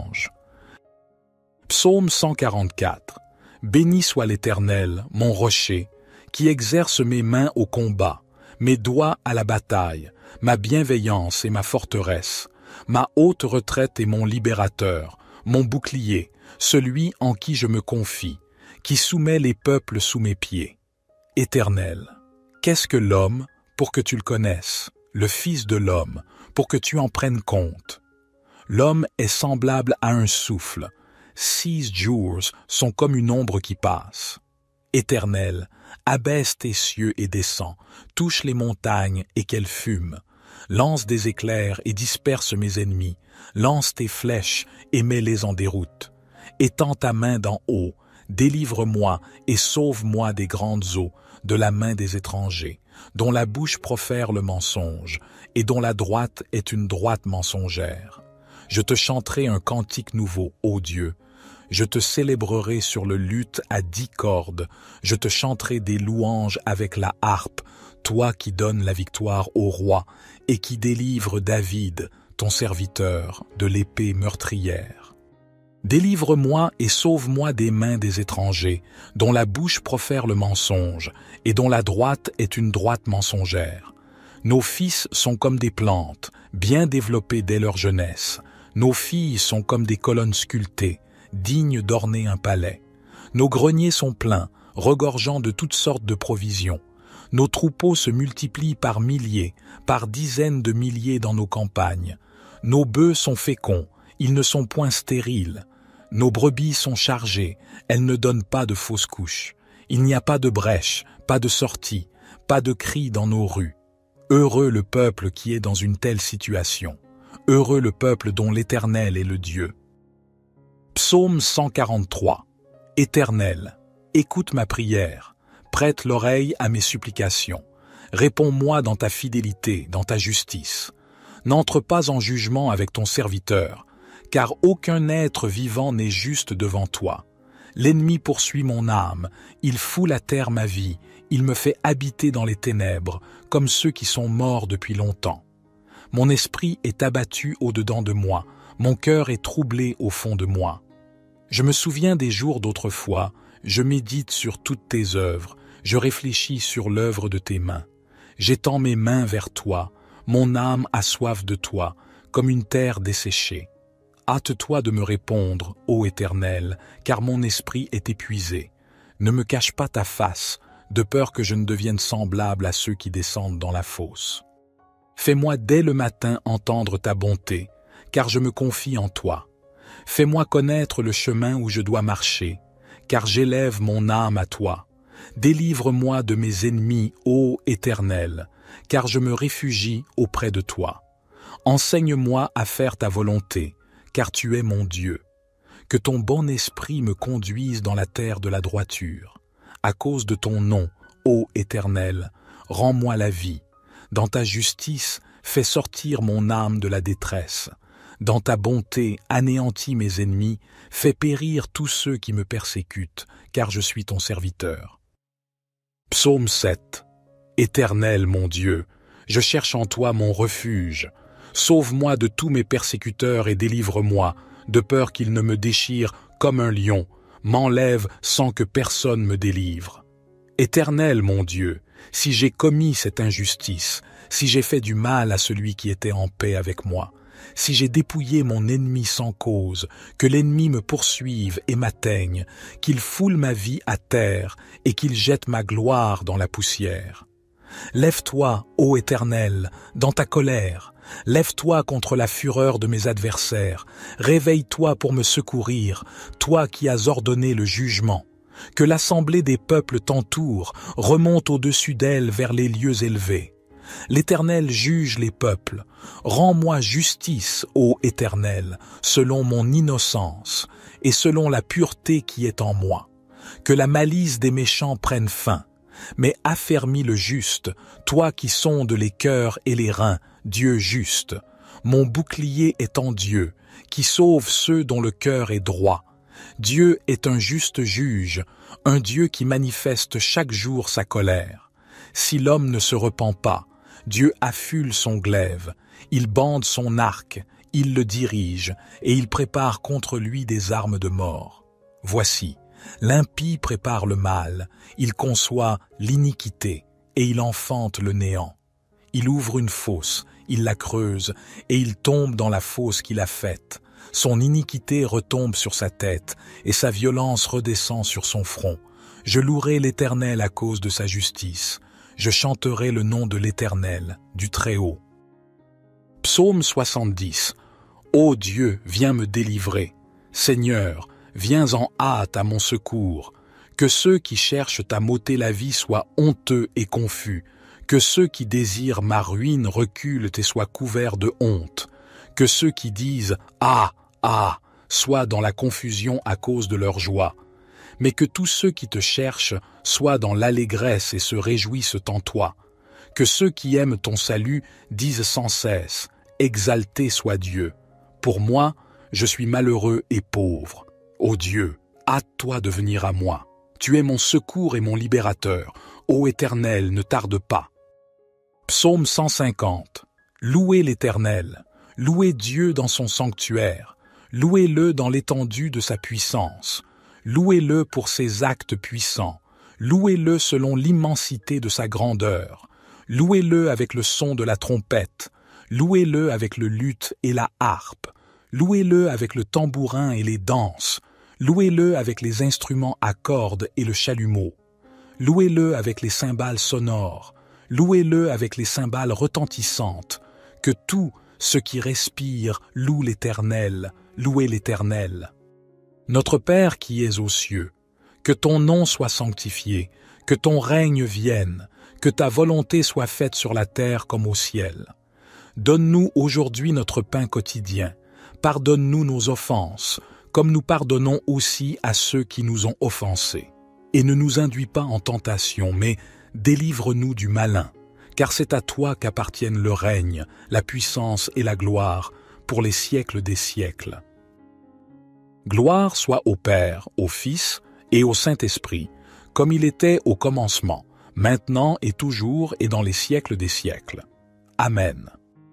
[SPEAKER 1] Psaume cent quarante-quatre. Béni soit l'Éternel, mon rocher, qui exerce mes mains au combat, mes doigts à la bataille, ma bienveillance et ma forteresse, ma haute retraite et mon libérateur, mon bouclier, celui en qui je me confie, qui soumet les peuples sous mes pieds. Éternel, qu'est-ce que l'homme pour que tu le connaisses, le Fils de l'homme pour que tu en prennes compte? L'homme est semblable à un souffle, six jours sont comme une ombre qui passe. Éternel, abaisse tes cieux et descends, touche les montagnes et qu'elles fument. Lance des éclairs et disperse mes ennemis, lance tes flèches et mets-les en déroute. Étends ta main d'en haut, délivre-moi et sauve-moi des grandes eaux, de la main des étrangers, dont la bouche profère le mensonge, et dont la droite est une droite mensongère. Je te chanterai un cantique nouveau, ô Dieu. Je te célébrerai sur le luth à dix cordes, je te chanterai des louanges avec la harpe, toi qui donnes la victoire au roi et qui délivre David, ton serviteur, de l'épée meurtrière. Délivre-moi et sauve-moi des mains des étrangers, dont la bouche profère le mensonge et dont la droite est une droite mensongère. Nos fils sont comme des plantes, bien développées dès leur jeunesse. Nos filles sont comme des colonnes sculptées, dignes d'orner un palais. Nos greniers sont pleins, regorgeant de toutes sortes de provisions. Nos troupeaux se multiplient par milliers, par dizaines de milliers dans nos campagnes. Nos bœufs sont féconds, ils ne sont point stériles. Nos brebis sont chargées, elles ne donnent pas de fausses couches. Il n'y a pas de brèche, pas de sortie, pas de cris dans nos rues. Heureux le peuple qui est dans une telle situation. Heureux le peuple dont l'Éternel est le Dieu. Psaume cent quarante-trois. Éternel, écoute ma prière, prête l'oreille à mes supplications. Réponds-moi dans ta fidélité, dans ta justice. N'entre pas en jugement avec ton serviteur, car aucun être vivant n'est juste devant toi. L'ennemi poursuit mon âme, il foule à terre ma vie, il me fait habiter dans les ténèbres, comme ceux qui sont morts depuis longtemps. Mon esprit est abattu au-dedans de moi, mon cœur est troublé au fond de moi. Je me souviens des jours d'autrefois, je médite sur toutes tes œuvres, je réfléchis sur l'œuvre de tes mains. J'étends mes mains vers toi, mon âme a soif de toi, comme une terre desséchée. Hâte-toi de me répondre, ô Éternel, car mon esprit est épuisé. Ne me cache pas ta face, de peur que je ne devienne semblable à ceux qui descendent dans la fosse. Fais-moi dès le matin entendre ta bonté, car je me confie en toi. Fais-moi connaître le chemin où je dois marcher, car j'élève mon âme à toi. Délivre-moi de mes ennemis, ô Éternel, car je me réfugie auprès de toi. Enseigne-moi à faire ta volonté, car tu es mon Dieu. Que ton bon esprit me conduise dans la terre de la droiture. À cause de ton nom, ô Éternel, rends-moi la vie. Dans ta justice, fais sortir mon âme de la détresse. Dans ta bonté, anéantis mes ennemis, fais périr tous ceux qui me persécutent, car je suis ton serviteur. Psaume sept. Éternel mon Dieu, je cherche en toi mon refuge. Sauve-moi de tous mes persécuteurs et délivre-moi, de peur qu'ils ne me déchirent comme un lion, m'enlève sans que personne me délivre. Éternel mon Dieu, si j'ai commis cette injustice, si j'ai fait du mal à celui qui était en paix avec moi, si j'ai dépouillé mon ennemi sans cause, que l'ennemi me poursuive et m'atteigne, qu'il foule ma vie à terre et qu'il jette ma gloire dans la poussière. Lève-toi, ô Éternel, dans ta colère, lève-toi contre la fureur de mes adversaires, réveille-toi pour me secourir, toi qui as ordonné le jugement. Que l'assemblée des peuples t'entoure, remonte au-dessus d'elle vers les lieux élevés. L'Éternel juge les peuples. Rends-moi justice, ô Éternel, selon mon innocence et selon la pureté qui est en moi. Que la malice des méchants prenne fin. Mais affermis le juste, toi qui sondes les cœurs et les reins, Dieu juste. Mon bouclier est en Dieu, qui sauve ceux dont le cœur est droit. Dieu est un juste juge, un Dieu qui manifeste chaque jour sa colère. Si l'homme ne se repent pas, Dieu affule son glaive, il bande son arc, il le dirige, et il prépare contre lui des armes de mort. Voici, l'impie prépare le mal, il conçoit l'iniquité, et il enfante le néant. Il ouvre une fosse, il la creuse, et il tombe dans la fosse qu'il a faite. Son iniquité retombe sur sa tête, et sa violence redescend sur son front. Je louerai l'Éternel à cause de sa justice. Je chanterai le nom de l'Éternel, du Très-Haut. Psaume soixante-dix. Ô Dieu, viens me délivrer. Seigneur, viens en hâte à mon secours. Que ceux qui cherchent à m'ôter la vie soient honteux et confus. Que ceux qui désirent ma ruine reculent et soient couverts de honte. Que ceux qui disent « Ah, ah !» soient dans la confusion à cause de leur joie. Mais que tous ceux qui te cherchent soient dans l'allégresse et se réjouissent en toi. Que ceux qui aiment ton salut disent sans cesse « Exalté soit Dieu !» Pour moi, je suis malheureux et pauvre. Ô Dieu, hâte-toi de venir à moi. Tu es mon secours et mon libérateur. Ô Éternel, ne tarde pas. Psaume cent cinquante. Louez l'Éternel. Louez Dieu dans son sanctuaire. Louez-le dans l'étendue de sa puissance. Louez-le pour ses actes puissants. Louez-le selon l'immensité de sa grandeur. louez-le avec le son de la trompette, louez-le avec le luth et la harpe, louez-le avec le tambourin et les danses, louez-le avec les instruments à cordes et le chalumeau, louez-le avec les cymbales sonores, louez-le avec les cymbales retentissantes, que tout ce qui respire loue l'Éternel, louez l'Éternel. Notre Père qui es aux cieux, que ton nom soit sanctifié, que ton règne vienne, que ta volonté soit faite sur la terre comme au ciel. Donne-nous aujourd'hui notre pain quotidien, pardonne-nous nos offenses, comme nous pardonnons aussi à ceux qui nous ont offensés. Et ne nous induis pas en tentation, mais délivre-nous du malin, car c'est à toi qu'appartiennent le règne, la puissance et la gloire, pour les siècles des siècles. Gloire soit au Père, au Fils et au Saint-Esprit, comme il était au commencement, maintenant et toujours et dans les siècles des siècles. Amen.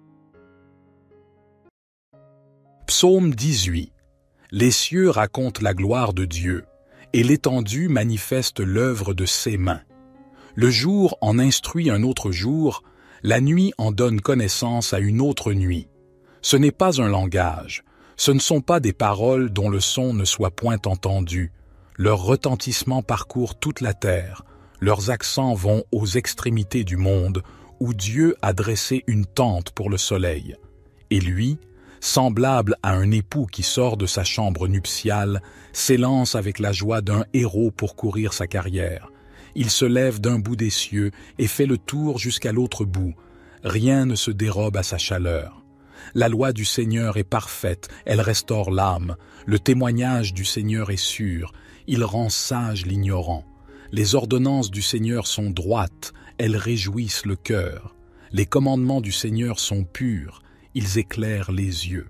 [SPEAKER 1] Psaume dix-huit. Les cieux racontent la gloire de Dieu, et l'étendue manifeste l'œuvre de ses mains. Le jour en instruit un autre jour, la nuit en donne connaissance à une autre nuit. Ce n'est pas un langage, ce ne sont pas des paroles dont le son ne soit point entendu. Leur retentissement parcourt toute la terre, leurs accents vont aux extrémités du monde, où Dieu a dressé une tente pour le soleil. Et lui, semblable à un époux qui sort de sa chambre nuptiale, s'élance avec la joie d'un héros pour courir sa carrière. Il se lève d'un bout des cieux et fait le tour jusqu'à l'autre bout. Rien ne se dérobe à sa chaleur. La loi du Seigneur est parfaite, elle restaure l'âme. Le témoignage du Seigneur est sûr, il rend sage l'ignorant. Les ordonnances du Seigneur sont droites, elles réjouissent le cœur. Les commandements du Seigneur sont purs, ils éclairent les yeux.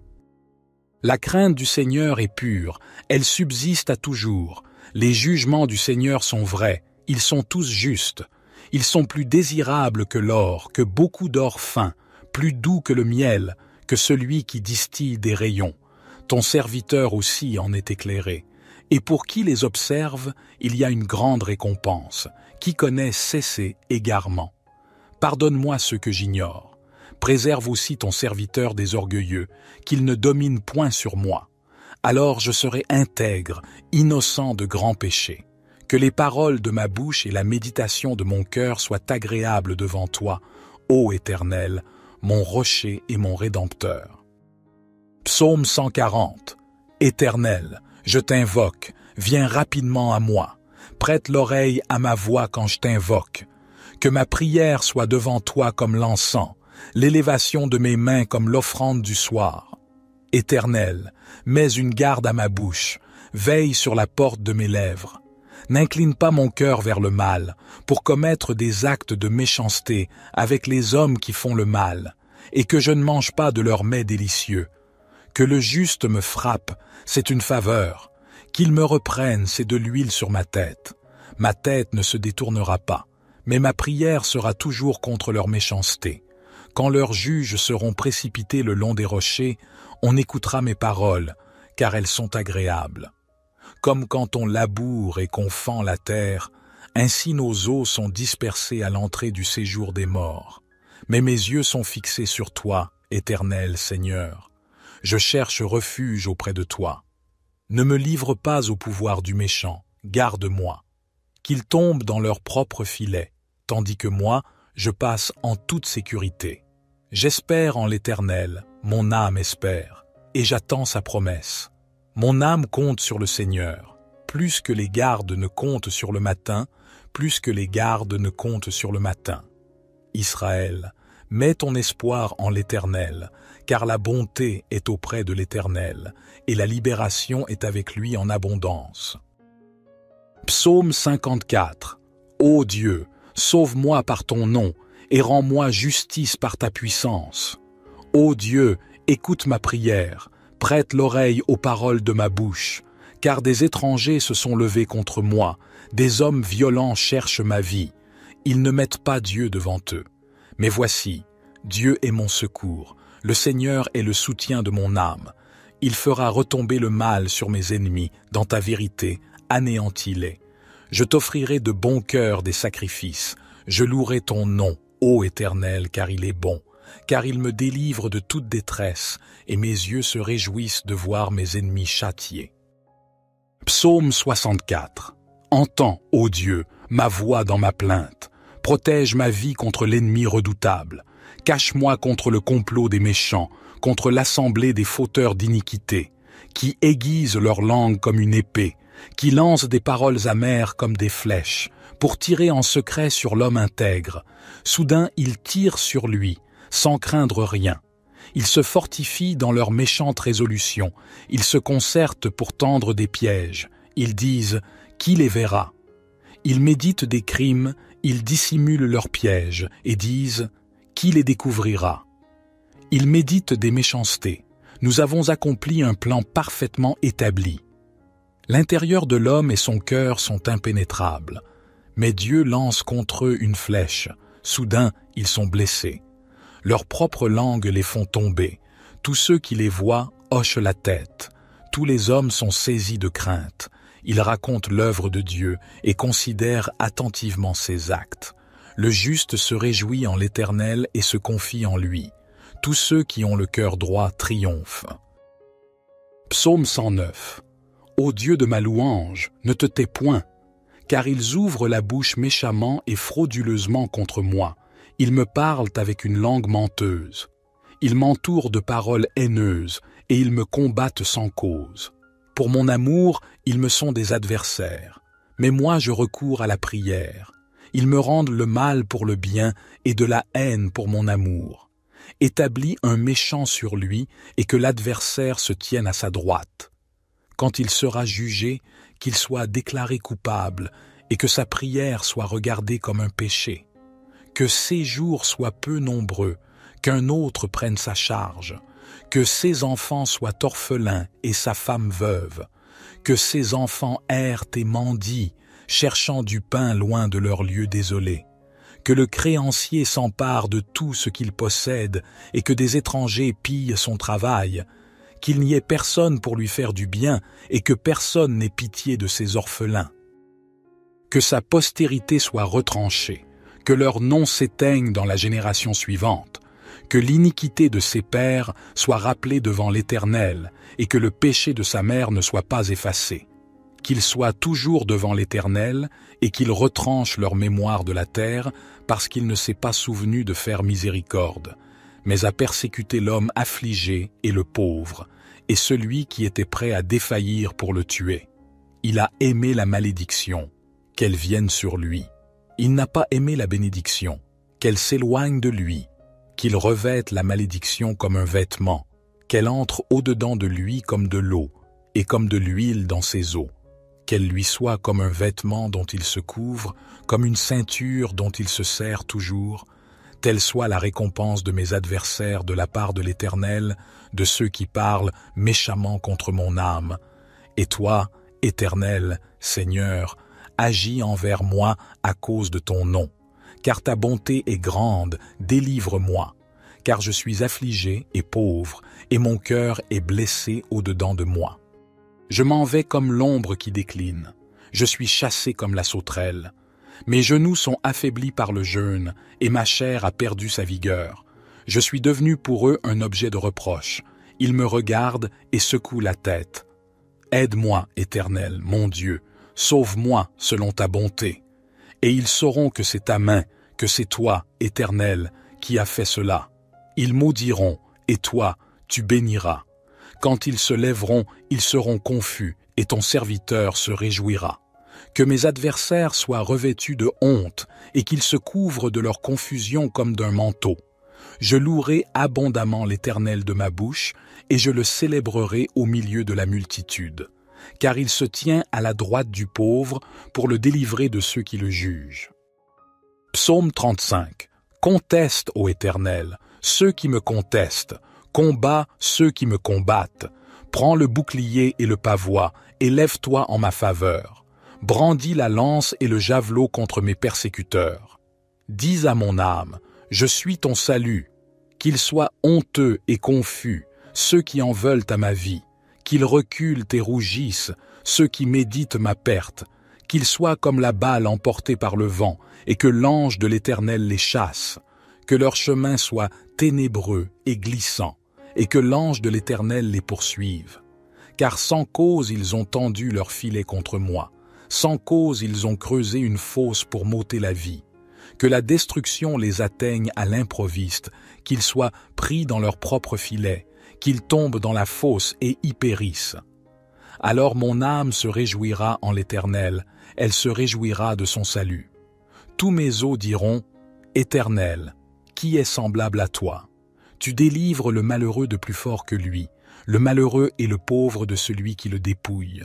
[SPEAKER 1] La crainte du Seigneur est pure, elle subsiste à toujours. Les jugements du Seigneur sont vrais, ils sont tous justes. Ils sont plus désirables que l'or, que beaucoup d'or fin, plus doux que le miel, que celui qui distille des rayons. Ton serviteur aussi en est éclairé. Et pour qui les observe, il y a une grande récompense. Qui connaît cesser égarement. Pardonne-moi ce que j'ignore. Préserve aussi ton serviteur des orgueilleux, qu'il ne domine point sur moi. Alors je serai intègre, innocent de grands péchés. Que les paroles de ma bouche et la méditation de mon cœur soient agréables devant toi, ô Éternel, mon rocher et mon rédempteur. Psaume cent quarante. Éternel, je t'invoque, viens rapidement à moi. Prête l'oreille à ma voix quand je t'invoque. Que ma prière soit devant toi comme l'encens, l'élévation de mes mains comme l'offrande du soir. Éternel, mets une garde à ma bouche, veille sur la porte de mes lèvres. N'incline pas mon cœur vers le mal, pour commettre des actes de méchanceté avec les hommes qui font le mal, et que je ne mange pas de leurs mets délicieux. Que le juste me frappe, c'est une faveur. Qu'il me reprenne, c'est de l'huile sur ma tête. Ma tête ne se détournera pas, mais ma prière sera toujours contre leur méchanceté. Quand leurs juges seront précipités le long des rochers, on écoutera mes paroles, car elles sont agréables. Comme quand on laboure et qu'on fend la terre, ainsi nos os sont dispersés à l'entrée du séjour des morts. Mais mes yeux sont fixés sur toi, Éternel Seigneur. Je cherche refuge auprès de toi. Ne me livre pas au pouvoir du méchant, garde-moi. Qu'ils tombent dans leur propre filet, tandis que moi, je passe en toute sécurité. J'espère en l'Éternel, mon âme espère, et j'attends sa promesse. Mon âme compte sur le Seigneur, plus que les gardes ne comptent sur le matin, plus que les gardes ne comptent sur le matin. Israël, mets ton espoir en l'Éternel, car la bonté est auprès de l'Éternel, et la libération est avec lui en abondance. Psaume cinquante-quatre. Ô Dieu, sauve-moi par ton nom, et rends-moi justice par ta puissance. Ô Dieu, écoute ma prière, prête l'oreille aux paroles de ma bouche, car des étrangers se sont levés contre moi, des hommes violents cherchent ma vie. Ils ne mettent pas Dieu devant eux. Mais voici, Dieu est mon secours, le Seigneur est le soutien de mon âme. Il fera retomber le mal sur mes ennemis, dans ta vérité, anéantis-les. Je t'offrirai de bon cœur des sacrifices, je louerai ton nom, Ô Éternel, car il est bon, car il me délivre de toute détresse, et mes yeux se réjouissent de voir mes ennemis châtiés. Psaume soixante-quatre. Entends, ô Dieu, ma voix dans ma plainte. Protège ma vie contre l'ennemi redoutable. Cache-moi contre le complot des méchants, contre l'assemblée des fauteurs d'iniquité, qui aiguisent leur langue comme une épée, qui lancent des paroles amères comme des flèches, pour tirer en secret sur l'homme intègre. Soudain, ils tirent sur lui, sans craindre rien. Ils se fortifient dans leurs méchantes résolutions. Ils se concertent pour tendre des pièges. Ils disent « Qui les verra ?» Ils méditent des crimes, ils dissimulent leurs pièges et disent « Qui les découvrira ?» Ils méditent des méchancetés. Nous avons accompli un plan parfaitement établi. L'intérieur de l'homme et son cœur sont impénétrables. Mais Dieu lance contre eux une flèche. Soudain, ils sont blessés. Leurs propres langues les font tomber. Tous ceux qui les voient hochent la tête. Tous les hommes sont saisis de crainte. Ils racontent l'œuvre de Dieu et considèrent attentivement ses actes. Le juste se réjouit en l'Éternel et se confie en lui. Tous ceux qui ont le cœur droit triomphent. Psaume cent neuf. Ô Dieu de ma louange, ne te tais point, car ils ouvrent la bouche méchamment et frauduleusement contre moi. Ils me parlent avec une langue menteuse. Ils m'entourent de paroles haineuses et ils me combattent sans cause. Pour mon amour, ils me sont des adversaires. Mais moi, je recours à la prière. Ils me rendent le mal pour le bien et de la haine pour mon amour. Établis un méchant sur lui et que l'adversaire se tienne à sa droite. Quand il sera jugé, qu'il soit déclaré coupable et que sa prière soit regardée comme un péché. Que ses jours soient peu nombreux, qu'un autre prenne sa charge, que ses enfants soient orphelins et sa femme veuve, que ses enfants errent et mendient, cherchant du pain loin de leur lieu désolé, que le créancier s'empare de tout ce qu'il possède et que des étrangers pillent son travail, qu'il n'y ait personne pour lui faire du bien et que personne n'ait pitié de ses orphelins. Que sa postérité soit retranchée, que leur nom s'éteigne dans la génération suivante, que l'iniquité de ses pères soit rappelée devant l'Éternel et que le péché de sa mère ne soit pas effacé. Qu'il soit toujours devant l'Éternel et qu'il retranche leur mémoire de la terre parce qu'il ne s'est pas souvenu de faire miséricorde, mais a persécuté l'homme affligé et le pauvre, et celui qui était prêt à défaillir pour le tuer. Il a aimé la malédiction, qu'elle vienne sur lui. Il n'a pas aimé la bénédiction, qu'elle s'éloigne de lui, qu'il revête la malédiction comme un vêtement, qu'elle entre au-dedans de lui comme de l'eau, et comme de l'huile dans ses os, qu'elle lui soit comme un vêtement dont il se couvre, comme une ceinture dont il se sert toujours, telle soit la récompense de mes adversaires de la part de l'Éternel, de ceux qui parlent méchamment contre mon âme. Et toi, Éternel, Seigneur, agis envers moi à cause de ton nom. Car ta bonté est grande, délivre-moi. Car je suis affligé et pauvre, et mon cœur est blessé au-dedans de moi. Je m'en vais comme l'ombre qui décline. Je suis chassé comme la sauterelle. Mes genoux sont affaiblis par le jeûne, et ma chair a perdu sa vigueur. Je suis devenu pour eux un objet de reproche. Ils me regardent et secouent la tête. Aide-moi, Éternel, mon Dieu, sauve-moi selon ta bonté. Et ils sauront que c'est ta main, que c'est toi, Éternel, qui as fait cela. Ils maudiront, et toi, tu béniras. Quand ils se lèveront, ils seront confus, et ton serviteur se réjouira. Que mes adversaires soient revêtus de honte, et qu'ils se couvrent de leur confusion comme d'un manteau. Je louerai abondamment l'Éternel de ma bouche, et je le célébrerai au milieu de la multitude. Car il se tient à la droite du pauvre pour le délivrer de ceux qui le jugent. Psaume trente-cinq. Conteste, ô Éternel, ceux qui me contestent, combat ceux qui me combattent. Prends le bouclier et le pavois, et lève-toi en ma faveur. Brandis la lance et le javelot contre mes persécuteurs. Dis à mon âme, je suis ton salut. Qu'ils soient honteux et confus, ceux qui en veulent à ma vie. Qu'ils reculent et rougissent, ceux qui méditent ma perte. Qu'ils soient comme la balle emportée par le vent, et que l'ange de l'Éternel les chasse. que leur chemin soit ténébreux et glissant, et que l'ange de l'Éternel les poursuive. Car sans cause ils ont tendu leur filet contre moi, sans cause ils ont creusé une fosse pour m'ôter la vie. Que la destruction les atteigne à l'improviste, qu'ils soient pris dans leur propre filet, qu'ils tombent dans la fosse et y périssent. Alors mon âme se réjouira en l'Éternel, elle se réjouira de son salut. Tous mes os diront, Éternel, qui est semblable à toi? Tu délivres le malheureux de plus fort que lui, le malheureux et le pauvre de celui qui le dépouille.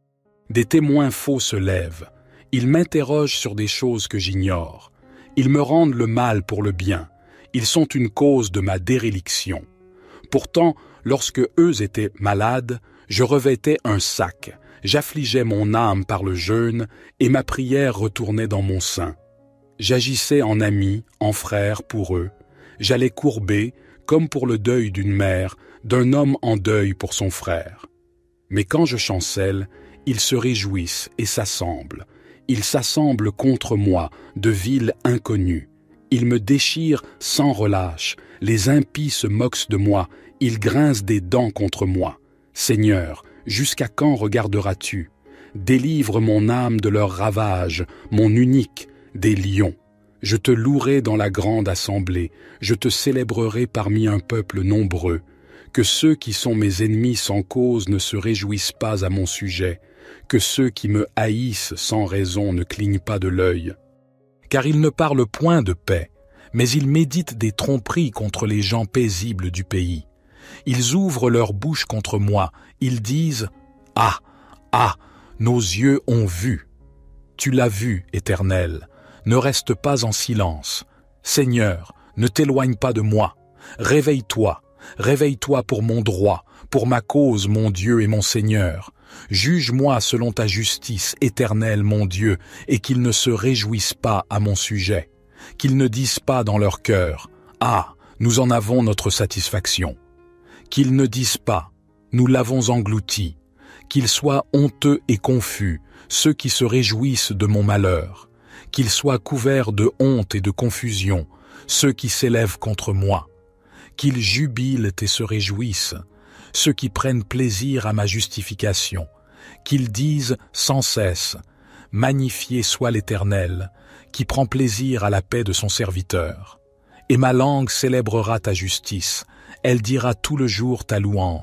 [SPEAKER 1] Des témoins faux se lèvent, ils m'interrogent sur des choses que j'ignore. Ils me rendent le mal pour le bien, ils sont une cause de ma déréliction. Pourtant, lorsque eux étaient malades, je revêtais un sac, j'affligeais mon âme par le jeûne, et ma prière retournait dans mon sein. J'agissais en ami, en frère pour eux, j'allais courber, comme pour le deuil d'une mère, d'un homme en deuil pour son frère. Mais quand je chancelle, ils se réjouissent et s'assemblent. Ils s'assemblent contre moi, de villes inconnues. Ils me déchirent sans relâche. Les impies se moquent de moi. Ils grincent des dents contre moi. Seigneur, jusqu'à quand regarderas-tu? Délivre mon âme de leurs ravages, mon unique, des lions. Je te louerai dans la grande assemblée. Je te célébrerai parmi un peuple nombreux. Que ceux qui sont mes ennemis sans cause ne se réjouissent pas à mon sujet. Que ceux qui me haïssent sans raison ne clignent pas de l'œil. Car ils ne parlent point de paix, mais ils méditent des tromperies contre les gens paisibles du pays. Ils ouvrent leur bouche contre moi, ils disent « Ah, ah, nos yeux ont vu !» Tu l'as vu, Éternel, ne reste pas en silence. Seigneur, ne t'éloigne pas de moi. Réveille-toi, réveille-toi pour mon droit, pour ma cause, mon Dieu et mon Seigneur. Juge-moi selon ta justice, Éternel, mon Dieu, et qu'ils ne se réjouissent pas à mon sujet, qu'ils ne disent pas dans leur cœur « Ah, nous en avons notre satisfaction », qu'ils ne disent pas « Nous l'avons englouti », qu'ils soient honteux et confus, ceux qui se réjouissent de mon malheur, qu'ils soient couverts de honte et de confusion, ceux qui s'élèvent contre moi, qu'ils jubilent et se réjouissent, ceux qui prennent plaisir à ma justification, qu'ils disent sans cesse « Magnifié soit l'Éternel, qui prend plaisir à la paix de son serviteur. Et ma langue célébrera ta justice, elle dira tout le jour ta louange. »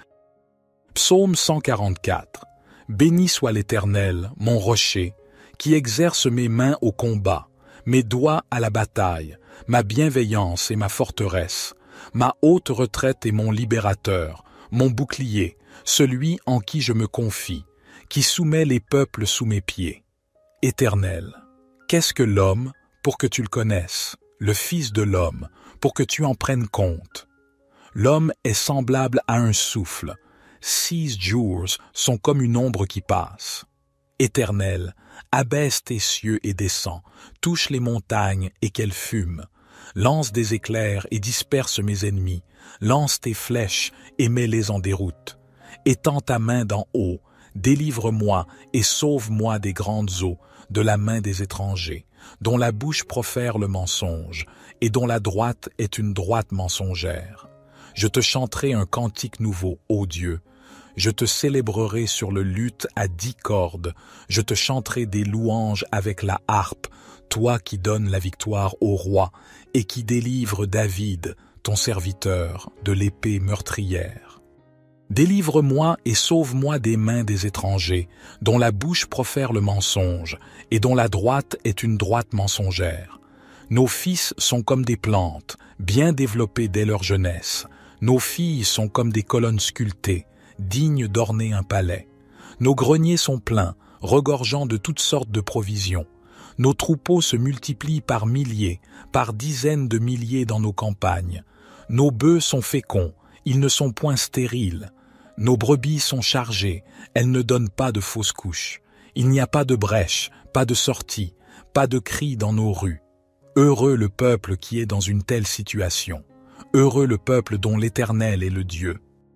[SPEAKER 1] Psaume cent quarante-quatre. Béni soit l'Éternel, mon rocher, qui exerce mes mains au combat, mes doigts à la bataille, ma bienveillance et ma forteresse, ma haute retraite et mon libérateur, mon bouclier, celui en qui je me confie, qui soumet les peuples sous mes pieds. Éternel, qu'est-ce que l'homme pour que tu le connaisses, le Fils de l'homme pour que tu en prennes compte? L'homme est semblable à un souffle, six jours sont comme une ombre qui passe. Éternel, abaisse tes cieux et descends, touche les montagnes et qu'elles fument. Lance des éclairs et disperse mes ennemis, lance tes flèches et mets-les en déroute. Étends ta main d'en haut, délivre-moi et sauve-moi des grandes eaux, de la main des étrangers, dont la bouche profère le mensonge, et dont la droite est une droite mensongère. Je te chanterai un cantique nouveau, ô Dieu. Je te célébrerai sur le luth à dix cordes, je te chanterai des louanges avec la harpe, toi qui donnes la victoire au roi et qui délivre David, ton serviteur, de l'épée meurtrière. Délivre-moi et sauve-moi des mains des étrangers, dont la bouche profère le mensonge, et dont la droite est une droite mensongère. Nos fils sont comme des plantes, bien développées dès leur jeunesse. Nos filles sont comme des colonnes sculptées, dignes d'orner un palais. Nos greniers sont pleins, regorgeant de toutes sortes de provisions. Nos troupeaux se multiplient par milliers, par dizaines de milliers dans nos campagnes. Nos bœufs sont féconds, ils ne sont point stériles. Nos brebis sont chargées, elles ne donnent pas de fausses couches. Il n'y a pas de brèche, pas de sortie, pas de cri dans nos rues. Heureux le peuple qui est dans une telle situation. Heureux le peuple dont l'Éternel est le Dieu.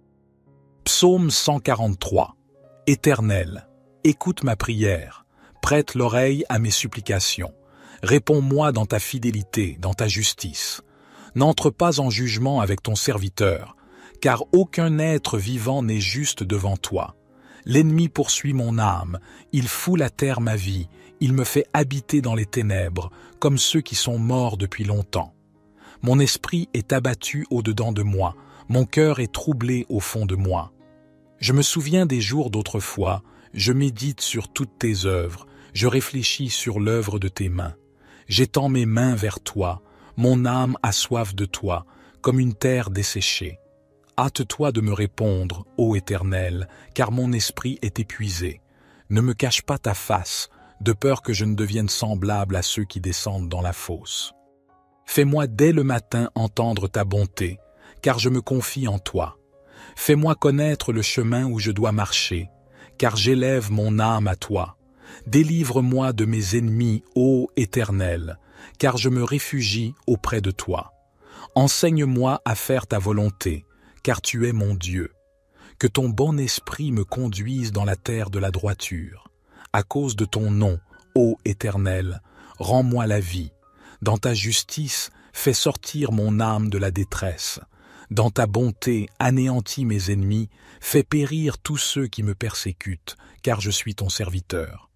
[SPEAKER 1] Psaume cent quarante-trois. Éternel, écoute ma prière, prête l'oreille à mes supplications. Réponds-moi dans ta fidélité, dans ta justice. N'entre pas en jugement avec ton serviteur, car aucun être vivant n'est juste devant toi. L'ennemi poursuit mon âme, il foule à terre ma vie, il me fait habiter dans les ténèbres, comme ceux qui sont morts depuis longtemps. Mon esprit est abattu au-dedans de moi, mon cœur est troublé au fond de moi. Je me souviens des jours d'autrefois, je médite sur toutes tes œuvres, je réfléchis sur l'œuvre de tes mains. J'étends mes mains vers toi, mon âme a soif de toi, comme une terre desséchée. Hâte-toi de me répondre, ô Éternel, car mon esprit est épuisé. Ne me cache pas ta face, de peur que je ne devienne semblable à ceux qui descendent dans la fosse. Fais-moi dès le matin entendre ta bonté, car je me confie en toi. Fais-moi connaître le chemin où je dois marcher, car j'élève mon âme à toi. Délivre-moi de mes ennemis, ô Éternel, car je me réfugie auprès de toi. Enseigne-moi à faire ta volonté, car tu es mon Dieu. Que ton bon esprit me conduise dans la terre de la droiture. À cause de ton nom, ô Éternel, rends-moi la vie. Dans ta justice, fais sortir mon âme de la détresse. Dans ta bonté, anéantis mes ennemis, fais périr tous ceux qui me persécutent, car je suis ton serviteur.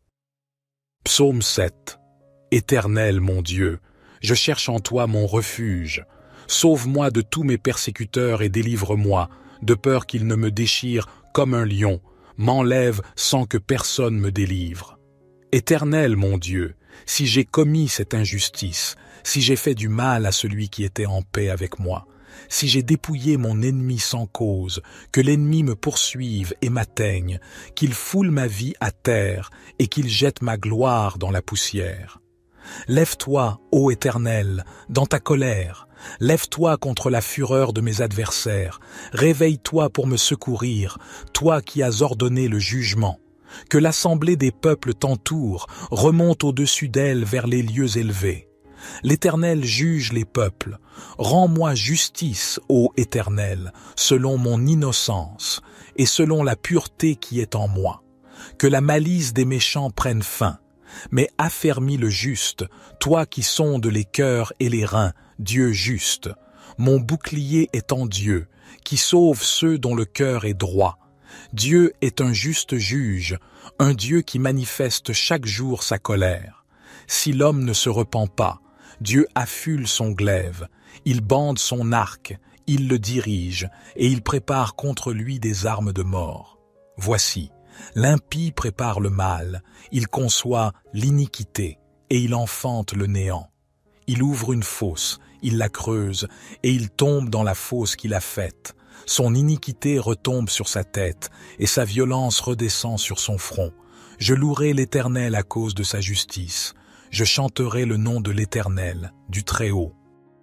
[SPEAKER 1] Psaume sept. Éternel mon Dieu, je cherche en toi mon refuge. Sauve-moi de tous mes persécuteurs et délivre-moi, de peur qu'ils ne me déchirent comme un lion, m'enlève sans que personne me délivre. Éternel mon Dieu, si j'ai commis cette injustice, si j'ai fait du mal à celui qui était en paix avec moi, si j'ai dépouillé mon ennemi sans cause, que l'ennemi me poursuive et m'atteigne, qu'il foule ma vie à terre et qu'il jette ma gloire dans la poussière. Lève-toi, ô Éternel, dans ta colère, lève-toi contre la fureur de mes adversaires, réveille-toi pour me secourir, toi qui as ordonné le jugement. Que l'assemblée des peuples t'entoure, remonte au-dessus d'elle vers les lieux élevés. L'Éternel juge les peuples. Rends-moi justice, ô Éternel, selon mon innocence et selon la pureté qui est en moi. Que la malice des méchants prenne fin. Mais affermis le juste, toi qui sondes les cœurs et les reins, Dieu juste. Mon bouclier est en Dieu, qui sauve ceux dont le cœur est droit. Dieu est un juste juge, un Dieu qui manifeste chaque jour sa colère. Si l'homme ne se repent pas, Dieu affule son glaive, il bande son arc, il le dirige, et il prépare contre lui des armes de mort. Voici, l'impie prépare le mal, il conçoit l'iniquité, et il enfante le néant. Il ouvre une fosse, il la creuse, et il tombe dans la fosse qu'il a faite. Son iniquité retombe sur sa tête, et sa violence redescend sur son front. Je louerai l'Éternel à cause de sa justice. Je chanterai le nom de l'Éternel, du Très-Haut.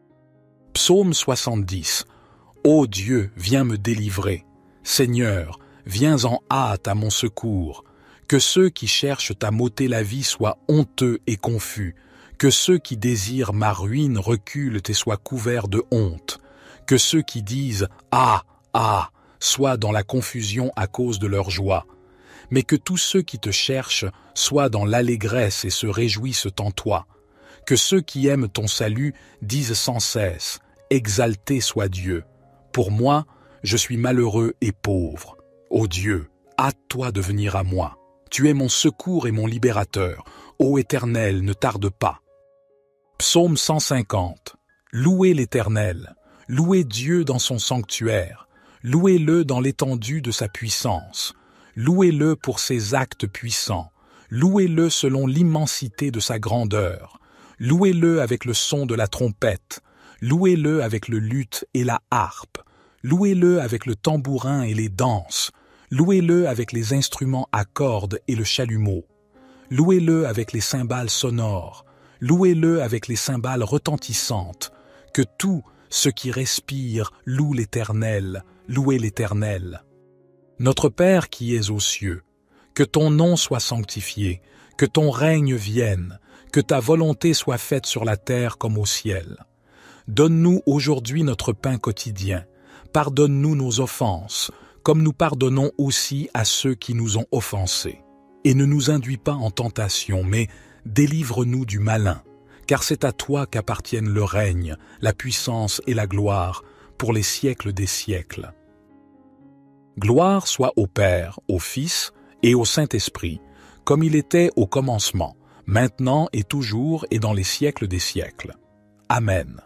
[SPEAKER 1] Psaume soixante-dix. Ô Dieu, viens me délivrer. Seigneur, viens en hâte à mon secours. Que ceux qui cherchent à m'ôter la vie soient honteux et confus. Que ceux qui désirent ma ruine reculent et soient couverts de honte. Que ceux qui disent « Ah, ah !» soient dans la confusion à cause de leur joie. Mais que tous ceux qui te cherchent soient dans l'allégresse et se réjouissent en toi. Que ceux qui aiment ton salut disent sans cesse « Exalté soit Dieu !» Pour moi, je suis malheureux et pauvre. Ô Dieu, hâte-toi de venir à moi. Tu es mon secours et mon libérateur. Ô Éternel, ne tarde pas. Psaume cent cinquante. Louez l'Éternel. Louez Dieu dans son sanctuaire. Louez-le dans l'étendue de sa puissance. Louez-le pour ses actes puissants. Louez-le selon l'immensité de sa grandeur. Louez-le avec le son de la trompette. Louez-le avec le luth et la harpe. Louez-le avec le tambourin et les danses. Louez-le avec les instruments à cordes et le chalumeau. Louez-le avec les cymbales sonores. Louez-le avec les cymbales retentissantes. Que tout ce qui respire loue l'Éternel. Louez l'Éternel. Notre Père qui es aux cieux, que ton nom soit sanctifié, que ton règne vienne, que ta volonté soit faite sur la terre comme au ciel. Donne-nous aujourd'hui notre pain quotidien. Pardonne-nous nos offenses, comme nous pardonnons aussi à ceux qui nous ont offensés. Et ne nous induis pas en tentation, mais délivre-nous du malin, car c'est à toi qu'appartiennent le règne, la puissance et la gloire, pour les siècles des siècles. Gloire soit au Père, au Fils et au Saint-Esprit, comme il était au commencement, maintenant et toujours et dans les siècles des siècles. Amen.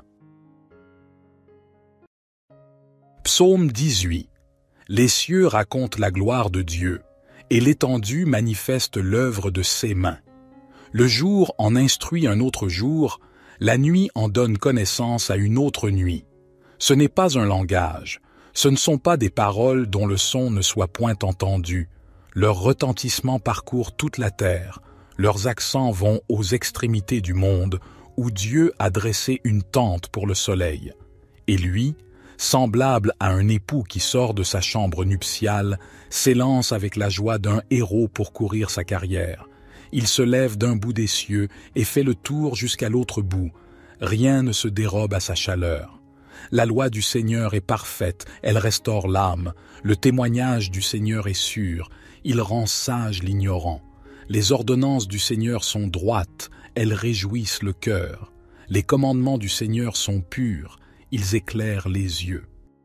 [SPEAKER 1] Psaume dix-huit. Les cieux racontent la gloire de Dieu, et l'étendue manifeste l'œuvre de ses mains. Le jour en instruit un autre jour, la nuit en donne connaissance à une autre nuit. Ce n'est pas un langage, ce ne sont pas des paroles dont le son ne soit point entendu. Leur retentissement parcourt toute la terre, leurs accents vont aux extrémités du monde, où Dieu a dressé une tente pour le soleil. Et lui, semblable à un époux qui sort de sa chambre nuptiale, s'élance avec la joie d'un héros pour courir sa carrière. Il se lève d'un bout des cieux et fait le tour jusqu'à l'autre bout. Rien ne se dérobe à sa chaleur. La loi du Seigneur est parfaite, elle restaure l'âme. Le témoignage du Seigneur est sûr, il rend sage l'ignorant. Les ordonnances du Seigneur sont droites, elles réjouissent le cœur. Les commandements du Seigneur sont purs, ils éclairent les yeux.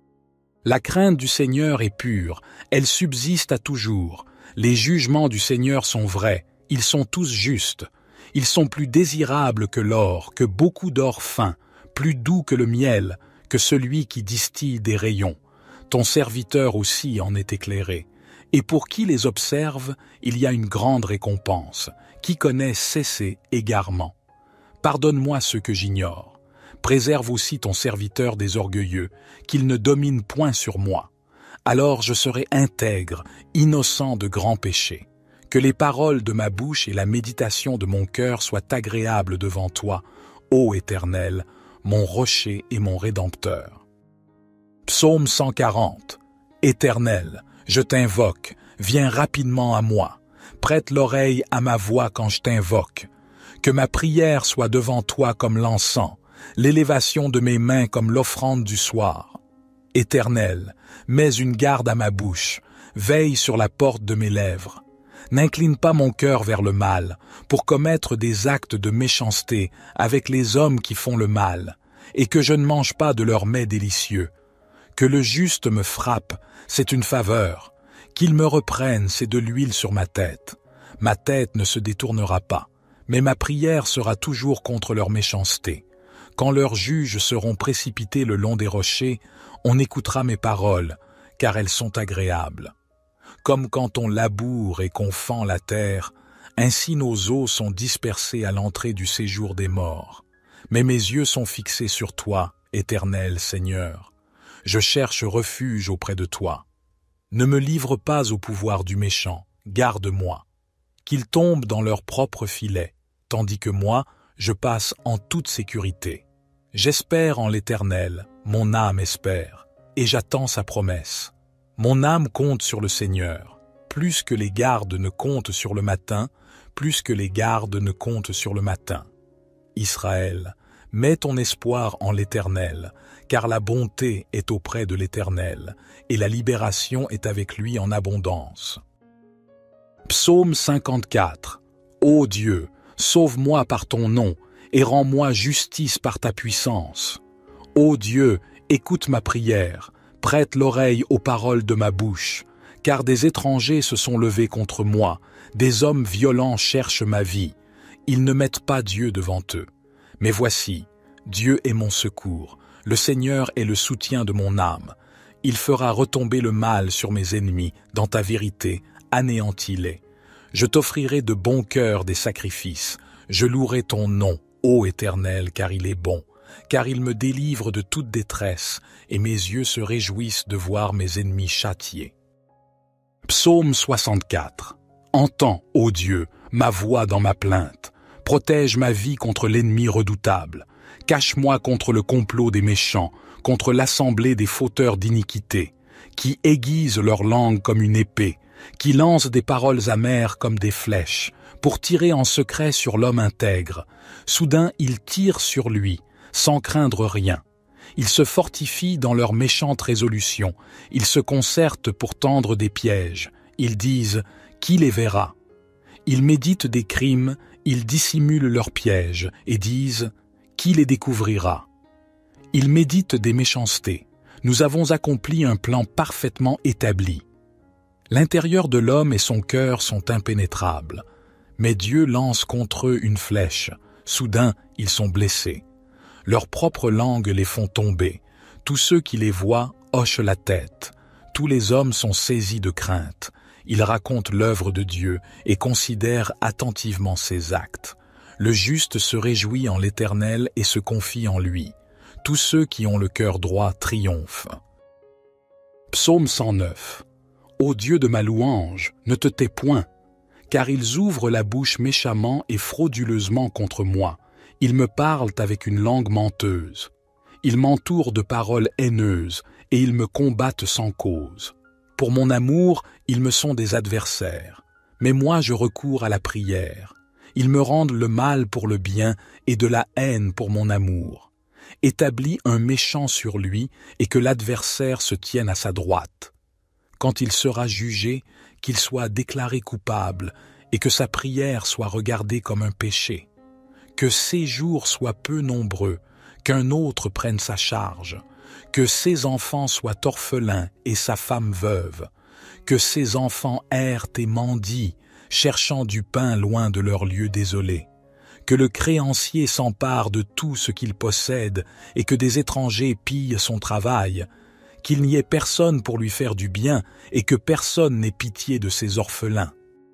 [SPEAKER 1] La crainte du Seigneur est pure, elle subsiste à toujours. Les jugements du Seigneur sont vrais, ils sont tous justes. Ils sont plus désirables que l'or, que beaucoup d'or fin, plus doux que le miel, que celui qui distille des rayons. Ton serviteur aussi en est éclairé. Et pour qui les observe, il y a une grande récompense. Qui connaît cesser égarement. Pardonne-moi ce que j'ignore. Préserve aussi ton serviteur des orgueilleux, qu'il ne domine point sur moi. Alors je serai intègre, innocent de grands péchés. Que les paroles de ma bouche et la méditation de mon cœur soient agréables devant toi, ô Éternel, mon rocher et mon rédempteur. Psaume cent quarante. Éternel, je t'invoque, viens rapidement à moi. Prête l'oreille à ma voix quand je t'invoque. Que ma prière soit devant toi comme l'encens, l'élévation de mes mains comme l'offrande du soir. Éternel, mets une garde à ma bouche, veille sur la porte de mes lèvres. N'incline pas mon cœur vers le mal, pour commettre des actes de méchanceté avec les hommes qui font le mal, et que je ne mange pas de leurs mets délicieux. Que le juste me frappe, c'est une faveur. Qu'il me reprenne, c'est de l'huile sur ma tête. Ma tête ne se détournera pas, mais ma prière sera toujours contre leur méchanceté. Quand leurs juges seront précipités le long des rochers, on écoutera mes paroles, car elles sont agréables. Comme quand on laboure et qu'on fend la terre, ainsi nos os sont dispersés à l'entrée du séjour des morts. Mais mes yeux sont fixés sur toi, Éternel Seigneur. Je cherche refuge auprès de toi. Ne me livre pas au pouvoir du méchant, garde-moi. Qu'ils tombent dans leur propre filet, tandis que moi, je passe en toute sécurité. J'espère en l'Éternel, mon âme espère, et j'attends sa promesse. Mon âme compte sur le Seigneur, plus que les gardes ne comptent sur le matin, plus que les gardes ne comptent sur le matin. Israël, mets ton espoir en l'Éternel, car la bonté est auprès de l'Éternel, et la libération est avec lui en abondance. Psaume cinquante-quatre. Ô Dieu, sauve-moi par ton nom, et rends-moi justice par ta puissance. Ô Dieu, écoute ma prière, prête l'oreille aux paroles de ma bouche, car des étrangers se sont levés contre moi, des hommes violents cherchent ma vie. Ils ne mettent pas Dieu devant eux. Mais voici, Dieu est mon secours, le Seigneur est le soutien de mon âme. Il fera retomber le mal sur mes ennemis, dans ta vérité, anéantis-les. Je t'offrirai de bon cœur des sacrifices, je louerai ton nom, ô Éternel, car il est bon. Car il me délivre de toute détresse, et mes yeux se réjouissent de voir mes ennemis châtiés. Psaume soixante-quatre. Entends, ô Dieu, ma voix dans ma plainte. Protège ma vie contre l'ennemi redoutable. Cache-moi contre le complot des méchants, contre l'assemblée des fauteurs d'iniquité, qui aiguisent leur langue comme une épée, qui lancent des paroles amères comme des flèches, pour tirer en secret sur l'homme intègre. Soudain, ils tirent sur lui, sans craindre rien. Ils se fortifient dans leurs méchantes résolutions. Ils se concertent pour tendre des pièges. Ils disent « Qui les verra ?» Ils méditent des crimes, Ils dissimulent leurs pièges et disent « Qui les découvrira ?» Ils méditent des méchancetés. Nous avons accompli un plan parfaitement établi. L'intérieur de l'homme et son cœur sont impénétrables. Mais Dieu lance contre eux une flèche. Soudain, ils sont blessés. Leurs propres langues les font tomber. Tous ceux qui les voient hochent la tête. Tous les hommes sont saisis de crainte. Ils racontent l'œuvre de Dieu et considèrent attentivement ses actes. Le juste se réjouit en l'Éternel et se confie en lui. Tous ceux qui ont le cœur droit triomphent. Psaume cent neuf. Ô Dieu de ma louange, ne te tais point, car ils ouvrent la bouche méchamment et frauduleusement contre moi. Ils me parlent avec une langue menteuse. Ils m'entourent de paroles haineuses et ils me combattent sans cause. Pour mon amour, ils me sont des adversaires. Mais moi, je recours à la prière. Ils me rendent le mal pour le bien et de la haine pour mon amour. Établis un méchant sur lui et que l'adversaire se tienne à sa droite. Quand il sera jugé, qu'il soit déclaré coupable et que sa prière soit regardée comme un péché. Que ses jours soient peu nombreux, qu'un autre prenne sa charge, que ses enfants soient orphelins et sa femme veuve, que ses enfants errent et mendient, cherchant du pain loin de leur lieu désolé, que le créancier s'empare de tout ce qu'il possède et que des étrangers pillent son travail, qu'il n'y ait personne pour lui faire du bien et que personne n'ait pitié de ses orphelins.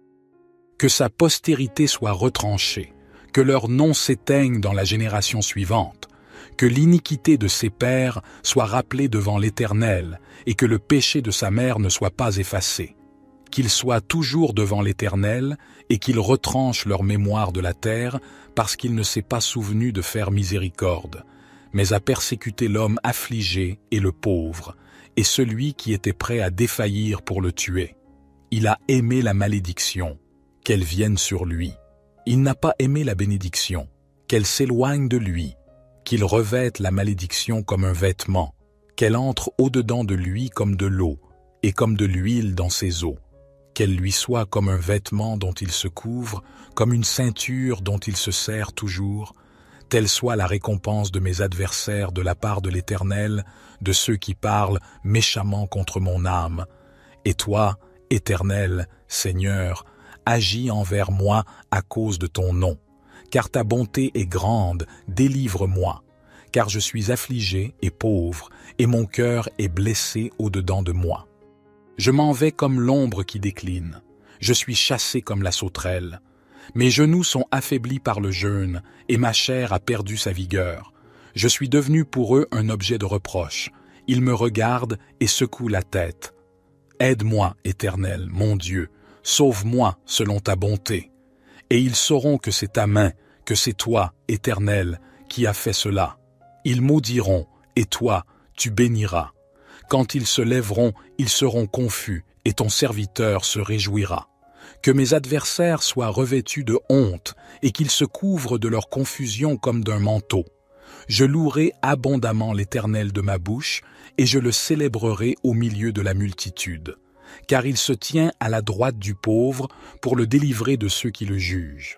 [SPEAKER 1] Que sa postérité soit retranchée, que leur nom s'éteigne dans la génération suivante, que l'iniquité de ses pères soit rappelée devant l'Éternel et que le péché de sa mère ne soit pas effacé. Qu'il soit toujours devant l'Éternel et qu'il retranche leur mémoire de la terre parce qu'il ne s'est pas souvenu de faire miséricorde, mais a persécuté l'homme affligé et le pauvre, et celui qui était prêt à défaillir pour le tuer. Il a aimé la malédiction, qu'elle vienne sur lui. Il n'a pas aimé la bénédiction, qu'elle s'éloigne de lui, qu'il revête la malédiction comme un vêtement, qu'elle entre au-dedans de lui comme de l'eau, et comme de l'huile dans ses os, qu'elle lui soit comme un vêtement dont il se couvre, comme une ceinture dont il se sert toujours, telle soit la récompense de mes adversaires de la part de l'Éternel, de ceux qui parlent méchamment contre mon âme. Et toi, Éternel, Seigneur, agis envers moi à cause de ton nom. Car ta bonté est grande, délivre-moi. Car je suis affligé et pauvre, et mon cœur est blessé au-dedans de moi. Je m'en vais comme l'ombre qui décline. Je suis chassé comme la sauterelle. Mes genoux sont affaiblis par le jeûne, et ma chair a perdu sa vigueur. Je suis devenu pour eux un objet de reproche. Ils me regardent et secouent la tête. Aide-moi, Éternel, mon Dieu, sauve-moi selon ta bonté. Et ils sauront que c'est ta main, que c'est toi, Éternel, qui as fait cela. Ils maudiront, et toi, tu béniras. Quand ils se lèveront, ils seront confus, et ton serviteur se réjouira. Que mes adversaires soient revêtus de honte, et qu'ils se couvrent de leur confusion comme d'un manteau. Je louerai abondamment l'Éternel de ma bouche, et je le célébrerai au milieu de la multitude. Car il se tient à la droite du pauvre pour le délivrer de ceux qui le jugent.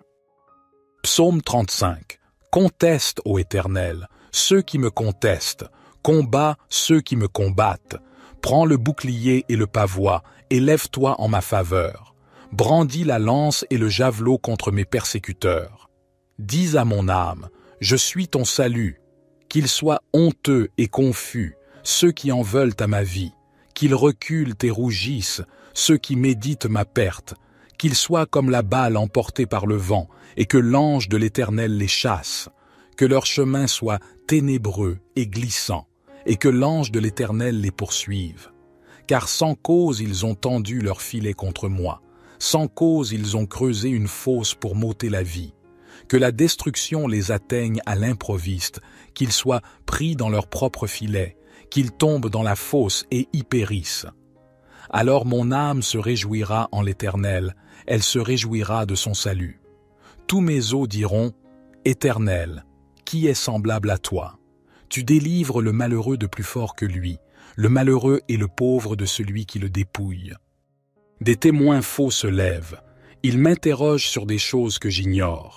[SPEAKER 1] Psaume trente-cinq. Conteste, ô Éternel, ceux qui me contestent, combat ceux qui me combattent. Prends le bouclier et le pavois, et lève-toi en ma faveur. Brandis la lance et le javelot contre mes persécuteurs. Dis à mon âme, je suis ton salut. Qu'ils soient honteux et confus, ceux qui en veulent à ma vie. Qu'ils reculent et rougissent, ceux qui méditent ma perte. Qu'ils soient comme la balle emportée par le vent, et que l'ange de l'Éternel les chasse. Que leur chemin soit ténébreux et glissant, et que l'ange de l'Éternel les poursuive. Car sans cause ils ont tendu leur filet contre moi. Sans cause ils ont creusé une fosse pour m'ôter la vie. Que la destruction les atteigne à l'improviste, qu'ils soient pris dans leur propre filet, qu'ils tombent dans la fosse et y périssent. Alors mon âme se réjouira en l'Éternel, elle se réjouira de son salut. Tous mes os diront, Éternel, qui est semblable à toi? Tu délivres le malheureux de plus fort que lui, le malheureux et le pauvre de celui qui le dépouille. Des témoins faux se lèvent, ils m'interrogent sur des choses que j'ignore.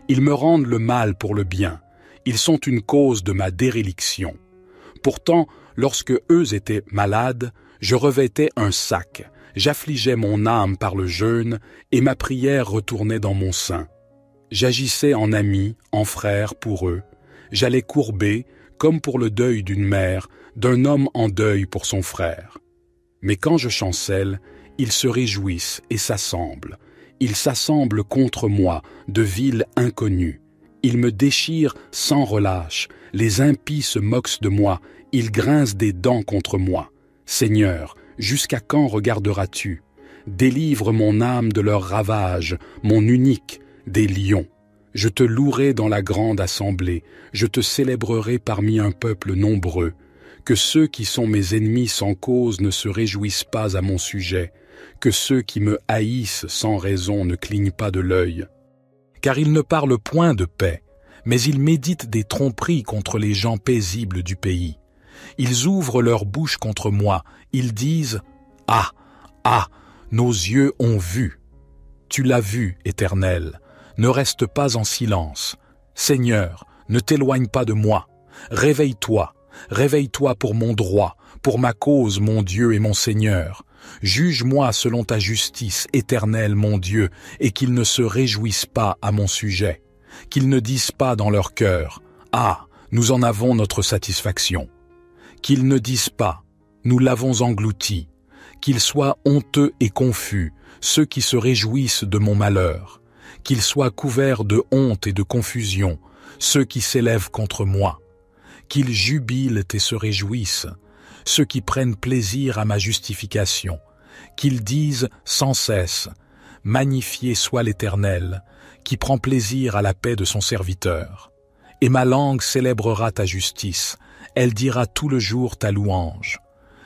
[SPEAKER 1] Ils me rendent le mal pour le bien. Ils sont une cause de ma déréliction. Pourtant, lorsque eux étaient malades, je revêtais un sac, j'affligeais mon âme par le jeûne, et ma prière retournait dans mon sein. J'agissais en ami, en frère pour eux. J'allais courber, comme pour le deuil d'une mère, d'un homme en deuil pour son frère. Mais quand je chancelle, ils se réjouissent et s'assemblent. Ils s'assemblent contre moi, de villes inconnues. Ils me déchirent sans relâche. Les impies se moquent de moi. Ils grincent des dents contre moi. Seigneur, jusqu'à quand regarderas-tu? Délivre mon âme de leurs ravages, mon unique, des lions. Je te louerai dans la grande assemblée. Je te célébrerai parmi un peuple nombreux. Que ceux qui sont mes ennemis sans cause ne se réjouissent pas à mon sujet. Que ceux qui me haïssent sans raison ne clignent pas de l'œil. Car ils ne parlent point de paix, mais ils méditent des tromperies contre les gens paisibles du pays. Ils ouvrent leur bouche contre moi, ils disent « Ah, ah, nos yeux ont vu !» Tu l'as vu, Éternel, ne reste pas en silence. Seigneur, ne t'éloigne pas de moi. Réveille-toi, réveille-toi pour mon droit, pour ma cause, mon Dieu et mon Seigneur. Juge-moi selon ta justice, Éternel, mon Dieu, et qu'ils ne se réjouissent pas à mon sujet. Qu'ils ne disent pas dans leur cœur « Ah, nous en avons notre satisfaction ». Qu'ils ne disent pas « Nous l'avons englouti ». Qu'ils soient honteux et confus, ceux qui se réjouissent de mon malheur. Qu'ils soient couverts de honte et de confusion, ceux qui s'élèvent contre moi. Qu'ils jubilent et se réjouissent, ceux qui prennent plaisir à ma justification. Qu'ils disent sans cesse « Magnifié soit l'Éternel, qui prend plaisir à la paix de son serviteur. Et ma langue célébrera ta justice, elle dira tout le jour ta louange. »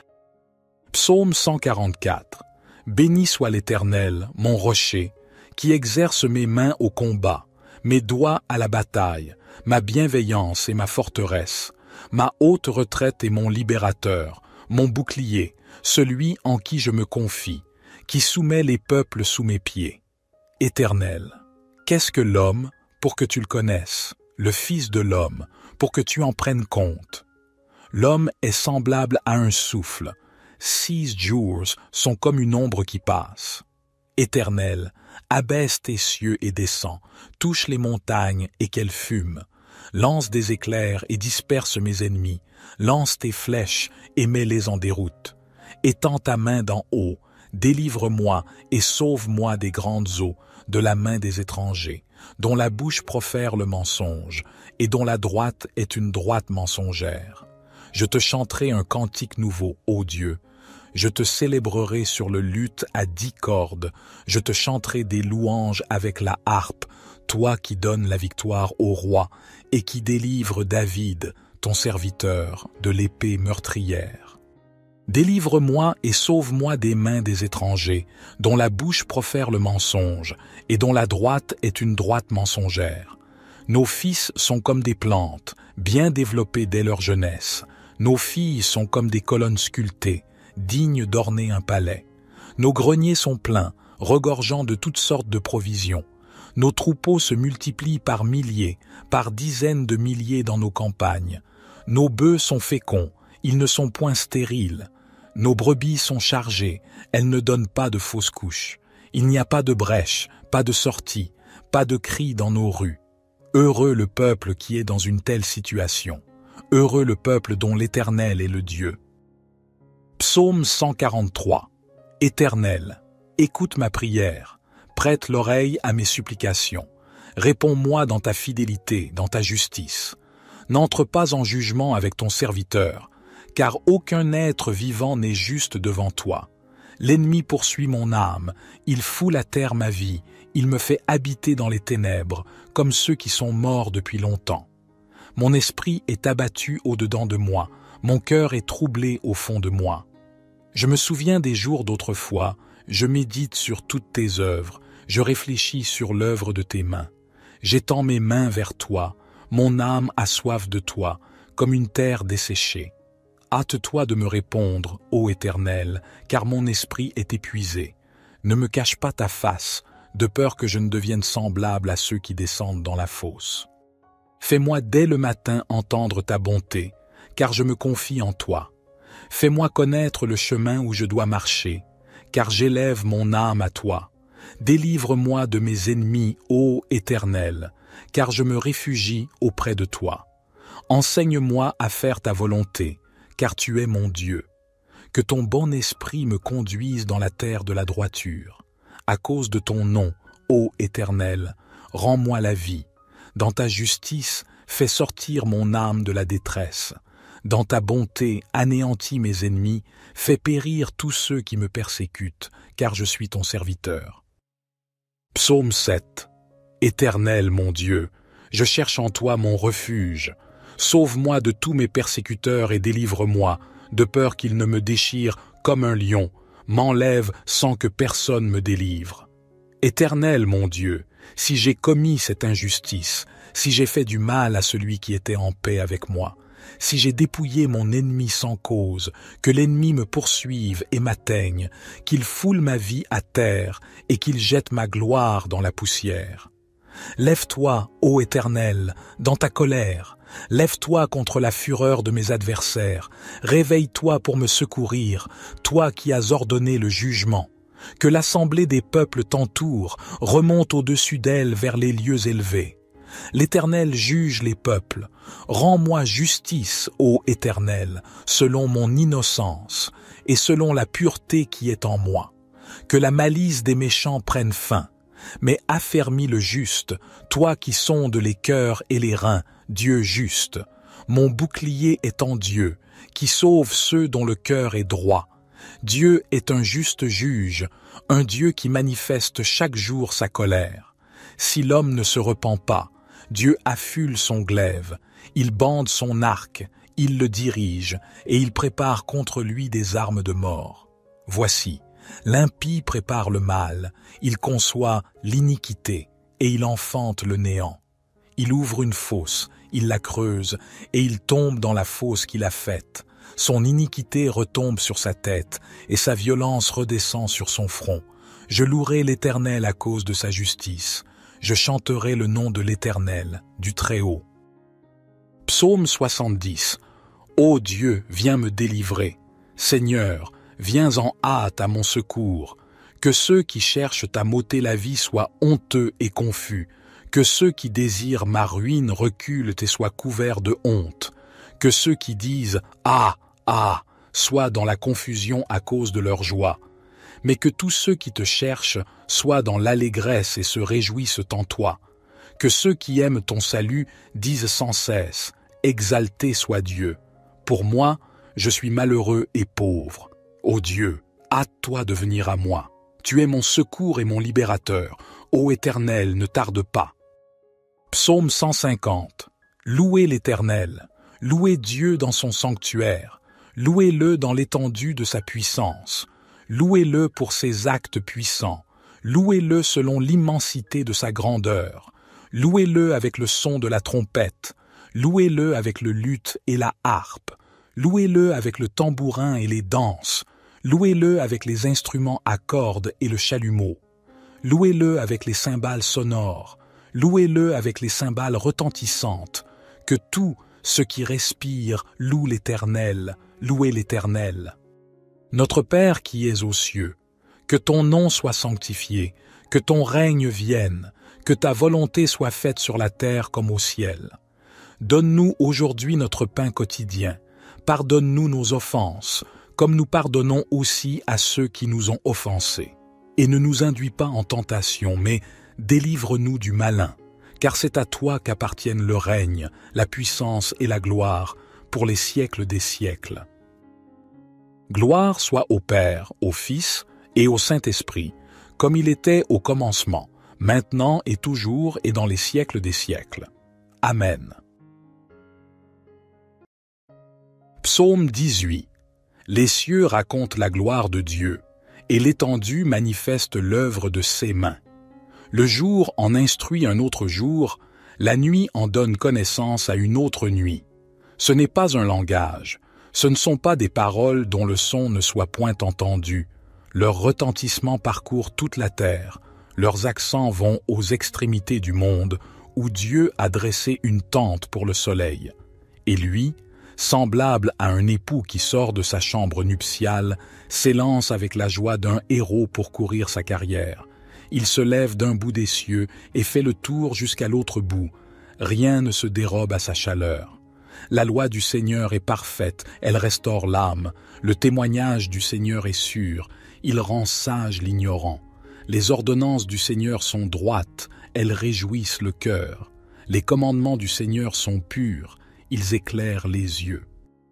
[SPEAKER 1] Psaume cent quarante-quatre. Béni soit l'Éternel, mon rocher, qui exerce mes mains au combat, mes doigts à la bataille, ma bienveillance et ma forteresse, ma haute retraite et mon libérateur, mon bouclier, celui en qui je me confie, qui soumet les peuples sous mes pieds. Éternel, qu'est-ce que l'homme pour que tu le connaisses, le Fils de l'homme pour que tu en prennes compte? L'homme est semblable à un souffle. Six jours sont comme une ombre qui passe. Éternel, abaisse tes cieux et descends, touche les montagnes et qu'elles fument. Lance des éclairs et disperse mes ennemis. Lance tes flèches et mets-les en déroute. Étends ta main d'en haut, délivre-moi et sauve-moi des grandes eaux, de la main des étrangers, dont la bouche profère le mensonge, et dont la droite est une droite mensongère. Je te chanterai un cantique nouveau, ô Dieu. Je te célébrerai sur le luth à dix cordes. Je te chanterai des louanges avec la harpe, toi qui donnes la victoire au roi et qui délivre David, ton serviteur, de l'épée meurtrière. Délivre-moi et sauve-moi des mains des étrangers, dont la bouche profère le mensonge et dont la droite est une droite mensongère. Nos fils sont comme des plantes, bien développées dès leur jeunesse. Nos filles sont comme des colonnes sculptées, dignes d'orner un palais. Nos greniers sont pleins, regorgeant de toutes sortes de provisions. Nos troupeaux se multiplient par milliers, par dizaines de milliers dans nos campagnes. Nos bœufs sont féconds, ils ne sont point stériles. Nos brebis sont chargées, elles ne donnent pas de fausses couches. Il n'y a pas de brèche, pas de sortie, pas de cri dans nos rues. Heureux le peuple qui est dans une telle situation. Heureux le peuple dont l'Éternel est le Dieu. Psaume cent quarante-trois. Éternel, écoute ma prière, prête l'oreille à mes supplications. Réponds-moi dans ta fidélité, dans ta justice. N'entre pas en jugement avec ton serviteur, car aucun être vivant n'est juste devant toi. L'ennemi poursuit mon âme, il foule à terre ma vie, il me fait habiter dans les ténèbres, comme ceux qui sont morts depuis longtemps. Mon esprit est abattu au-dedans de moi, mon cœur est troublé au fond de moi. Je me souviens des jours d'autrefois, je médite sur toutes tes œuvres, je réfléchis sur l'œuvre de tes mains. J'étends mes mains vers toi, mon âme a soif de toi, comme une terre desséchée. Hâte-toi de me répondre, ô Éternel, car mon esprit est épuisé. Ne me cache pas ta face, de peur que je ne devienne semblable à ceux qui descendent dans la fosse. Fais-moi dès le matin entendre ta bonté, car je me confie en toi. Fais-moi connaître le chemin où je dois marcher, car j'élève mon âme à toi. Délivre-moi de mes ennemis, ô Éternel, car je me réfugie auprès de toi. Enseigne-moi à faire ta volonté, car tu es mon Dieu. Que ton bon esprit me conduise dans la terre de la droiture. À cause de ton nom, ô Éternel, rends-moi la vie. Dans ta justice, fais sortir mon âme de la détresse. Dans ta bonté, anéantis mes ennemis, fais périr tous ceux qui me persécutent, car je suis ton serviteur. Psaume sept. Éternel mon Dieu, je cherche en toi mon refuge. Sauve-moi de tous mes persécuteurs et délivre-moi, de peur qu'ils ne me déchirent comme un lion, m'enlève sans que personne me délivre. Éternel mon Dieu, si j'ai commis cette injustice, si j'ai fait du mal à celui qui était en paix avec moi, si j'ai dépouillé mon ennemi sans cause, que l'ennemi me poursuive et m'atteigne, qu'il foule ma vie à terre et qu'il jette ma gloire dans la poussière. Lève-toi, ô Éternel, dans ta colère, lève-toi contre la fureur de mes adversaires, réveille-toi pour me secourir, toi qui as ordonné le jugement. Que l'assemblée des peuples t'entoure, remonte au-dessus d'elle vers les lieux élevés. L'Éternel juge les peuples. Rends-moi justice, ô Éternel, selon mon innocence et selon la pureté qui est en moi. Que la malice des méchants prenne fin. Mais affermis le juste, toi qui sondes les cœurs et les reins, Dieu juste. Mon bouclier est en Dieu, qui sauve ceux dont le cœur est droit. Dieu est un juste juge, un Dieu qui manifeste chaque jour sa colère. Si l'homme ne se repent pas, Dieu affule son glaive, il bande son arc, il le dirige, et il prépare contre lui des armes de mort. Voici, l'impie prépare le mal, il conçoit l'iniquité, et il enfante le néant. Il ouvre une fosse, il la creuse, et il tombe dans la fosse qu'il a faite. Son iniquité retombe sur sa tête, et sa violence redescend sur son front. Je louerai l'Éternel à cause de sa justice. Je chanterai le nom de l'Éternel, du Très-Haut. Psaume soixante-dix. Ô Dieu, viens me délivrer. Seigneur, viens en hâte à mon secours. Que ceux qui cherchent à m'ôter la vie soient honteux et confus. Que ceux qui désirent ma ruine reculent et soient couverts de honte. Que ceux qui disent « Ah, ah !» soient dans la confusion à cause de leur joie. Mais que tous ceux qui te cherchent soient dans l'allégresse et se réjouissent en toi. Que ceux qui aiment ton salut disent sans cesse « Exalté soit Dieu !» Pour moi, je suis malheureux et pauvre. Ô Dieu, hâte-toi de venir à moi. Tu es mon secours et mon libérateur. Ô Éternel, ne tarde pas. Psaume cent cinquante. Louez l'Éternel. Louez Dieu dans son sanctuaire. Louez-le dans l'étendue de sa puissance. Louez-le pour ses actes puissants. Louez-le selon l'immensité de sa grandeur. Louez-le avec le son de la trompette. Louez-le avec le luth et la harpe. Louez-le avec le tambourin et les danses. Louez-le avec les instruments à cordes et le chalumeau. Louez-le avec les cymbales sonores. Louez-le avec les cymbales retentissantes. Que tout ce qui respire loue l'Éternel. Louez l'Éternel. Notre Père qui es aux cieux, que ton nom soit sanctifié, que ton règne vienne, que ta volonté soit faite sur la terre comme au ciel. Donne-nous aujourd'hui notre pain quotidien. Pardonne-nous nos offenses, comme nous pardonnons aussi à ceux qui nous ont offensés. Et ne nous induis pas en tentation, mais délivre-nous du malin, car c'est à toi qu'appartiennent le règne, la puissance et la gloire, pour les siècles des siècles. Gloire soit au Père, au Fils et au Saint-Esprit, comme il était au commencement, maintenant et toujours et dans les siècles des siècles. Amen. Psaume dix-huit. Les cieux racontent la gloire de Dieu, et l'étendue manifeste l'œuvre de ses mains. Le jour en instruit un autre jour, la nuit en donne connaissance à une autre nuit. Ce n'est pas un langage, ce ne sont pas des paroles dont le son ne soit point entendu. Leur retentissement parcourt toute la terre, Leurs accents vont aux extrémités du monde, où Dieu a dressé une tente pour le soleil. Et lui, semblable à un époux qui sort de sa chambre nuptiale, s'élance avec la joie d'un héros pour courir sa carrière. Il se lève d'un bout des cieux et fait le tour jusqu'à l'autre bout. Rien ne se dérobe à sa chaleur. La loi du Seigneur est parfaite, elle restaure l'âme. Le témoignage du Seigneur est sûr, il rend sage l'ignorant. Les ordonnances du Seigneur sont droites, elles réjouissent le cœur. Les commandements du Seigneur sont purs, ils éclairent les yeux.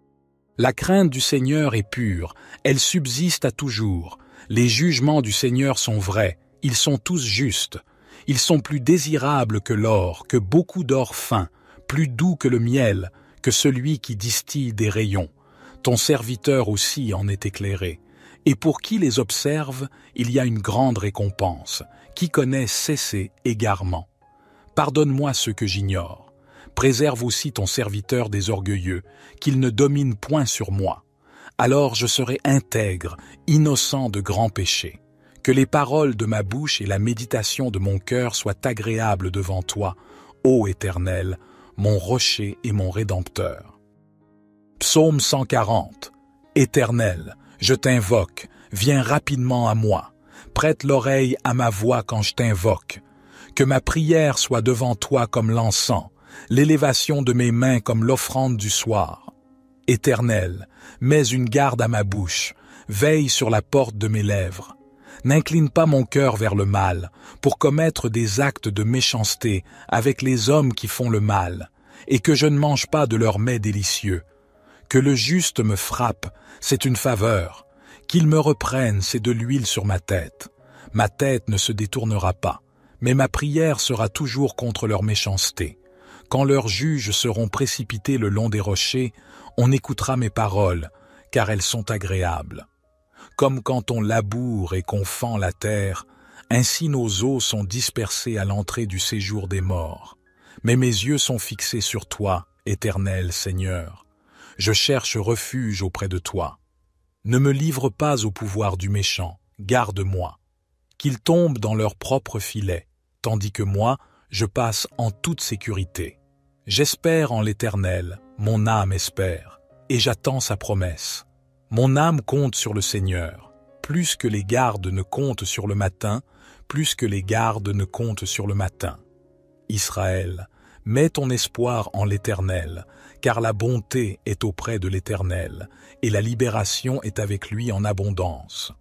[SPEAKER 1] La crainte du Seigneur est pure, elle subsiste à toujours. Les jugements du Seigneur sont vrais, ils sont tous justes. Ils sont plus désirables que l'or, que beaucoup d'or fin, plus doux que le miel, que celui qui distille des rayons. Ton serviteur aussi en est éclairé. Et pour qui les observe, il y a une grande récompense. Qui connaît cesser égarement. Pardonne-moi ce que j'ignore. Préserve aussi ton serviteur des orgueilleux, qu'il ne domine point sur moi. Alors je serai intègre, innocent de grands péchés. Que les paroles de ma bouche et la méditation de mon cœur soient agréables devant toi, ô Éternel, mon rocher et mon rédempteur. Psaume cent quarante. Éternel, je t'invoque, viens rapidement à moi. Prête l'oreille à ma voix quand je t'invoque. Que ma prière soit devant toi comme l'encens, l'élévation de mes mains comme l'offrande du soir. Éternel, mets une garde à ma bouche, veille sur la porte de mes lèvres. N'incline pas mon cœur vers le mal, pour commettre des actes de méchanceté avec les hommes qui font le mal, et que je ne mange pas de leurs mets délicieux. Que le juste me frappe, c'est une faveur. Qu'il me reprenne, c'est de l'huile sur ma tête. Ma tête ne se détournera pas, mais ma prière sera toujours contre leur méchanceté. Quand leurs juges seront précipités le long des rochers, on écoutera mes paroles, car elles sont agréables. Comme quand on laboure et qu'on fend la terre, ainsi nos os sont dispersés à l'entrée du séjour des morts. Mais mes yeux sont fixés sur toi, Éternel Seigneur. Je cherche refuge auprès de toi. Ne me livre pas au pouvoir du méchant, garde-moi. Qu'ils tombent dans leur propre filet, tandis que moi, je passe en toute sécurité. J'espère en l'Éternel, mon âme espère, et j'attends sa promesse. Mon âme compte sur le Seigneur, plus que les gardes ne comptent sur le matin, plus que les gardes ne comptent sur le matin. Israël, mets ton espoir en l'Éternel, car la bonté est auprès de l'Éternel, et la libération est avec lui en abondance.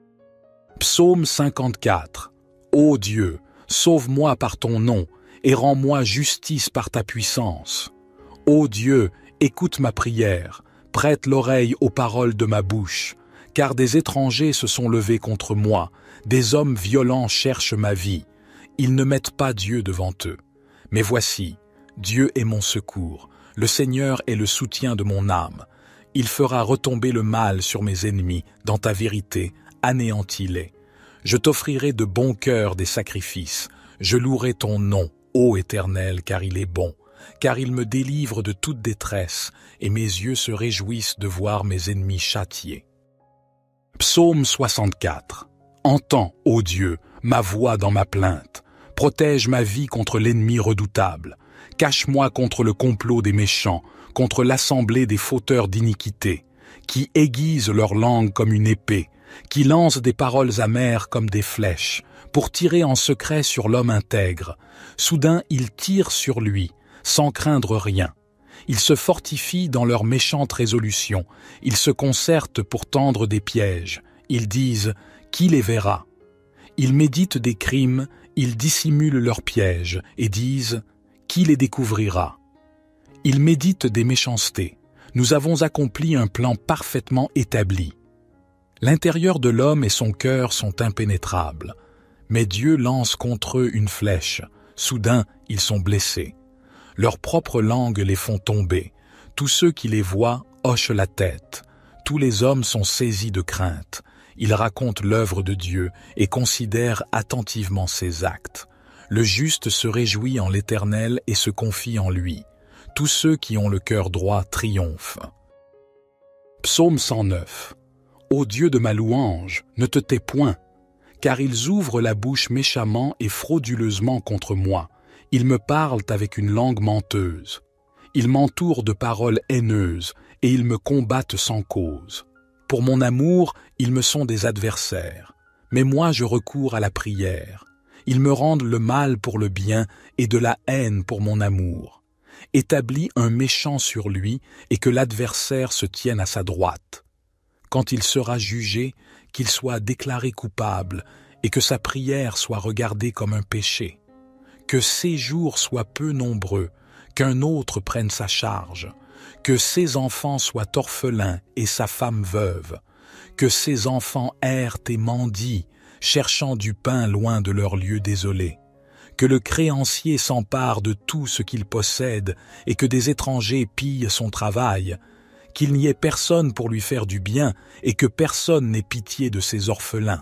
[SPEAKER 1] Psaume cinquante-quatre. Ô Dieu, sauve-moi par ton nom, et rends-moi justice par ta puissance. Ô Dieu, écoute ma prière, prête l'oreille aux paroles de ma bouche, car des étrangers se sont levés contre moi, des hommes violents cherchent ma vie. Ils ne mettent pas Dieu devant eux. Mais voici, Dieu est mon secours, le Seigneur est le soutien de mon âme. Il fera retomber le mal sur mes ennemis, dans ta vérité, anéantis-les. Je t'offrirai de bon cœur des sacrifices, je louerai ton nom, ô Éternel, car il est bon. Car il me délivre de toute détresse, et mes yeux se réjouissent de voir mes ennemis châtiés. Psaume soixante-quatre. Entends, ô Dieu, ma voix dans ma plainte. Protège ma vie contre l'ennemi redoutable. Cache-moi contre le complot des méchants, contre l'assemblée des fauteurs d'iniquité, qui aiguisent leur langue comme une épée, qui lancent des paroles amères comme des flèches, pour tirer en secret sur l'homme intègre. Soudain, ils tirent sur lui, sans craindre rien. Ils se fortifient dans leurs méchantes résolutions. Ils se concertent pour tendre des pièges. Ils disent « Qui les verra ?» Ils méditent des crimes, ils dissimulent leurs pièges et disent « Qui les découvrira ?» Ils méditent des méchancetés. Nous avons accompli un plan parfaitement établi. L'intérieur de l'homme et son cœur sont impénétrables. Mais Dieu lance contre eux une flèche. Soudain, ils sont blessés. Leurs propres langues les font tomber. Tous ceux qui les voient hochent la tête. Tous les hommes sont saisis de crainte. Ils racontent l'œuvre de Dieu et considèrent attentivement ses actes. Le juste se réjouit en l'Éternel et se confie en lui. Tous ceux qui ont le cœur droit triomphent. Psaume cent neuf. Ô Dieu de ma louange, ne te tais point, car ils ouvrent la bouche méchamment et frauduleusement contre moi. Ils me parlent avec une langue menteuse. Ils m'entourent de paroles haineuses, et ils me combattent sans cause. Pour mon amour, ils me sont des adversaires. Mais moi je recours à la prière. Ils me rendent le mal pour le bien et de la haine pour mon amour. Établis un méchant sur lui et que l'adversaire se tienne à sa droite. Quand il sera jugé, qu'il soit déclaré coupable et que sa prière soit regardée comme un péché. Que ses jours soient peu nombreux, qu'un autre prenne sa charge, que ses enfants soient orphelins et sa femme veuve, que ses enfants errent et mendient, cherchant du pain loin de leur lieu désolé, que le créancier s'empare de tout ce qu'il possède et que des étrangers pillent son travail, qu'il n'y ait personne pour lui faire du bien et que personne n'ait pitié de ses orphelins.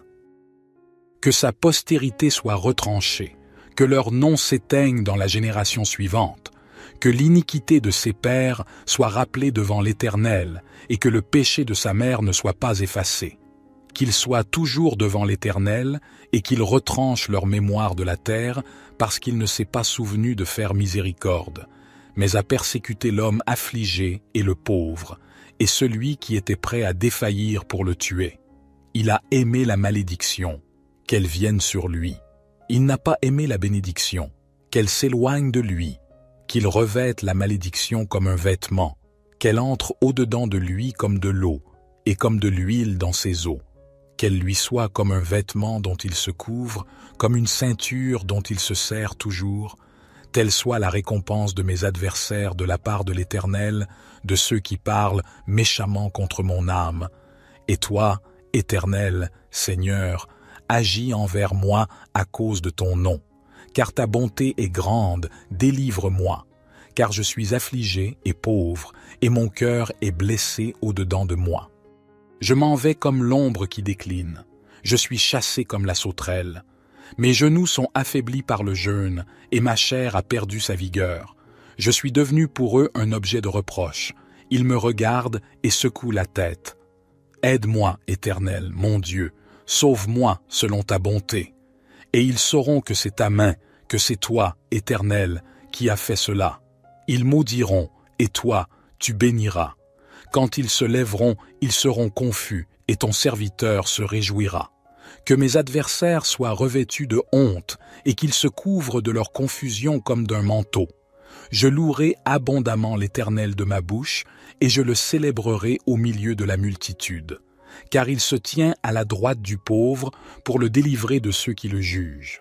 [SPEAKER 1] Que sa postérité soit retranchée, que leur nom s'éteigne dans la génération suivante, que l'iniquité de ses pères soit rappelée devant l'Éternel et que le péché de sa mère ne soit pas effacé. Qu'il soit toujours devant l'Éternel et qu'il retranche leur mémoire de la terre parce qu'il ne s'est pas souvenu de faire miséricorde, mais a persécuté l'homme affligé et le pauvre, et celui qui était prêt à défaillir pour le tuer. Il a aimé la malédiction, qu'elle vienne sur lui. Il n'a pas aimé la bénédiction, qu'elle s'éloigne de lui, qu'il revête la malédiction comme un vêtement, qu'elle entre au-dedans de lui comme de l'eau, et comme de l'huile dans ses os, qu'elle lui soit comme un vêtement dont il se couvre, comme une ceinture dont il se sert toujours, telle soit la récompense de mes adversaires de la part de l'Éternel, de ceux qui parlent méchamment contre mon âme. Et toi, Éternel, Seigneur, agis envers moi à cause de ton nom. Car ta bonté est grande, délivre-moi. Car je suis affligé et pauvre, et mon cœur est blessé au-dedans de moi. Je m'en vais comme l'ombre qui décline. Je suis chassé comme la sauterelle. Mes genoux sont affaiblis par le jeûne, et ma chair a perdu sa vigueur. Je suis devenu pour eux un objet de reproche. Ils me regardent et secouent la tête. Aide-moi, Éternel, mon Dieu, sauve-moi selon ta bonté. Et ils sauront que c'est ta main, que c'est toi, Éternel, qui as fait cela. Ils maudiront, et toi, tu béniras. Quand ils se lèveront, ils seront confus, et ton serviteur se réjouira. Que mes adversaires soient revêtus de honte, et qu'ils se couvrent de leur confusion comme d'un manteau. Je louerai abondamment l'Éternel de ma bouche, et je le célébrerai au milieu de la multitude. Car il se tient à la droite du pauvre pour le délivrer de ceux qui le jugent.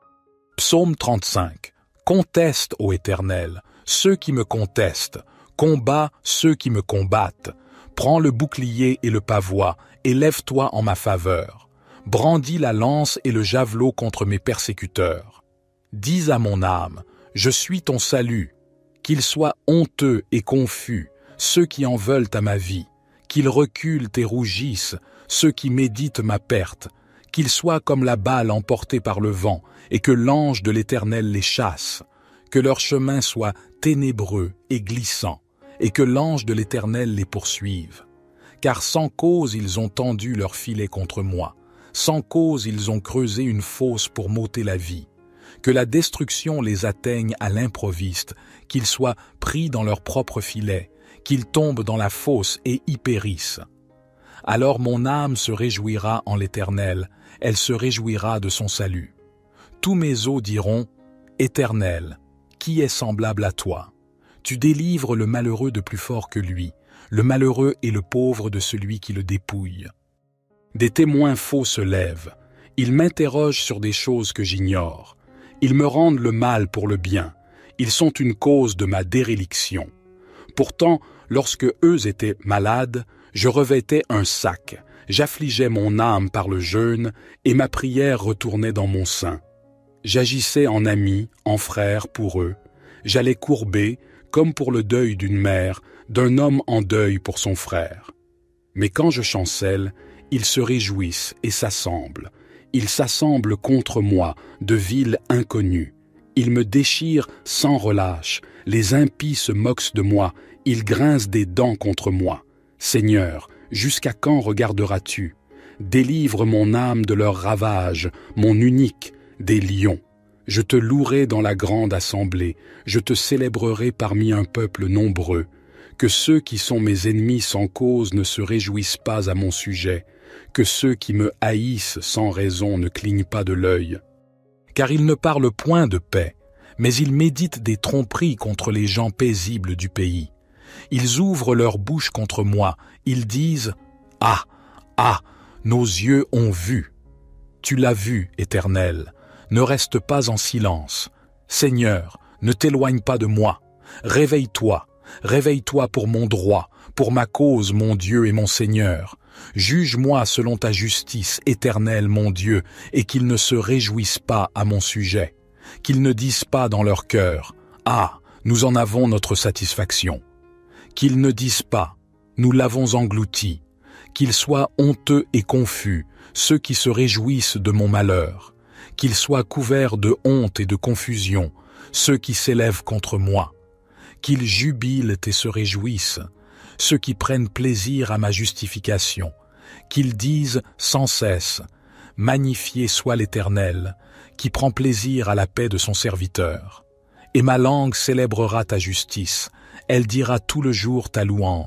[SPEAKER 1] Psaume trente-cinq. Conteste, ô Éternel, ceux qui me contestent, combat ceux qui me combattent. Prends le bouclier et le pavois, et lève-toi en ma faveur. Brandis la lance et le javelot contre mes persécuteurs. Dis à mon âme, je suis ton salut. Qu'ils soient honteux et confus, ceux qui en veulent à ma vie. Qu'ils reculent et rougissent, ceux qui méditent ma perte. Qu'ils soient comme la balle emportée par le vent, et que l'ange de l'Éternel les chasse. Que leur chemin soit ténébreux et glissant, et que l'ange de l'Éternel les poursuive. Car sans cause ils ont tendu leur filet contre moi. Sans cause ils ont creusé une fosse pour m'ôter la vie. Que la destruction les atteigne à l'improviste, qu'ils soient pris dans leur propre filet, qu'ils tombent dans la fosse et y périssent. Alors mon âme se réjouira en l'Éternel, elle se réjouira de son salut. Tous mes os diront, Éternel, qui est semblable à toi? Tu délivres le malheureux de plus fort que lui, le malheureux et le pauvre de celui qui le dépouille. Des témoins faux se lèvent, ils m'interrogent sur des choses que j'ignore. Ils me rendent le mal pour le bien, ils sont une cause de ma déréliction. Pourtant, lorsque eux étaient malades, je revêtais un sac, j'affligeais mon âme par le jeûne, et ma prière retournait dans mon sein. J'agissais en ami, en frère pour eux, j'allais courber, comme pour le deuil d'une mère, d'un homme en deuil pour son frère. Mais quand je chancelle, ils se réjouissent et s'assemblent. Ils s'assemblent contre moi, de villes inconnues. Ils me déchirent sans relâche. Les impies se moquent de moi. Ils grincent des dents contre moi. Seigneur, jusqu'à quand regarderas-tu? Délivre mon âme de leurs ravages, mon unique, des lions. Je te louerai dans la grande assemblée, je te célébrerai parmi un peuple nombreux. Que ceux qui sont mes ennemis sans cause ne se réjouissent pas à mon sujet, que ceux qui me haïssent sans raison ne clignent pas de l'œil. Car ils ne parlent point de paix, mais ils méditent des tromperies contre les gens paisibles du pays. Ils ouvrent leur bouche contre moi, ils disent « Ah, ah, nos yeux ont vu !» Tu l'as vu, Éternel, ne reste pas en silence. Seigneur, ne t'éloigne pas de moi. Réveille-toi, réveille-toi pour mon droit, pour ma cause, mon Dieu et mon Seigneur. Juge-moi selon ta justice, Éternel, mon Dieu, et qu'ils ne se réjouissent pas à mon sujet. Qu'ils ne disent pas dans leur cœur « Ah, nous en avons notre satisfaction ». Qu'ils ne disent pas « Nous l'avons englouti ». Qu'ils soient honteux et confus, ceux qui se réjouissent de mon malheur. Qu'ils soient couverts de honte et de confusion, ceux qui s'élèvent contre moi. Qu'ils jubilent et se réjouissent, ceux qui prennent plaisir à ma justification. Qu'ils disent sans cesse « Magnifié soit l'Éternel, qui prend plaisir à la paix de son serviteur. Et ma langue célébrera ta justice, elle dira tout le jour ta louange. »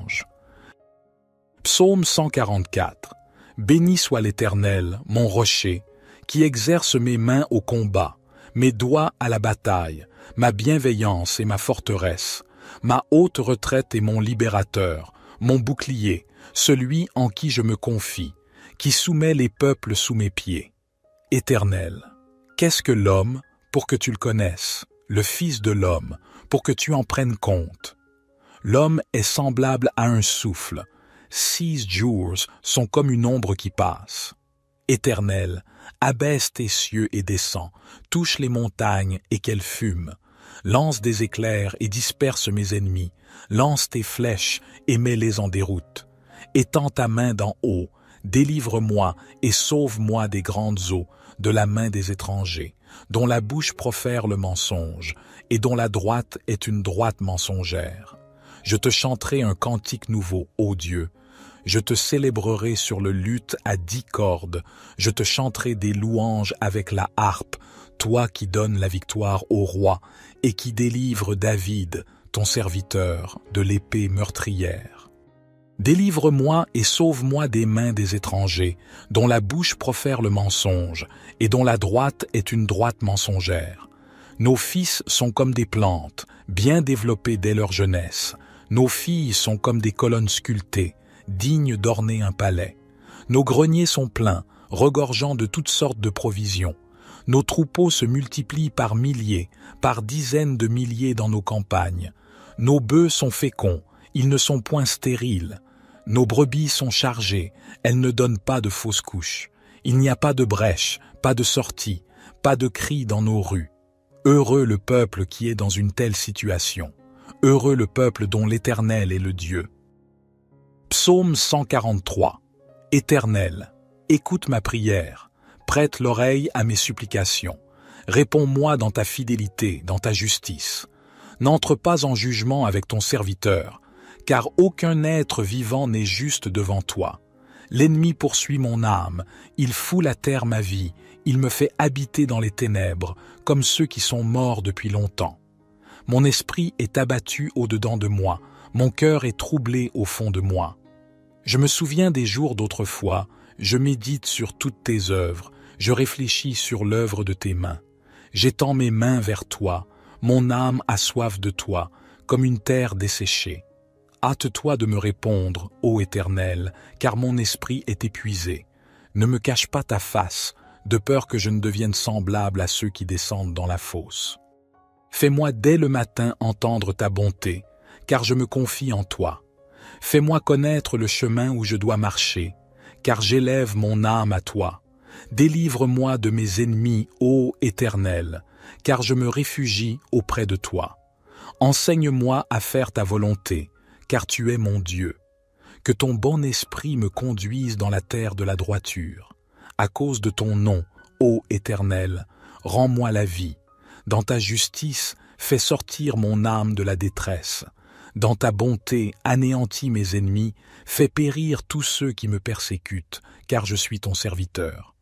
[SPEAKER 1] Psaume cent quarante-quatre. Béni soit l'Éternel, mon rocher, qui exerce mes mains au combat, mes doigts à la bataille, ma bienveillance et ma forteresse, ma haute retraite et mon libérateur, mon bouclier, celui en qui je me confie, qui soumet les peuples sous mes pieds. Éternel, qu'est-ce que l'homme pour que tu le connaisses, le Fils de l'homme pour que tu en prennes compte? L'homme est semblable à un souffle. Six jours sont comme une ombre qui passe. Éternel, abaisse tes cieux et descends, touche les montagnes et qu'elles fument. Lance des éclairs et disperse mes ennemis, lance tes flèches et mets-les en déroute. Étends ta main d'en haut, délivre-moi et sauve-moi des grandes eaux, de la main des étrangers, dont la bouche profère le mensonge, et dont la droite est une droite mensongère. Je te chanterai un cantique nouveau, ô Dieu. Je te célébrerai sur le luth à dix cordes. Je te chanterai des louanges avec la harpe, toi qui donnes la victoire au roi et qui délivre David, ton serviteur, de l'épée meurtrière. Délivre-moi et sauve-moi des mains des étrangers, dont la bouche profère le mensonge et dont la droite est une droite mensongère. Nos fils sont comme des plantes, bien développées dès leur jeunesse. Nos filles sont comme des colonnes sculptées, dignes d'orner un palais. Nos greniers sont pleins, regorgeant de toutes sortes de provisions. Nos troupeaux se multiplient par milliers, par dizaines de milliers dans nos campagnes. Nos bœufs sont féconds, ils ne sont point stériles. Nos brebis sont chargées, elles ne donnent pas de fausses couches. Il n'y a pas de brèche, pas de sortie, pas de cri dans nos rues. Heureux le peuple qui est dans une telle situation. Heureux le peuple dont l'Éternel est le Dieu. Psaume cent quarante-trois. Éternel, écoute ma prière, prête l'oreille à mes supplications. Réponds-moi dans ta fidélité, dans ta justice. N'entre pas en jugement avec ton serviteur, car aucun être vivant n'est juste devant toi. L'ennemi poursuit mon âme, il foule à terre ma vie, il me fait habiter dans les ténèbres, comme ceux qui sont morts depuis longtemps. Mon esprit est abattu au-dedans de moi, mon cœur est troublé au fond de moi. Je me souviens des jours d'autrefois, je médite sur toutes tes œuvres, je réfléchis sur l'œuvre de tes mains. J'étends mes mains vers toi, mon âme a soif de toi, comme une terre desséchée. Hâte-toi de me répondre, ô Éternel, car mon esprit est épuisé. Ne me cache pas ta face, de peur que je ne devienne semblable à ceux qui descendent dans la fosse. Fais-moi dès le matin entendre ta bonté, car je me confie en toi. Fais-moi connaître le chemin où je dois marcher, car j'élève mon âme à toi. Délivre-moi de mes ennemis, ô Éternel, car je me réfugie auprès de toi. Enseigne-moi à faire ta volonté, car tu es mon Dieu. Que ton bon esprit me conduise dans la terre de la droiture. À cause de ton nom, ô Éternel, rends-moi la vie. Dans ta justice, fais sortir mon âme de la détresse. dans ta bonté, anéantis mes ennemis, fais périr tous ceux qui me persécutent, car je suis ton serviteur.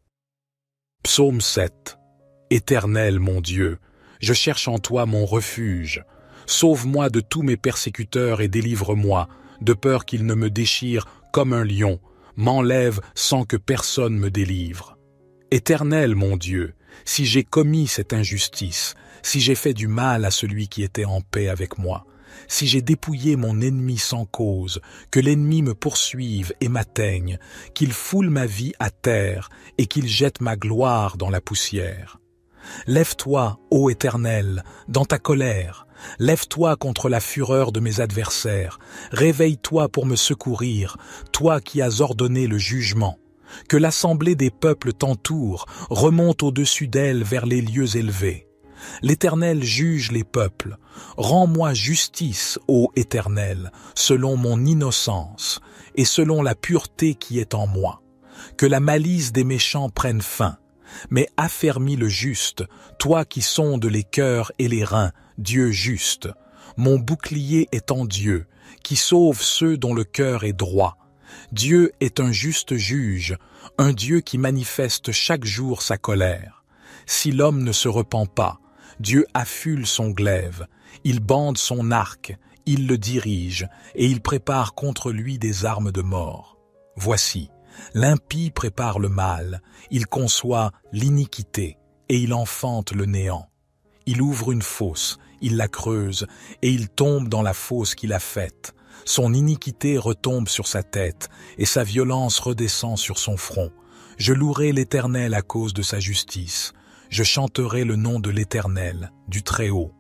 [SPEAKER 1] Psaume sept. Éternel mon Dieu, je cherche en toi mon refuge. Sauve-moi de tous mes persécuteurs et délivre-moi, de peur qu'ils ne me déchirent comme un lion, m'enlève sans que personne me délivre. Éternel mon Dieu, si j'ai commis cette injustice, si j'ai fait du mal à celui qui était en paix avec moi, si j'ai dépouillé mon ennemi sans cause, que l'ennemi me poursuive et m'atteigne, qu'il foule ma vie à terre et qu'il jette ma gloire dans la poussière. Lève-toi, ô Éternel, dans ta colère, lève-toi contre la fureur de mes adversaires, réveille-toi pour me secourir, toi qui as ordonné le jugement. Que l'assemblée des peuples t'entoure, remonte au-dessus d'elle vers les lieux élevés. L'Éternel juge les peuples. Rends-moi justice, ô Éternel, selon mon innocence et selon la pureté qui est en moi. Que la malice des méchants prenne fin. Mais affermis le juste, toi qui sondes les cœurs et les reins, Dieu juste. Mon bouclier est en Dieu, qui sauve ceux dont le cœur est droit. Dieu est un juste juge, un Dieu qui manifeste chaque jour sa colère. Si l'homme ne se repent pas, Dieu affule son glaive, il bande son arc, il le dirige, et il prépare contre lui des armes de mort. Voici, l'impie prépare le mal, il conçoit l'iniquité, et il enfante le néant. Il ouvre une fosse, il la creuse, et il tombe dans la fosse qu'il a faite. Son iniquité retombe sur sa tête, et sa violence redescend sur son front. Je louerai l'Éternel à cause de sa justice. Je chanterai le nom de l'Éternel, du Très-Haut.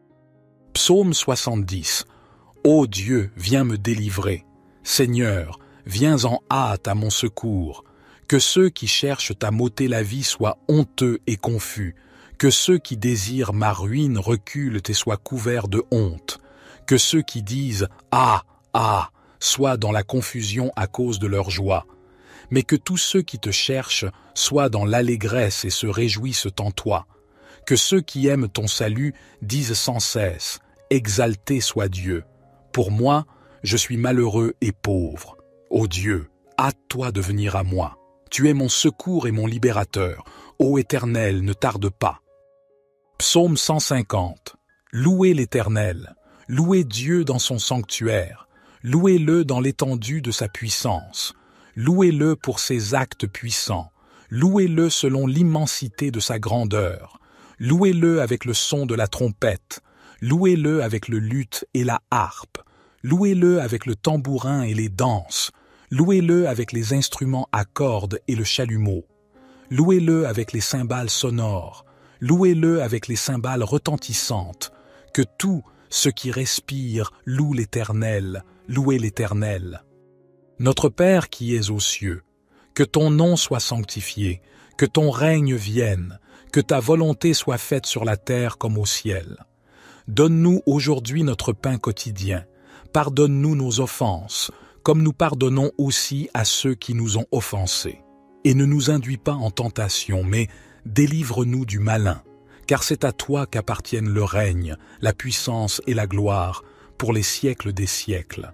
[SPEAKER 1] Psaume soixante-dix. Ô Dieu, viens me délivrer. Seigneur, viens en hâte à mon secours. Que ceux qui cherchent à m'ôter la vie soient honteux et confus. Que ceux qui désirent ma ruine reculent et soient couverts de honte. Que ceux qui disent « Ah, ah !» soient dans la confusion à cause de leur joie. Mais que tous ceux qui te cherchent soient dans l'allégresse et se réjouissent en toi. Que ceux qui aiment ton salut disent sans cesse « Exalté soit Dieu !» Pour moi, je suis malheureux et pauvre. Ô Dieu, hâte-toi de venir à moi. Tu es mon secours et mon libérateur. Ô Éternel, ne tarde pas. Psaume cent cinquante. Louez l'Éternel. Louez Dieu dans son sanctuaire. Louez-le dans l'étendue de sa puissance. Louez-le pour ses actes puissants. Louez-le selon l'immensité de sa grandeur. Louez-le avec le son de la trompette. Louez-le avec le luth et la harpe. Louez-le avec le tambourin et les danses. Louez-le avec les instruments à cordes et le chalumeau. Louez-le avec les cymbales sonores. Louez-le avec les cymbales retentissantes. Que tout ce qui respire loue l'Éternel. Louez l'Éternel. Notre Père qui es aux cieux, que ton nom soit sanctifié, que ton règne vienne, que ta volonté soit faite sur la terre comme au ciel. Donne-nous aujourd'hui notre pain quotidien. Pardonne-nous nos offenses, comme nous pardonnons aussi à ceux qui nous ont offensés. Et ne nous induis pas en tentation, mais délivre-nous du malin, car c'est à toi qu'appartiennent le règne, la puissance et la gloire, pour les siècles des siècles.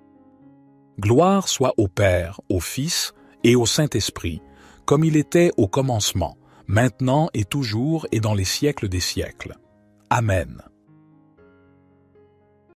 [SPEAKER 1] Gloire soit au Père, au Fils et au Saint-Esprit, comme il était au commencement, maintenant et toujours et dans les siècles des siècles. Amen.